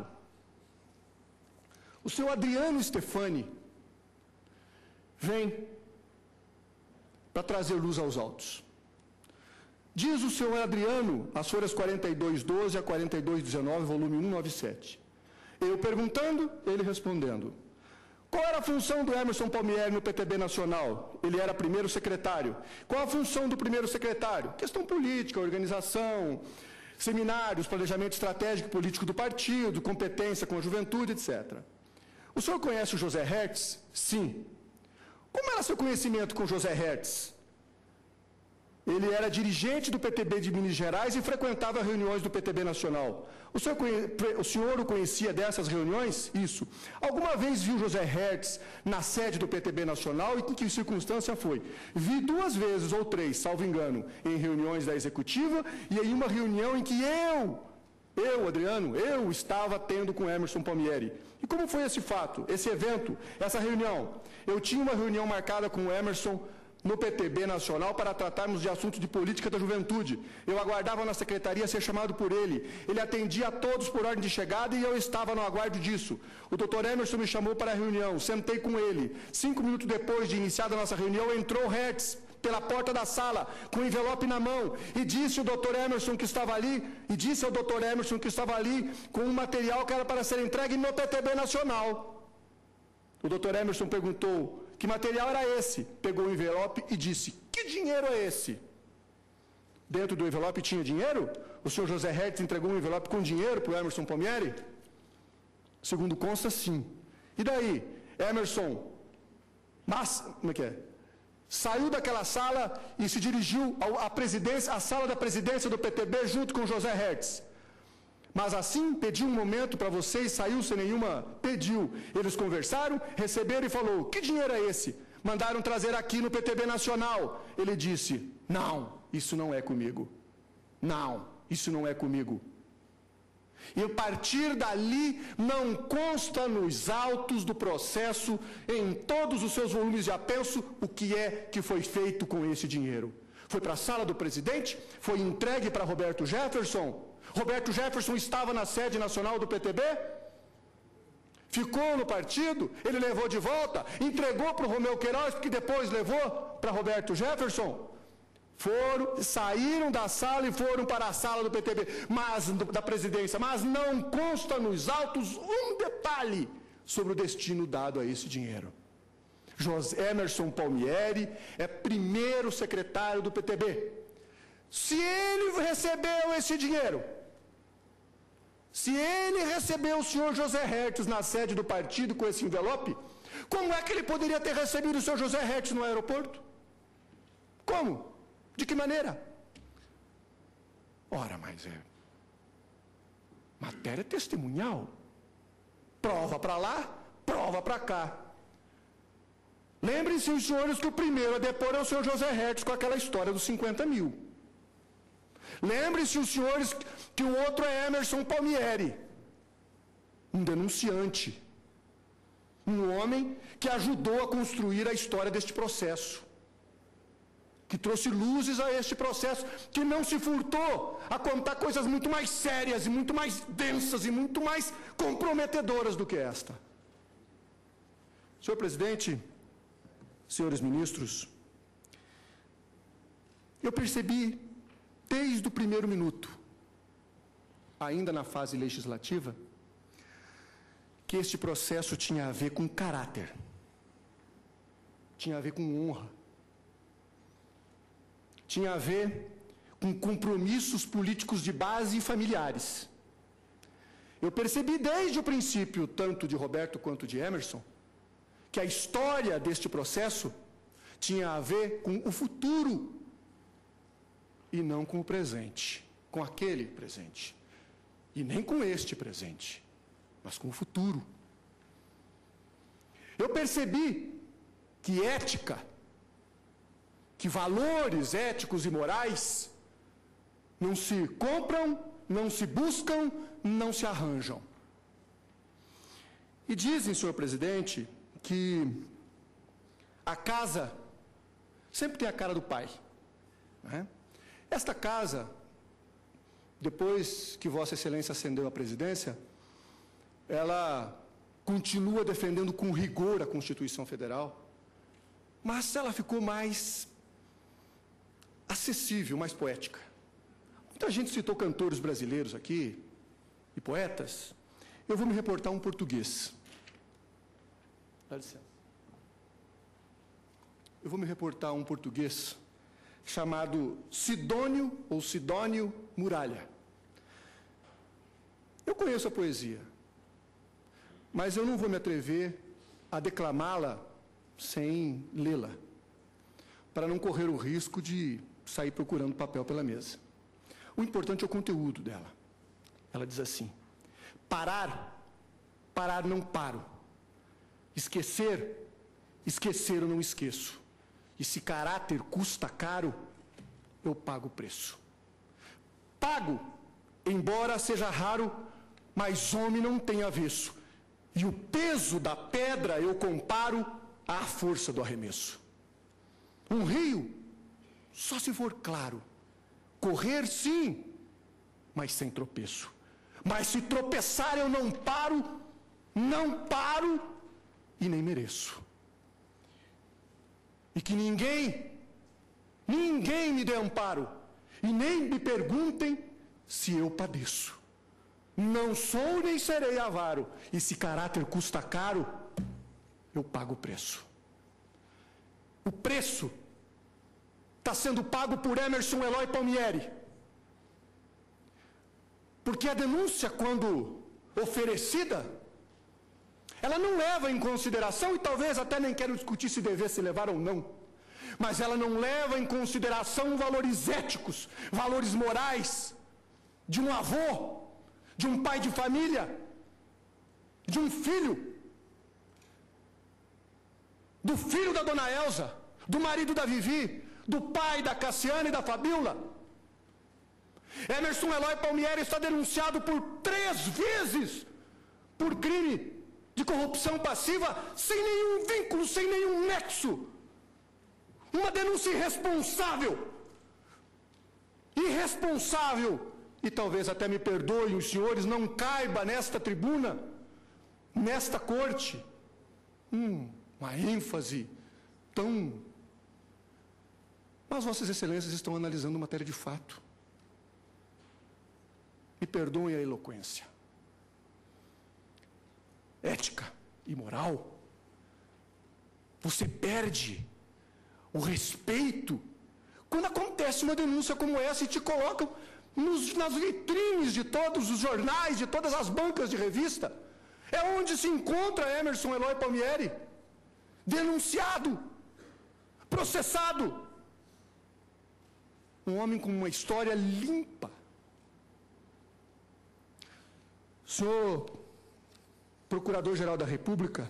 o senhor Adriano Stefani vem para trazer luz aos autos. Diz o senhor Adriano, as folhas 4212 a 4219, volume 197. Eu perguntando, ele respondendo. Qual era a função do Emerson Palmieri no PTB Nacional? Ele era primeiro secretário. Qual a função do primeiro secretário? Questão política, organização, seminários, planejamento estratégico e político do partido, competência com a juventude, etc. O senhor conhece o José Hertz? Sim. Como era seu conhecimento com José Hertz? Ele era dirigente do PTB de Minas Gerais e frequentava reuniões do PTB Nacional. O senhor o conhecia dessas reuniões? Isso. Alguma vez viu José Hertz na sede do PTB Nacional e em que circunstância foi? Vi 2 vezes ou 3, salvo engano, em reuniões da executiva e em uma reunião em que Adriano, estava tendo com Emerson Palmieri. E como foi esse fato, esse evento, essa reunião? Eu tinha uma reunião marcada com o Emerson no PTB nacional para tratarmos de assuntos de política da juventude. Eu aguardava na secretaria ser chamado por ele. Ele atendia a todos por ordem de chegada e eu estava no aguardo disso. O doutor Emerson me chamou para a reunião, sentei com ele. 5 minutos depois de iniciada a nossa reunião, entrou Hertz pela porta da sala, com o envelope na mão, e disse ao doutor Emerson que estava ali, com um material que era para ser entregue no PTB nacional. O doutor Emerson perguntou: que material era esse? Pegou o envelope e disse: que dinheiro é esse? Dentro do envelope tinha dinheiro? O senhor José Hertz entregou um envelope com dinheiro para o Emerson Palmieri? Segundo consta, sim. E daí? Emerson, como é que é? Saiu daquela sala e se dirigiu à sala da presidência do PTB junto com José Hertz. Mas assim, pediu um momento para vocês, saiu sem nenhuma... Pediu. Eles conversaram, receberam e falou: que dinheiro é esse? Mandaram trazer aqui no PTB Nacional. Ele disse: não, isso não é comigo. Não, isso não é comigo. E a partir dali, não consta nos autos do processo, em todos os seus volumes de apenso, o que é que foi feito com esse dinheiro. Foi para a sala do presidente? Foi entregue para Roberto Jefferson? Roberto Jefferson estava na sede nacional do PTB? Ficou no partido? Ele levou de volta? Entregou para o Romeu Queiroz, que depois levou para Roberto Jefferson? Saíram da sala e foram para a sala do PTB, da presidência, mas não consta nos autos um detalhe sobre o destino dado a esse dinheiro. Emerson Palmieri é primeiro secretário do PTB. Se ele recebeu esse dinheiro, se ele recebeu o senhor José Hertz na sede do partido com esse envelope, como é que ele poderia ter recebido o senhor José Hertz no aeroporto? Como? De que maneira? Ora, mas é matéria testemunhal. Prova para lá, prova para cá. Lembrem-se, os senhores, que o primeiro a depor é o senhor José Hertz com aquela história dos 50 mil. Lembrem-se, os senhores, que o outro é Emerson Palmieri, um denunciante, um homem que ajudou a construir a história deste processo, que trouxe luzes a este processo, que não se furtou a contar coisas muito mais sérias e muito mais densas e muito mais comprometedoras do que esta. Senhor presidente, senhores ministros, eu percebi desde o primeiro minuto, ainda na fase legislativa, que este processo tinha a ver com caráter, tinha a ver com honra, tinha a ver com compromissos políticos de base e familiares. Eu percebi desde o princípio, tanto de Roberto quanto de Emerson, que a história deste processo tinha a ver com o futuro e não com o presente, com aquele presente, e nem com este presente, mas com o futuro. Eu percebi que ética, que valores éticos e morais não se compram, não se buscam, não se arranjam. E dizem, senhor presidente, que a casa sempre tem a cara do pai, não é? Esta casa, depois que Vossa Excelência ascendeu à presidência, ela continua defendendo com rigor a Constituição Federal, mas ela ficou mais acessível, mais poética. Muita gente citou cantores brasileiros aqui, e poetas. Eu vou me reportar a um português. Dá licença. Eu vou me reportar a um português chamado Sidônio Muralha. Eu conheço a poesia, mas eu não vou me atrever a declamá-la sem lê-la, para não correr o risco de sair procurando papel pela mesa. O importante é o conteúdo dela. Ela diz assim: parar não paro. Esquecer eu não esqueço. E se caráter custa caro, eu pago o preço. Pago, embora seja raro, mas homem não tem avesso. E o peso da pedra eu comparo à força do arremesso. Um rio, só se for claro. Correr, sim, mas sem tropeço. Mas se tropeçar eu não paro e nem mereço. E que ninguém me dê amparo e nem me perguntem se eu padeço. Não sou nem serei avaro, e se caráter custa caro, eu pago o preço. O preço está sendo pago por Emerson Eloy Palmieri. Porque a denúncia, quando oferecida, ela não leva em consideração, e talvez até nem quero discutir se devesse levar ou não, mas ela não leva em consideração valores éticos, valores morais, de um avô, de um pai de família, de um filho, do filho da dona Elza, do marido da Vivi, do pai da Cassiane e da Fabíola. Emerson Eloy Palmieri está denunciado por 3 vezes por crime de corrupção passiva, sem nenhum vínculo, sem nenhum nexo. Uma denúncia irresponsável. E talvez até me perdoem os senhores, não caiba nesta tribuna, nesta corte, uma ênfase tão... Mas vossas excelências estão analisando matéria de fato. Me perdoem a eloquência. Ética e moral. Você perde o respeito quando acontece uma denúncia como essa e te colocam nas vitrines de todos os jornais, de todas as bancas de revista. É onde se encontra Emerson Eloy Palmieri, denunciado, processado. Um homem com uma história limpa. Senhor Procurador-Geral da República,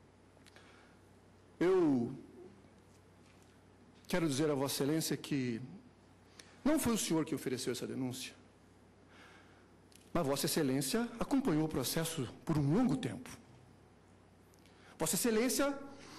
eu quero dizer a Vossa Excelência que não foi o senhor que ofereceu essa denúncia, mas Vossa Excelência acompanhou o processo por um longo tempo. Vossa Excelência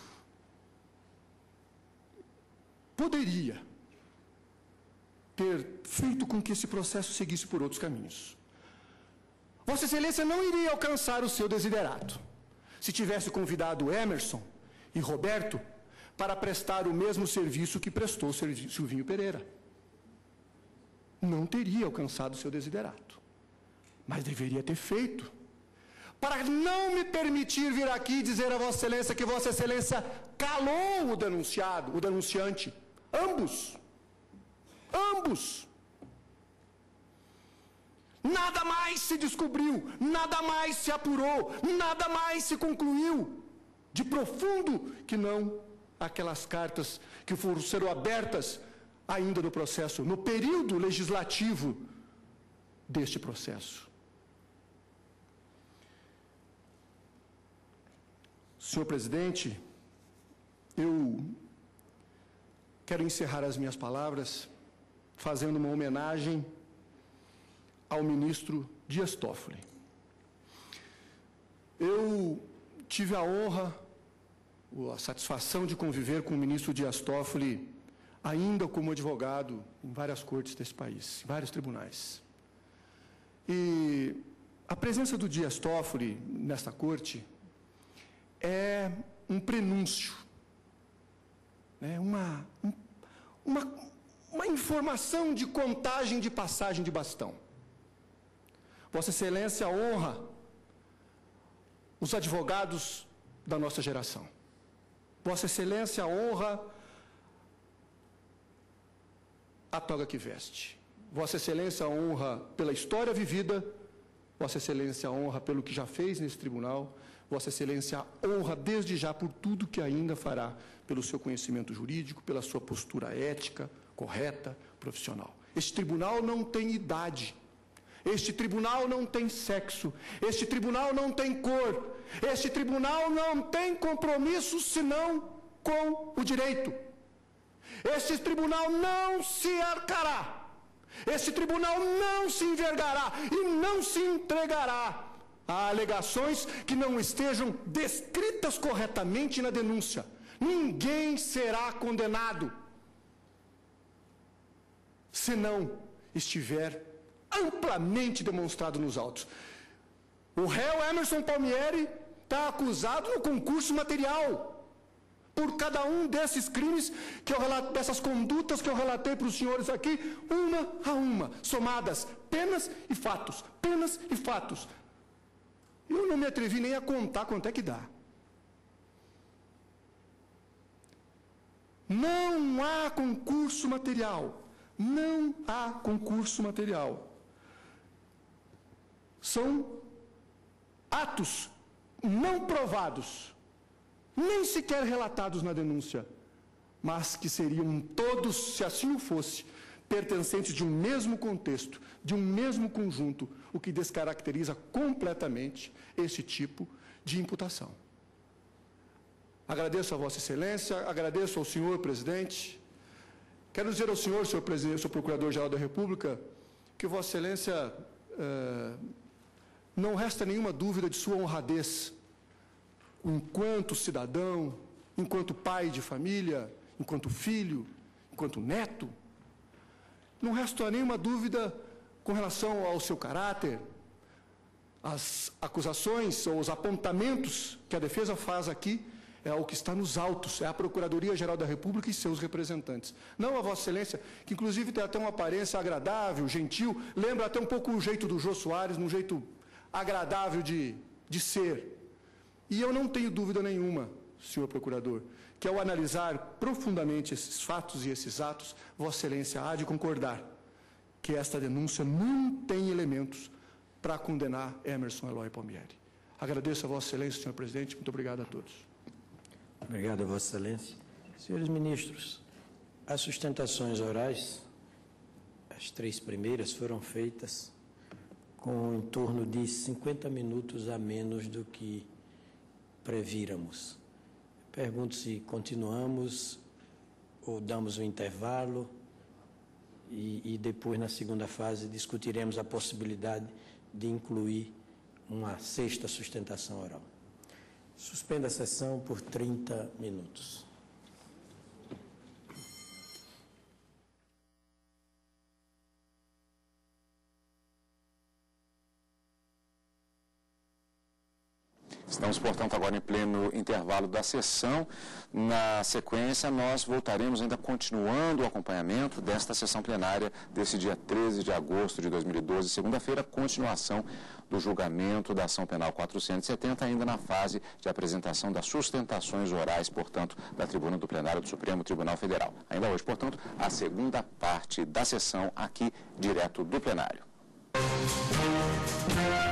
poderia ter feito com que esse processo seguisse por outros caminhos. Vossa Excelência não iria alcançar o seu desiderato se tivesse convidado Emerson e Roberto para prestar o mesmo serviço que prestou Silvinho Pereira. Não teria alcançado o seu desiderato, mas deveria ter feito, para não me permitir vir aqui dizer a Vossa Excelência que Vossa Excelência calou o denunciado, o denunciante, ambos. Nada mais se descobriu, nada mais se apurou, nada mais se concluiu de profundo que não aquelas cartas que foram abertas ainda no processo, no período legislativo deste processo. Senhor presidente, eu quero encerrar as minhas palavras fazendo uma homenagem ao ministro Dias Toffoli. Eu tive a honra, a satisfação de conviver com o ministro Dias Toffoli, ainda como advogado em várias cortes desse país, em vários tribunais. E a presença do Dias Toffoli nesta corte é um prenúncio, né? uma informação de contagem de passagem de bastão. Vossa Excelência honra os advogados da nossa geração. Vossa Excelência honra a toga que veste. Vossa Excelência honra pela história vivida. Vossa Excelência honra pelo que já fez nesse tribunal. Vossa Excelência honra desde já por tudo que ainda fará, pelo seu conhecimento jurídico, pela sua postura ética, correta, profissional. Este tribunal não tem idade. Este tribunal não tem sexo, este tribunal não tem cor, este tribunal não tem compromisso senão com o direito. Este tribunal não se arcará, este tribunal não se envergará e não se entregará a alegações que não estejam descritas corretamente na denúncia. Ninguém será condenado. se não estiver amplamente demonstrado nos autos. O réu Emerson Palmieri está acusado no concurso material por cada um desses crimes, dessas condutas que eu relatei para os senhores aqui, uma a uma, somadas, penas e fatos, penas e fatos. Eu não me atrevi nem a contar quanto é que dá. Não há concurso material. Não há concurso material. São atos não provados, nem sequer relatados na denúncia, mas que seriam todos, se assim o fosse, pertencentes de um mesmo contexto, de um mesmo conjunto, o que descaracteriza completamente esse tipo de imputação. Agradeço a Vossa Excelência, agradeço ao senhor presidente. Quero dizer ao senhor, senhor presidente, senhor Procurador-Geral da República, que Vossa Excelência não resta nenhuma dúvida de sua honradez, enquanto cidadão, enquanto pai de família, enquanto filho, enquanto neto. Não resta nenhuma dúvida com relação ao seu caráter, as acusações ou os apontamentos que a defesa faz aqui é o que está nos autos, é a Procuradoria-Geral da República e seus representantes. Não a Vossa Excelência, que inclusive tem até uma aparência agradável, gentil, lembra até um pouco o jeito do Jô Soares, num jeito agradável de ser. E eu não tenho dúvida nenhuma, senhor Procurador, que ao analisar profundamente esses fatos e esses atos, Vossa Excelência há de concordar que esta denúncia não tem elementos para condenar Emerson Eloy Palmieri. Agradeço a Vossa Excelência, senhor presidente. Muito obrigado a todos. Obrigado a Vossa Excelência. Senhores ministros, as sustentações orais, as 3 primeiras, foram feitas com em torno de 50 minutos a menos do que prevíramos. Pergunto se continuamos ou damos um intervalo e depois, na segunda fase, discutiremos a possibilidade de incluir uma 6ª sustentação oral. Suspenda a sessão por 30 minutos. Estamos, portanto, agora em pleno intervalo da sessão. Na sequência, nós voltaremos ainda continuando o acompanhamento desta sessão plenária desse dia 13 de agosto de 2012, segunda-feira, continuação do julgamento da ação penal 470, ainda na fase de apresentação das sustentações orais, portanto, da tribuna do plenário do Supremo Tribunal Federal. Ainda hoje, portanto, a segunda parte da sessão aqui, direto do plenário.